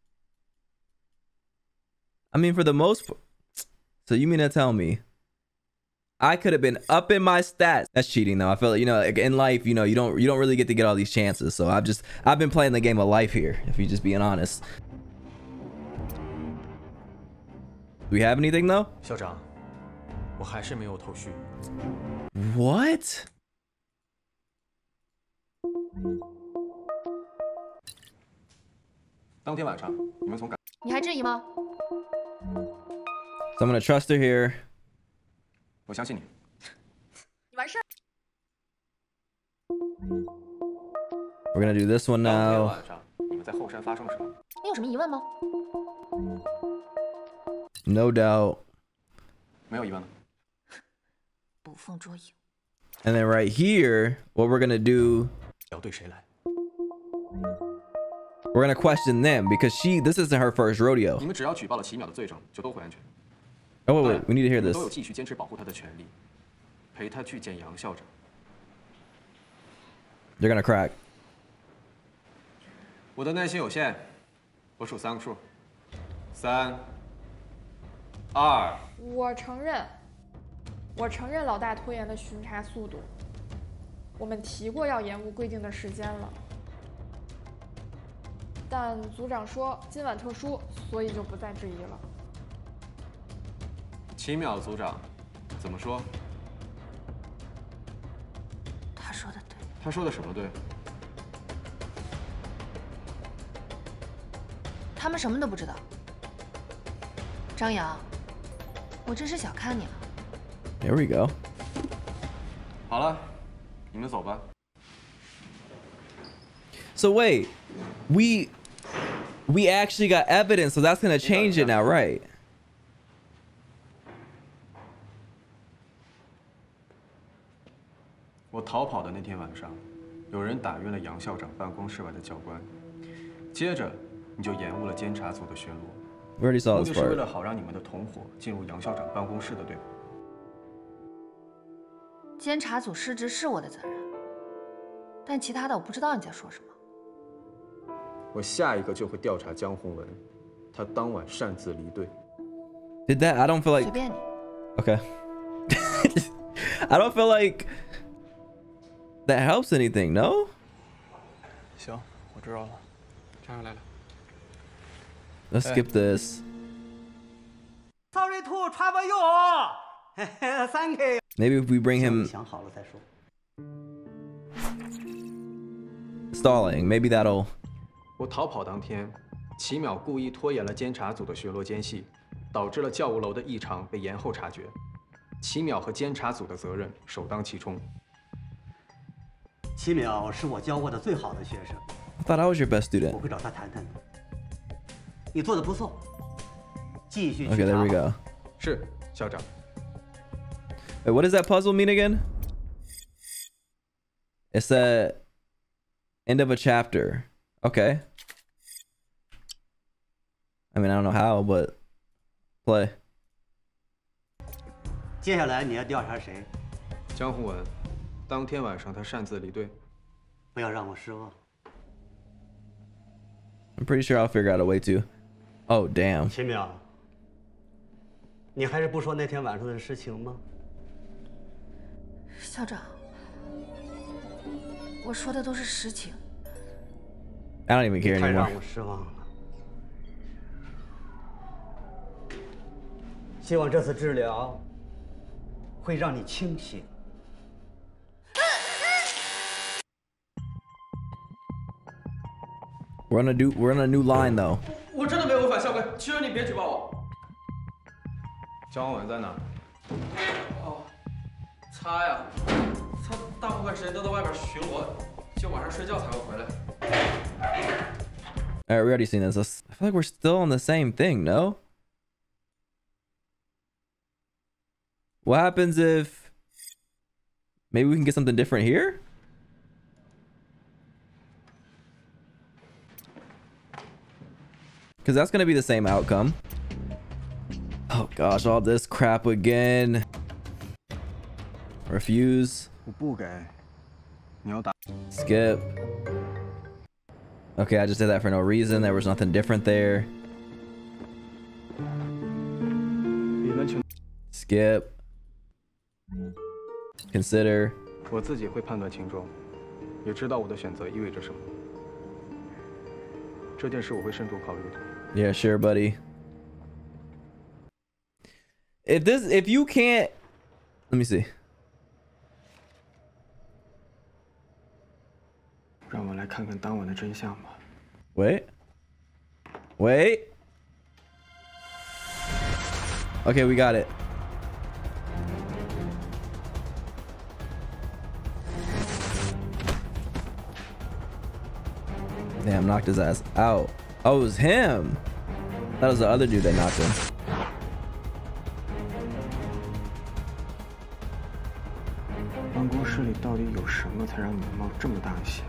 I mean, for the most part. So you mean to tell me I could have been up in my stats? That's cheating, though. I feel like, you know, like in life, you know, you don't really get to get all these chances. So I've been playing the game of life here, if you're just being honest. Do we have anything though? 校长，我还是没有头绪。 What? 当天晚上，你们从赶…… 你还质疑吗？ So I'm gonna trust her here. 我相信你。 你完事儿。 We're gonna do this one 当天 now. 晚上，你们在后山发生了什么？ 你有什么疑问吗？ No doubt. 没有疑问了。 捕风捉影。 And then right here, what we're gonna do? 要对谁来？ We're gonna question them because this isn't her first rodeo. 你们只要举报了齐淼的罪证，就都会安全。 Oh wait, we need to hear 你们 this. 都有继续坚持保护他的权利，陪他去见杨校长。 They're gonna crack. 我的耐心有限，我数3个数，3、2。 我承认老大拖延了巡查速度。我们提过要延误规定的时间了，但组长说今晚特殊，所以就不再质疑了。 齐淼组长，怎么说？ 他说的对。 他说的什么对？ 他们什么都不知道。张扬，我真是小看你了。 There we go. 好了，你们走吧。 So wait, we actually got evidence, so that's gonna change it now, right? 我逃跑的那天晚上，有人打晕了杨校长办公室外的教官，接着你就延误了监察组的巡逻。 We already saw 目 this 的是为 part. 了好让你们的同伙进入杨校长办公室的，对吧？ 监察组失职是我的责任，但其他的我不知道你在说什么。 我下一个就会调查江宏文，他当晚擅自离队。 Did that? I don't feel like. 随便你。 Okay. I don't feel like that helps anything. No. 行，我知道了。 张扬来了。 Let's skip this. Sorry to trouble you. Thank you. Maybe if we bring him 想好了再说。 stalling, maybe that'll. 我逃跑当天，齐淼故意拖延了监察组的巡逻间隙，导致了教务楼的异常被延后察觉。齐淼和监察组的责任首当其冲。 齐淼是我教过的最好的学生。 I thought I was your best student. 我会找他谈谈的。你做的不错，继续。 Okay, there we go. 是，校长。 Wait, what does that puzzle mean again? It's the end of a chapter. Okay. I mean, I don't know how, but play. 接下来你要调查谁？ 江宏文，当天晚上他擅自离队， 不要让我失望。 I'm pretty sure I'll figure out a way to. Oh, damn. 秦淼，你还是不说那天晚上的事情吗？ 校长，我说的都是实情。 I don't even care 太 anymore. 让我失望了。希望这次治疗会让你清醒。 We're on a new line though. 我真的没有违反校规，求求你别举报我。 江宏文在哪？ 哦，他呀，他大部分时间都在外边巡逻，就晚上睡觉才会回来。 All right, we already seen this. I feel like we're still on the same thing, no? What happens if maybe we can get something different here? Because that's going to be the same outcome. Oh gosh, all this crap again. Refuse. 我不给。你要打。 Skip. Okay, I just did that for no reason. There was nothing different there. Skip. Consider. 我自己会判断轻重，也知道我的选择意味着什么。这件事我会慎重考虑的。 Yeah, sure, buddy. If you can't, let me see. 让我来看看当晚的真相吧。 Wait. Wait. Okay, we got it. Damn, knocked his ass out. Oh, it was him. That was the other dude that knocked him. 办公室里到底有什么才让你们冒这么大的险？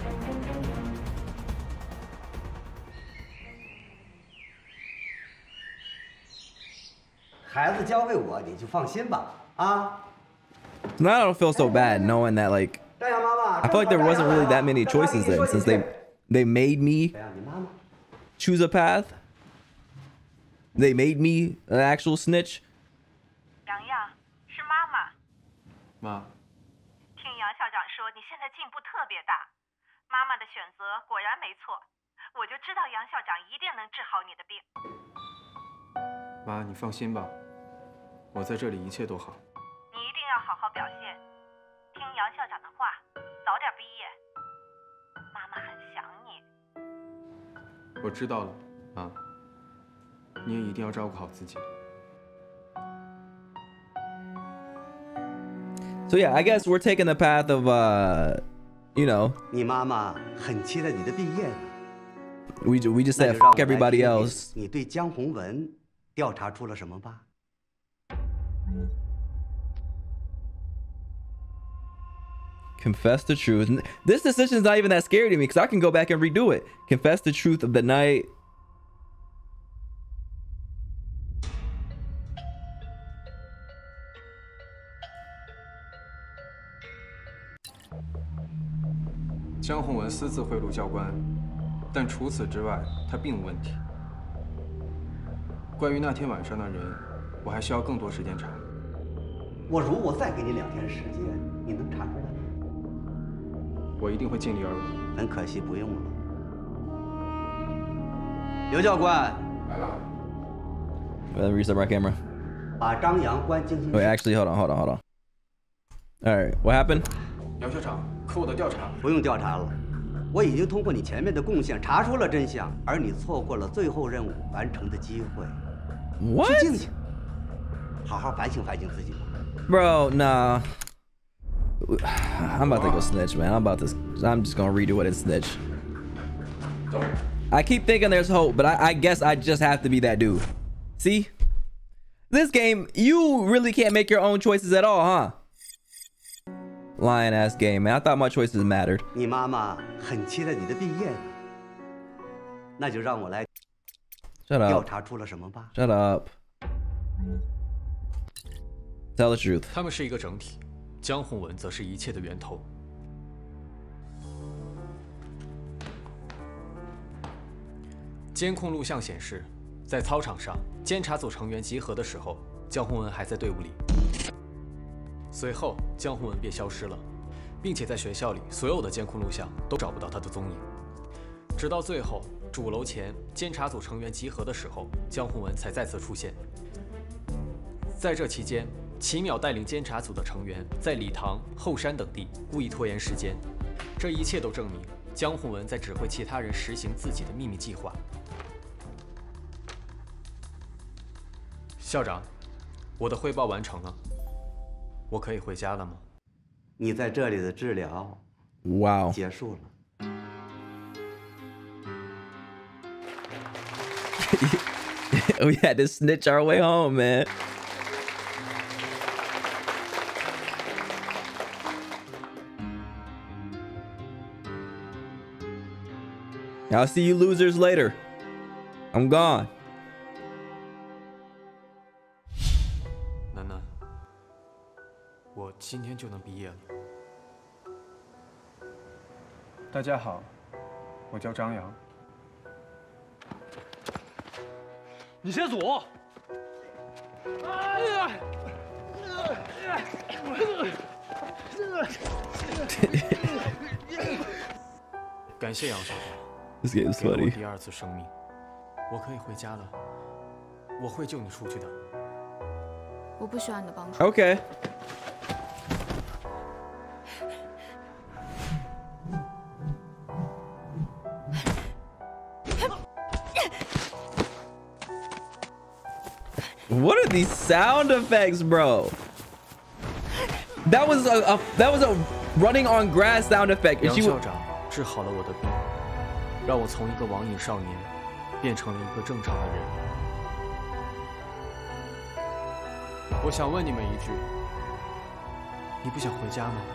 孩子交给我，你就放心吧，啊。 Now I don't feel so bad knowing that, like, I feel like there wasn't really that many choices then, since they made me choose a path. They made me an actual snitch. 洋洋，是妈妈。 妈， 听杨校长说你现在进步特别大，妈妈的选择果然没错，我就知道杨校长一定能治好你的病。 妈，你放心吧，我在这里一切都好。 你一定要好好表现，听杨校长的话，早点毕业。妈妈很想你。 我知道了，妈。你也一定要照顾好自己。 So yeah, I guess we're taking the path of you know. 你妈妈很期待你的毕业呢。 We just said fuck everybody else. 你对江宏文调查出了什么吧？ Confess the truth. This decision is not even that scary to me because I can go back and redo it. Confess the truth of the night. 江宏文私自贿赂教官，但除此之外，他并无问题。关于那天晚上的人，我还需要更多时间查。 我如果再给你2天时间，你能查出来吗？ 我一定会尽力而为。 很可惜，不用了。刘教官， 来了。 Reset my camera. 把张扬关精神室。 Wait, actually, hold on. All right, what happened? 杨校长，可我的调查不用调查了，我已经通过你前面的贡献查出了真相，而你错过了最后任务完成的机会。 What? 去静静，好好反省反省自己吧。 Bro, nah. I'm about to go snitch, man. I'm just gonna redo it and snitch. I keep thinking there's hope, but I guess I just have to be that dude. See? This game, you really can't make your own choices at all, huh? Lying ass game, man. I thought my choices mattered. 你妈妈很期待你的毕业呢，那就让我来 Shut up. 调查出了什么吧。 Shut up. Tell the truth. 他们是一个整体，江宏文则是一切的源头。监控录像显示，在操场上，监察组成员集合的时候，江宏文还在队伍里。随后，江宏文便消失了，并且在学校里所有的监控录像都找不到他的踪影。直到最后，主楼前监察组成员集合的时候，江宏文才再次出现。在这期间，齐淼带领监察组的成员在礼堂、后山等地故意拖延时间，这一切都证明江宏文在指挥其他人实行自己的秘密计划。校长，我的汇报完成了，我可以回家了吗？ 你在这里的治疗， 哇， 结束了。 We had to snitch our way home, man. I'll see you losers later. I'm gone. 楠楠，我今天就能毕业了。 大家好，我叫张扬。 你先走。 感谢杨校长。 This game is 给了我 funny. 第2次生命，我可以回家了。我会救你出去的。 我不需要你的帮助。 Okay. What are these sound effects, bro? That was a running on grass sound effect. 杨校长治好了我的病，让我从一个网瘾少年变成了一个正常的人。我想问你们一句：你不想回家吗？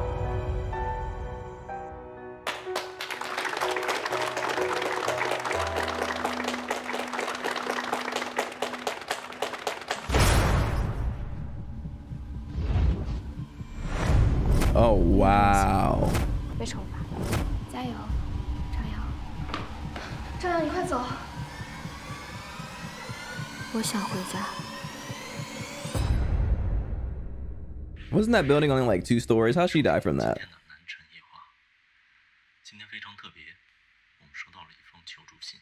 Oh wow! 别惩罚，加油，张扬。张扬，你快走。我想回家。 Wasn't that building only like 2 stories? How'd she die from that? 今天非常特别，我们收到了一封求助信。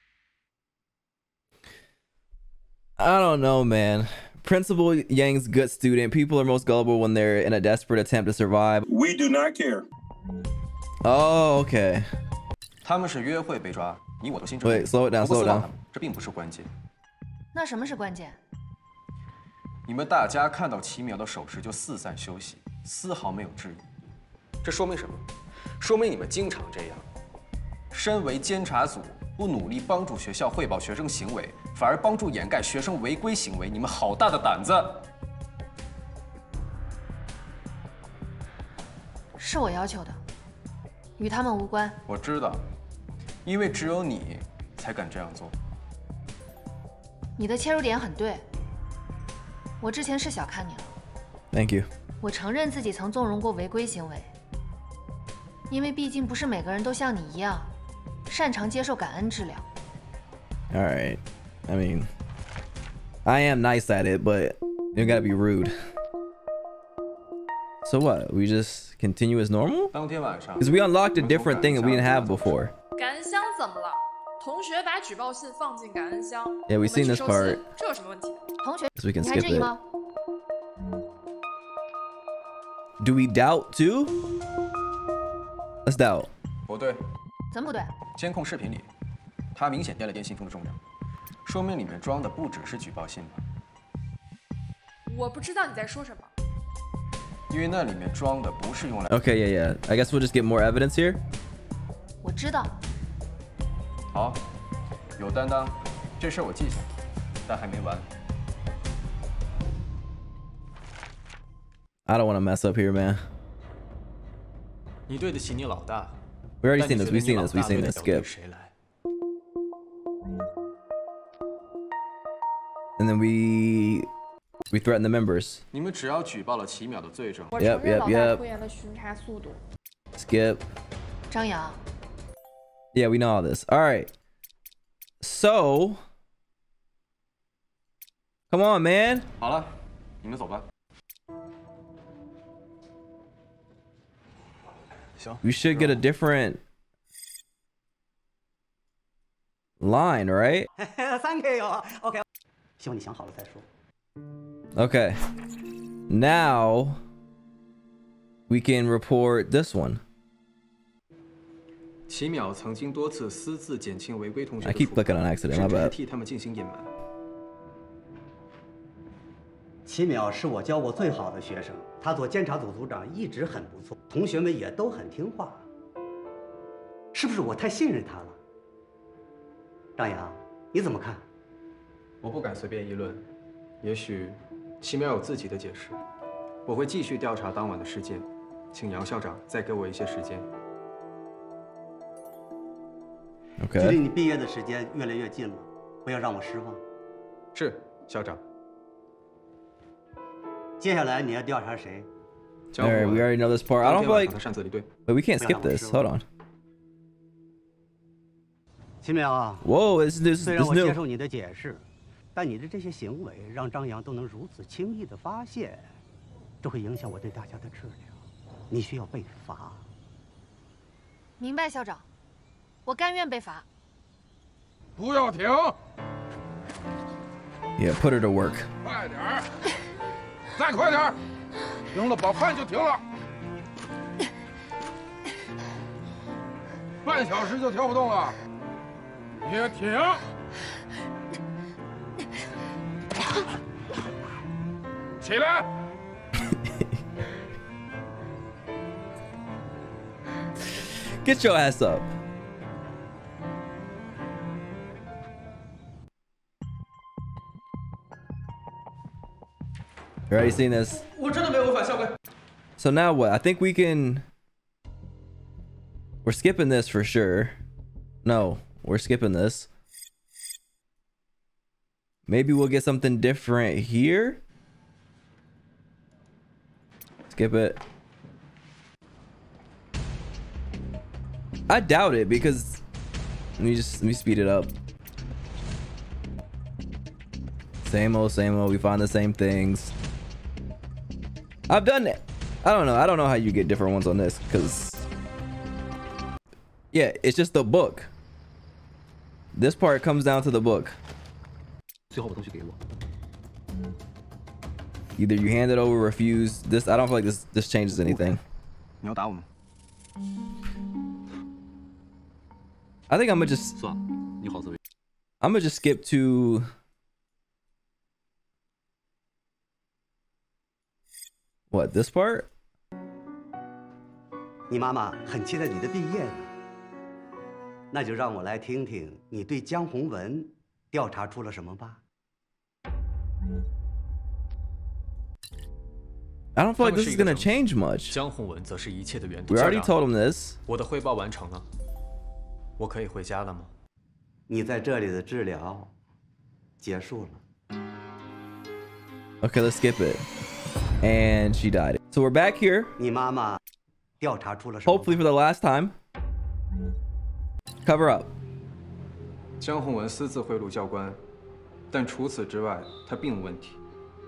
I don't know, man. Principal Yang's good student. People are most gullible when they're in a desperate attempt to survive. We do not care. Oh, okay. 他们是约会被抓，你我都心知肚明。 Wait, slow it down, slow it down. 这并不是关键。 那什么是关键？ 你们大家看到齐淼的手势就四散休息， 丝毫没有质疑。这说明什么？说明你们经常这样。身为监察组，不努力帮助学校汇报学生行为，反而帮助掩盖学生违规行为，你们好大的胆子！ 是我要求的，与他们无关。 我知道，因为只有你才敢这样做。 你的切入点很对，我之前是小看你了。 Thank you. 我承认自己曾纵容过违规行为，因为毕竟不是每个人都像你一样，擅长接受感恩治疗。 All right. I mean, I am nice at it, but you gotta be rude. So what? We just continue as normal? 当天晚上 Because we unlocked a different thing that we didn't have before. 感恩箱怎么了？同学把举报信放进感恩箱。 Yeah, we've seen this part. 这有什么问题？ 同学， So we can 你还 skip 质疑 it. 吗？ Do we doubt too? Let's doubt. 不对， 怎么不对？ 监控视频里，他明显掂了掂信封的重量，说明里面装的不只是举报信吧？ 我不知道你在说什么。 因为那里面装的不是用来 Okay, yeah. I guess we'll just get more evidence here. 我知道。 好，有担当，这事我记下，但还没完。 I don't want to mess up here, man. 你对得起你老大。 We already seen this. We've seen this. We've seen this. Skip. And then we threaten the members. 你们只要举报了奇淼的罪证。 我承认老大拖延了巡查速度。 Skip. 张扬。 Yeah, we know all this. All right. So, come on, man. 好了，你们走吧。 We should get a different line, right? Thank you. OK， 希望你想好了再说。 Okay. Now we can report this one. 奇淼曾经多次私自减轻违规同学 I 的 keep 处罚 clicking on accident. My 甚至是 bad. 替他们进行隐瞒。 奇淼是我教过最好的学生，他做监察组组长一直很不错，同学们也都很听话。是不是我太信任他了？张扬，你怎么看？ 我不敢随便议论，也许奇淼有自己的解释。我会继续调查当晚的事件，请杨校长再给我一些时间。 Okay. 距离你毕业的时间越来越近了，不要让我失望。 是，校长。 接下来你要调查谁？ All right, we already know this part. I don't feel like, 擅自离队。 but we can't skip this. Hold on. 奇淼啊 Whoa, this 虽然我接 new. 受你的解释，但你的这些行为让张扬都能如此轻易地发现，这会影响我对大家的治疗。你需要被罚。 明白，校长，我甘愿被罚。 不要停！ Yeah, put her to work. 快点儿！再快点儿！停了，把汗就停了。半小时就跳不动了，别停！起来！ Get your ass up. You already seen this. 我真的没有违反校规。 So now what? I think we can. We're skipping this for sure. No, we're skipping this. Maybe we'll get something different here. Skip it. I doubt it because let me speed it up. Same old, we find the same things. I've done it. I don't know how you get different ones on this because yeah, it's just the book. This part comes down to the book. Either you hand it over, refuse. This I don't feel like this changes anything. I think I'm gonna just skip to what, this part? 你妈妈很期待你的毕业呢。那就让我来听听你对江宏文调查出了什么吧。 I don't feel like this is gonna change much. 江宏文则是一切的源头。 We already told him this. 我的汇报完成了，我可以回家了吗？ 你在这里的治疗结束了。 Okay, let's skip it. And she died. So we're back here. 你妈妈调查出了什么？ Hopefully for the last time. Cover up. 江宏文私自贿赂教官，但除此之外，他并无问题。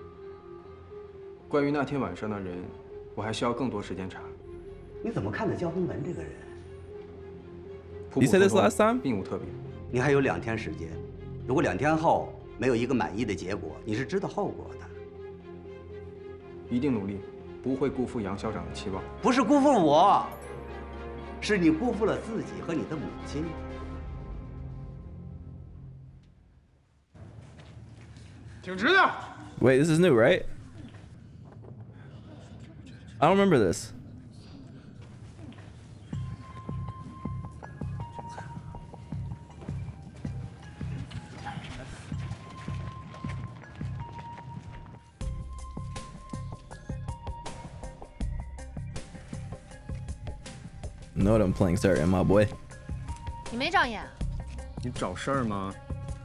关于那天晚上的人，我还需要更多时间查。 你怎么看待江宏文这个人？ You said this last time? 并无特别。 你还有2天时间，如果2天后没有一个满意的结果，你是知道后果的。 一定努力，不会辜负杨校长的期望。 不是辜负我，是你辜负了自己和你的母亲。 挺直的。 Wait, this is new, right? I don't remember this. Know what I'm playing certain, my boy. 你没长眼？ 你找事儿吗？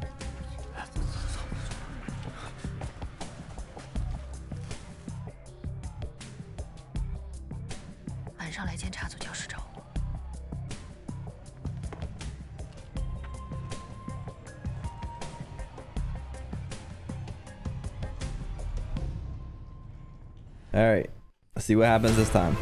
晚上来监察组教室找我。 All right, let's see what happens this time.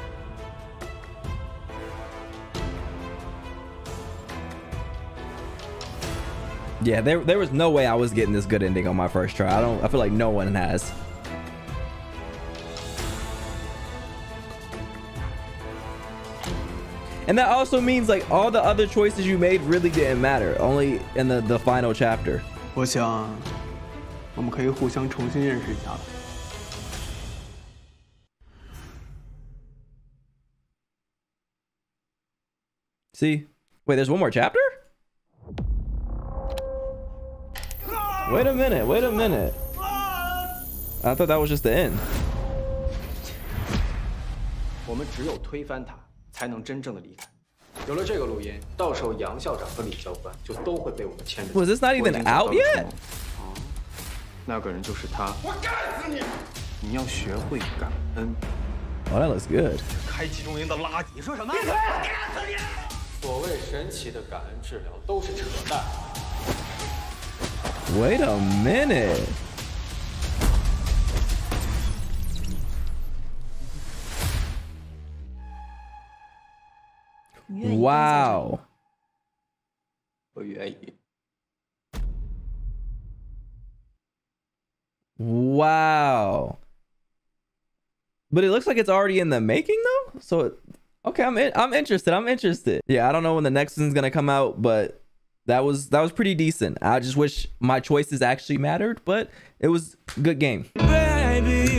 Yeah, there was no way I was getting this good ending on my first try. I feel like no one has. And that also means like all the other choices you made really didn't matter, only in the final chapter. 我想，我们可以互相重新认识一下了。 See? Wait, there's one more chapter? Wait a minute, wait a minute. I thought that was just the end. 我们只有推翻它，才能真正的离开。有了这个录音，到时候杨校长和李教官就都会被我们牵着走。 Was this not even out yet? 那个人就是他。 我干死你！ 你要学会感恩。 Oh, that looks good. 开集中营的垃圾！ 你说什么？ 闭嘴！干死你！ 所谓神奇的感恩治疗都是扯淡。 Wait a minute. Wow. 我愿意。 Wow. But it looks like it's already in the making though. So okay, I'm interested. I'm interested. Yeah, I don't know when the next one's gonna come out, but that was pretty decent. I just wish my choices actually mattered, but it was a good game. Baby.